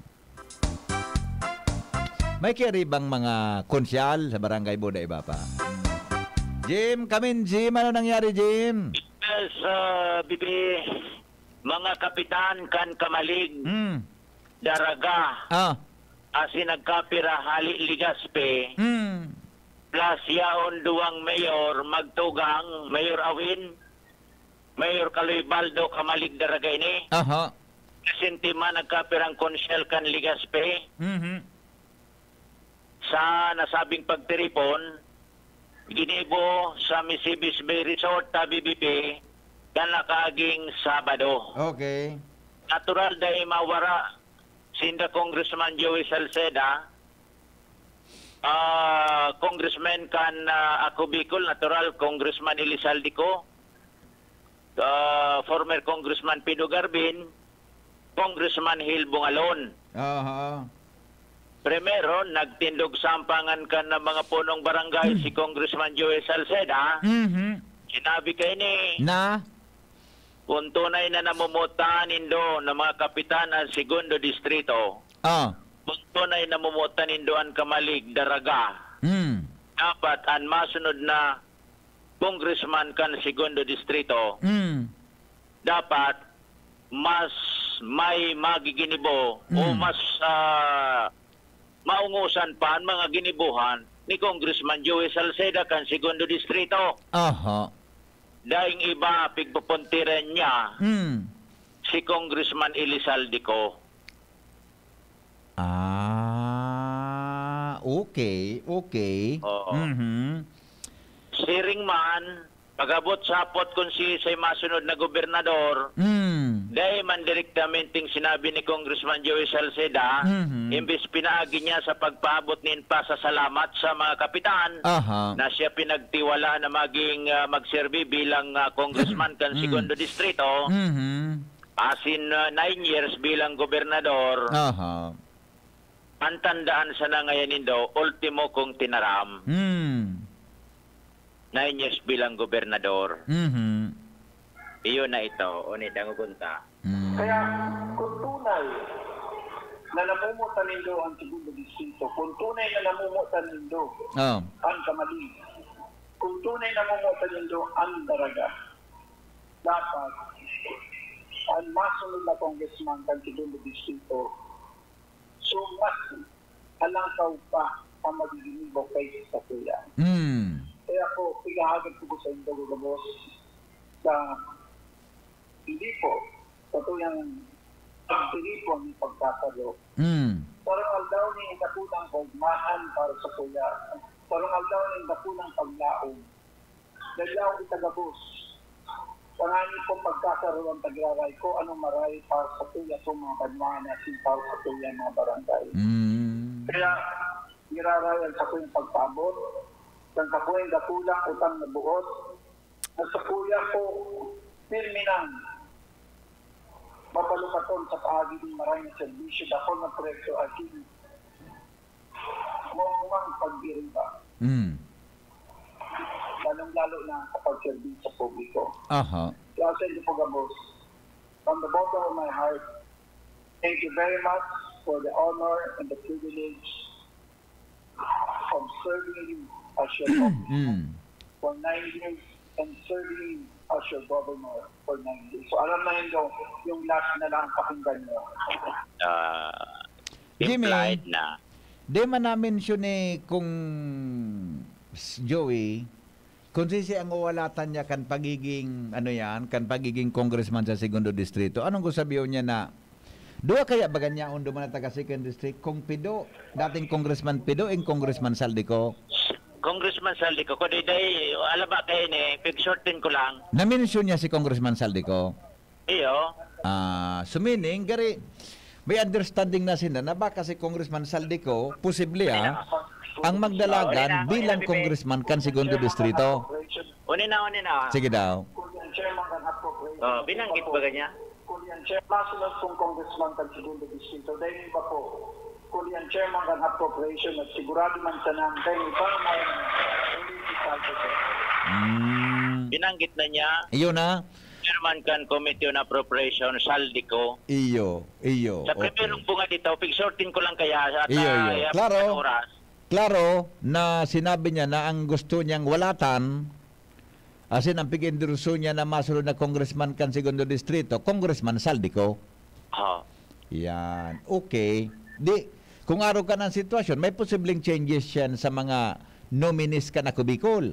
May kaya bang mga konsyal sa barangay Boda iba pa? Jim, kamin Jim, ano nangyari Jim? Yes, uh, Bibi, mga kapitan kan kamalig, Hmm. daraga, Ah. asin nagkapira hali Legazpi, Hmm. plus yaon duwang mayor, magtugang, Mayor Awin, Mayor Kaloy Baldo, kamalig daraga ini. Aha. Kasintima nagkapirang konsyel kan Legazpi. Mhm. Sa nasabing pagtiripon, ginibo sa Misibis Bay Resort, tabi B P, kan nakaging Sabado. Okay. Natural dahil mawara sinda Congressman Joey Salceda, uh, Congressman kan uh, ako Bicol, natural Congressman Elizaldico, uh, former Congressman Pino Garbin, Congressman Hil Bungalon. Aha. Primero, nagtindog sampangan ka ng mga punong barangay si Congressman Joey Salceda. Mhm. Sinabi kayo ni Na? kung tunay na namumutaan indo ng mga kapitan ng segundo distrito, Ah. kung tunay namumutan nindoan kamalig daraga, Mm. dapat ang masunod na congressman kan segundo distrito, Mm. dapat mas may magiginibo o Mm. mas ah, maungusan pa ang mga ginibuhan ni Congressman Joey Salceda kan segundo distrito. Aha. Daing iba pigpupuntiran niya Mm. si Congressman Elizaldico. Ah, okay, okay. Oo. Mhm. Siring man, pagabot sapot kung si say masunod na gobernador, Mm. dahil man direktamenting sinabi ni Congressman Joey Salceda, Mhm. imbis pinaagi niya sa pagpaabot nin pa sa salamat sa mga kapitan, Aha. na siya pinagtiwala na maging ah, magserbi bilang ah, congressman kan Mm. segundo distrito, Mhm. asin ah, nine years bilang gobernador, Aha. ang tandaan sa nangayanin daw, ultimo kong tinaram, Mm. nine years bilang gobernador. Mhm. Iyon na ito, o ni Dangugunta. Kaya kung tunay na namumutan nindo ang segundo distrito, kung tunay na namumutan nindo Oh. ang kamalig, kung tunay na namumutan nindo ang daraga, dapat ang masunod na congressman ng segundo distrito, so mas alangkaw pa ang magiging bukay sa kuya. Mm. Kaya po, pigahagad ko sa inyo, Gugabos, sa hindi po, katuyang pagpilipon ng pagkakalo. Mm. Parang aldaw ni nakunang pagmahan para sa kuya. Parang aldaw ni nakunang paglaong. Daglaw itagabos. Pangani kong pagkakaroon tagraray ko anong maray para sa kuya kung mga pagmahan natin para sa kuya mga barangay. Mm. Kaya, nirarayan sa kuyang pagpabot, kang kakuhin dakulang utang na buot, at sa kuya ko, pirmi nang mapalukaton sa paagi ng maraming servisyo dako na proyekto akin mong pagbirin ba. Mm. Lalong-lalo na kapag servisyo sa publiko. Aha. Kaya sa inyo po, Gabos, from the bottom of my heart, thank you very much for the honor and the privilege of serving you as your governor Mm. for nine years and serving you as your governor for nine years. So alam na yun daw, yung last na lang pakinggan nyo. Uh, Jimmy, implied na. di man na-mention eh kung Joey, kung sisi ang uwalatan niya kan pagiging, ano yan, kan pagiging congressman sa segundo distrito, anong ko sabihin niya na, doa kaya ba ganyan undo man taga second district, kung Pido, dating congressman Pido, ang congressman Saldico? Congressman Saldico, ko day day, alam ba kayo ni, pig-shortin ko lang. Na-mention niya si congressman Saldico? Iyo. Ah, so meaning, gari, may understanding na sila na baka si congressman Saldico, posible ah, ang magdalagan bilang congressman kan segundo distrito. Unin na, unin na. Sige daw. Oh, binanggit ba ganyan? Kung yan chairman sunod kong congressman kan segundo distrito, dahil ba po, kung yan chairman kan appropriation at sigurado man sa nang, dahil ba may hindi salto siya. Mm. Binanggit na niya. Iyo na? Chairman kan Committee on Appropriation, Saldico. Iyo, iyo. Sa Okay. primerong bunga dito, pig-shortin ko lang kaya. At, Iyo, ah, iyo. uh, Klaro. oras. Klaro na sinabi niya na ang gusto niyang walatan, asin ang pig-endorso niya na masunod na congressman kan segundo distrito, Congressman Saldico. Oh. Yan. Okay. Di, kung araw ka ng sitwasyon, may posibleng changes yan sa mga nominees ka na kubikol.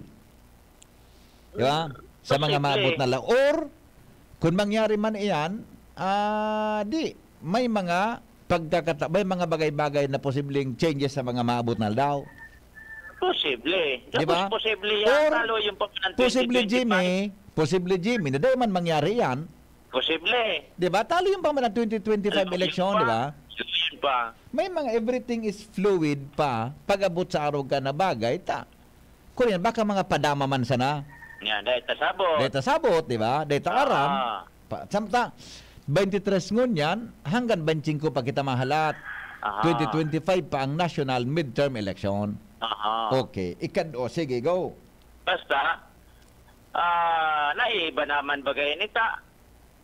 Di ba? Sa mga maabot na lang. Or, kung mangyari man iyan, ah, di, may mga pagkakata, may mga bagay-bagay na posibleng changes sa mga maabot na daw. Posible. Di ba? Tapos posible yan. Or, Talo yung pagkanan Posible, Jimmy, posible, Jimmy, na dahil man mangyari yan. Posible. Di ba? Talo yung pamanan twenty twenty-five election, di ba? Yun pa. May mga everything is fluid pa. Pag-abot sa araw ka na bagay, ta. Kung yan, baka mga padama man sana. Yan, dahil tasabot. Dahil tasabot, di ba? Dahil taaram. Ah. Pa, samta, twenty-three ngun yan, hanggang twenty-five pa kita mahalat. Aha. twenty twenty-five pa ang national midterm election. Aha. Okay. Ikad, o sige, go. Basta, ah, naiba naman bagay nita.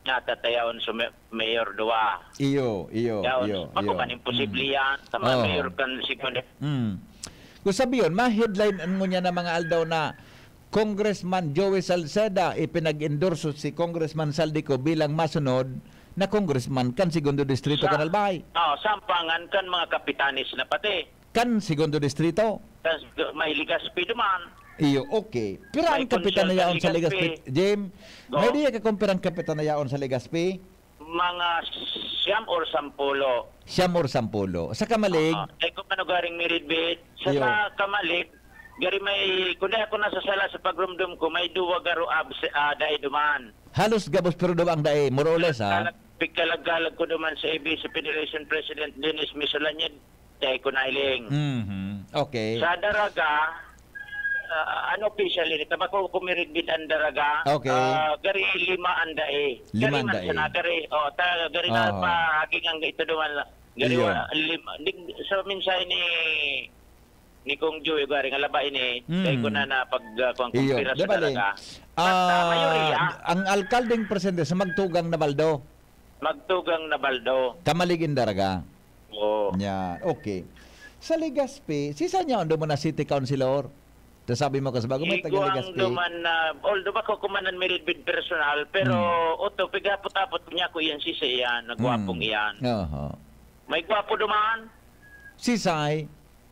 natatayaon sa may- mayor dua. Iyo, iyo, Yaon, iyo, ako iyo. man imposible yan. Sa mga Oh. mayor kan segundo. Mm. Kung sabi yun, ma-headline mo niya na mga aldaw na Congressman Joey Salceda ipinag-endorso si Congressman Saldico bilang masunod na congressman kan Segundo Distrito Sa- Kanalbay. Oh, sampangan kan mga kapitanis na pati. Kan Segundo Distrito. Kan may Ligaspi duman. Iyo, okay. Pero ang May kapitan na yaon sa Legazpi. Legazpi, Jim, Go. may diya ka kung pirang kapitan na yaon sa Legazpi? Mga siyam or sampulo. Siyam or sampulo. Sa Kamalig, Uh, ay kung manugaring miridbit. Sa, Iyo. sa Kamalig, gari may, kundi ako nasa sala sa pagrumdum ko, may duwa garo abs, uh, dahi duman. halos gabos pero daw ang dae, more or less, ha? Pigkalag-galag ko duman sa A B C Federation President Dennis Misolanyad, dahi ko nailing. Mhm. Okay. Sa Daraga, uh, ano officially nito, bako kumiridbit ang Daraga, Okay. uh, gari lima ang dae. Lima Gari ang man dae. sa na, gari, oh, ta, gari na Oo. pa, haking ang ito duman, gari, Iyo. wa- lima, dig, sa minsay ni ni Kong Joy gari nga labay ni Mm. kay ko na na pag uh, kung Iyo, kumpira di sa ba, Ling? Daraga. Ah, mayorya. ang alkaldeng presente sa Magtugang na Baldo, Magtugang na Baldo. Kamaligin Daraga. Oo. Yan, okay. Sa Legazpi, si saan niya mo na city councilor? Tapos sabi mo kasi bago may taga Iguang Legazpi. duman na, although ba ko kumanan merit bid personal, pero Hmm. oto, pigapot-apot niya ko yan si iyan, nagwapong Mm. iyan. Oho. May gwapo duman, Si Sai,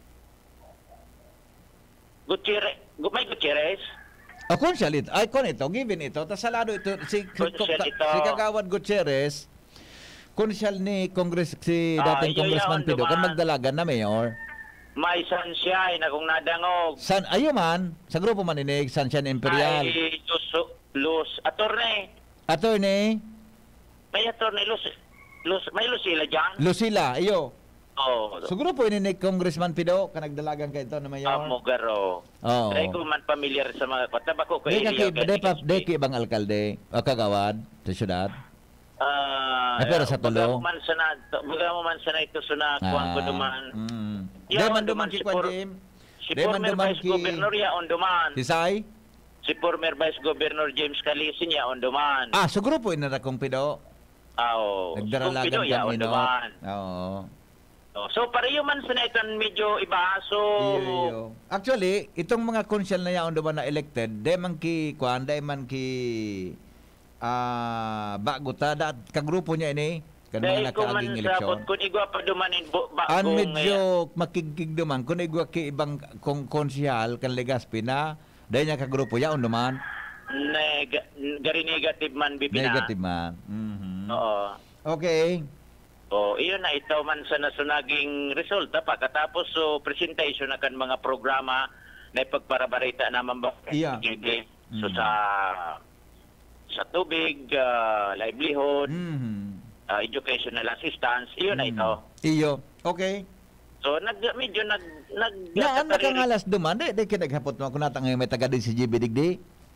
Gutierrez, gu- may Gutierrez. o konsyal ito, ay kon ito, given ito, tas salado ito, si, Konsyal ka- ito. si Kagawad Gutierrez, konsyal ni Congress, si Ah, dating iyo Congressman yun, Pido, kan duman. magdalagan na mayor. May sunshine na kung nadangog. San, ayo man, sa grupo maninig, Sunshine Imperial. Ay, Luz, Luz, attorney. Attorney, May attorney, Luz, Luz, may Lucila dyan. Lucila, iyo. Oo. Sa grupo ininig Congressman Pido, kan nagdalagan ka ito na mayor. Amo garo. Oo. Try ko man familiar sa mga kota ko ko Di ka ki, area. di pa, di ki ibang alkalde, o Kagawad, sa syudad. Ah, Ay, pero sa baga tulo? mo man sa na, baga mo man sa na ito sa na kuwan ko duman. Mm. Di Yaon man duman si ki Kwan por- Jim. Si Di man former duman Vice ki... Governor yaon duman. Si Sai? Si former Vice Governor James Calisin yaon duman. Ah, sa grupo inara kong Pido. Ah, oo. Nagdaralagan Kumpido, ka yaon minot. duman. Oo. Oh, so pareho man sa na itan medyo iba. So Iyo, iyo. Actually, itong mga konsyal na yaon duman na elected, di man ki, kuan, di man ki, ah, bago ta, da, kagrupo niya ini, kan dahil mga ko man nakaaging sa eleksyon. kung igwa pa dumanin bu- ba An kung, medyo eh, makigig duman, kung igwa ki ibang kong konsyal, kan Legazpi na, dahil niya kagrupo yaon duman, neg- gari negative man bibina. negative man. Mhm. Oo. Okay. Oh, iyon na ito man sa nasunaging resulta pagkatapos so presentation na kan mga programa na ipagparabarita naman ba Iya. so sa sa tubig, ah, livelihood, Mhm. ah, educational assistance, iyon na ito. Iyo. Okay. So nag medyo nag nag Naan nakangalas duman, di, di kinaghapot mo kung natang may taga din si G B Digdi.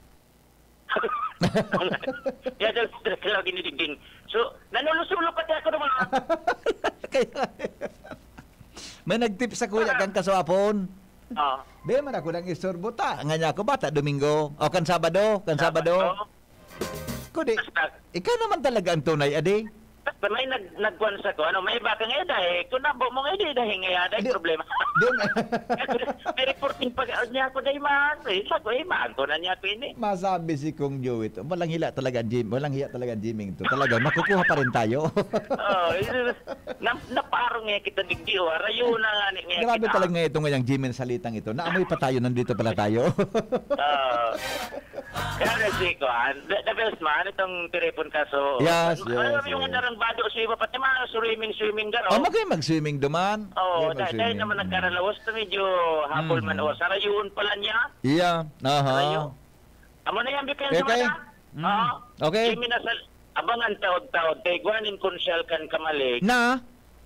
Ya dal lagi ni digding. So nanulusulo pa ako naman. May nagtip sa kuya kang kaswapon. Ah, Di man ako nang istorbo ta. Nga niya ako bata, Domingo. O kan Sabado, kan Sabado. Kundi, ikaw naman talaga ang tunay, adi. basta may nag nagkuan sa ko ano may baka nga dahil kung nabo mo nga dahil nga dahil problema. May reporting pag niya ako dahil man. Sa ko eh man ko na niya ko ini. Masabi si Kong Joey ito. Walang hila talaga ang gym. Walang hiya talaga ang gymming to. Talaga, makukuha pa rin tayo. Oh, na naparong nga kita digdi o rayo na nga ni nga Grabe kita. talaga nga ito ngayang gymming salitang ito. Naamoy pa tayo, nandito pala tayo. Oo. Kaya na si ko, the, the best man, itong telepon kaso. Yes, yes, Ano yes. yung narang bado sa iba, pati mga swimming, swimming gano. O, magkayo mag-swimming duman. Oo, Magkayo dahil, dahil mag-swimming. naman nagkaralawas na medyo hapol man o. Sarayun pala niya. Iya, aha. Amo na yan, bikin Okay, sa okay. mata. Oo. Okay. Kimi na sa, abangan taod-taod, kay Guanin Konsyal kan kamalig. Na?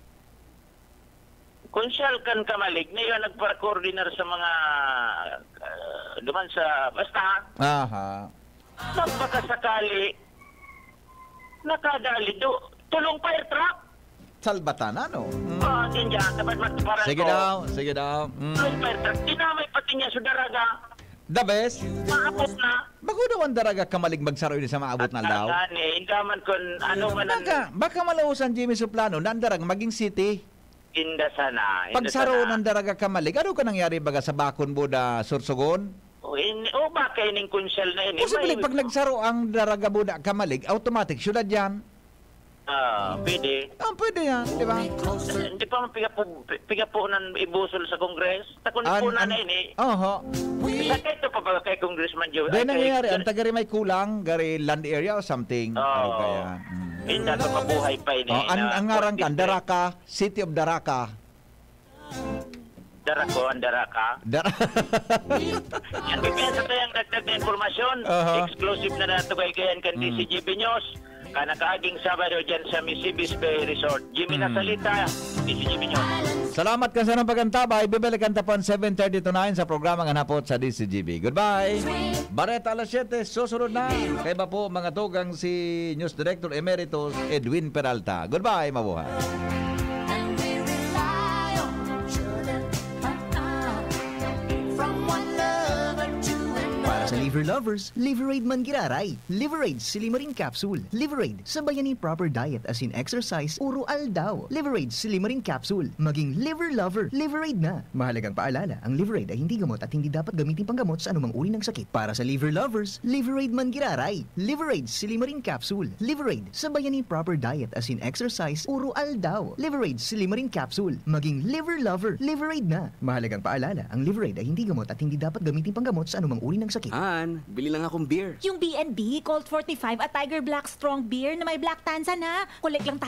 Konsyal kan kamalig, na yun nagpa-coordinate sa mga, uh, duman sa, basta, Aha. nagpakasakali, nakadali do, tulong fire truck. Salbatan, ano? Mm. Ah, din dyan, dapat matuparan Sige ko. daw, sige daw. Mm. Tulong fire truck, dinamay pati niya sa daraga. The best? Maabot na. Bago daw ang daraga kamalig magsaro yun sa maabot na daw. At nga ni, indaman kung ano man ang Baka, baka malausan Jimmy Suplano, nandarag maging city. inda sana. Inda Pagsaro sana. ng daraga kamalig, ano ka nangyari baga sa bakon mo da Sursogon? O, in, o baka ining konsyal na ini. Posible, May- pag nagsaro ang daraga mo da kamalig, automatic, syudad yan. Ah, pwede. Ah, pwede yan, di ba? Hindi pa man piga po, piga po nan ibusol sa Kongres. Takon An- po na an- na ini. Oho. Sa kay to pa ba kay Congressman Joe? Dahil nangyayari, ang tagari may kulang, gari land area or something. Oo. Ano kaya? Inda to mabuhay pa ini. Oh, ang, ang ngarang kan, Daraka, City of Daraka. Darako, ang Daraka. Dar Yan kipensa tayong dagdag na informasyon. Aha. Exclusive na nato kay kayan kan D C G B News. Kana kaaging Sabado dyan sa Misibis Bay Resort. Jimmy Mm. Nasalita, D C G B News. Salamat ka sa ng pagantabay. Bibalikan tapon seven thirty to nine sa programang Hanapot sa D C G B. Goodbye! Bareta alas siyete, susunod na. Kaya ba po mga tugang si News Director Emeritus Edwin Peralta. Goodbye, mabuhay! Para sa liver lovers, Liverade man giraray. Liverade Silimarin Capsule. Liverade, sabayan ni proper diet as in exercise, uro aldaw. Liverade Silimarin Capsule. Maging liver lover, Liverade na. Mahalagang paalala, ang Liverade ay hindi gamot at hindi dapat gamitin panggamot sa anumang uri ng sakit. Para sa liver lovers, Liverade man giraray. Liverade Silimarin Capsule. Liverade, sabayan ni proper diet as in exercise, uro aldaw. Liverade Silimarin Capsule. Maging liver lover, Liverade na. Mahalagang paalala, ang Liverade ay hindi gamot at hindi dapat gamitin panggamot sa anumang uri ng sakit. Han, bili lang akong beer. Yung B and B, Colt forty-five at Tiger Black Strong Beer na may black tanza na. Kulik lang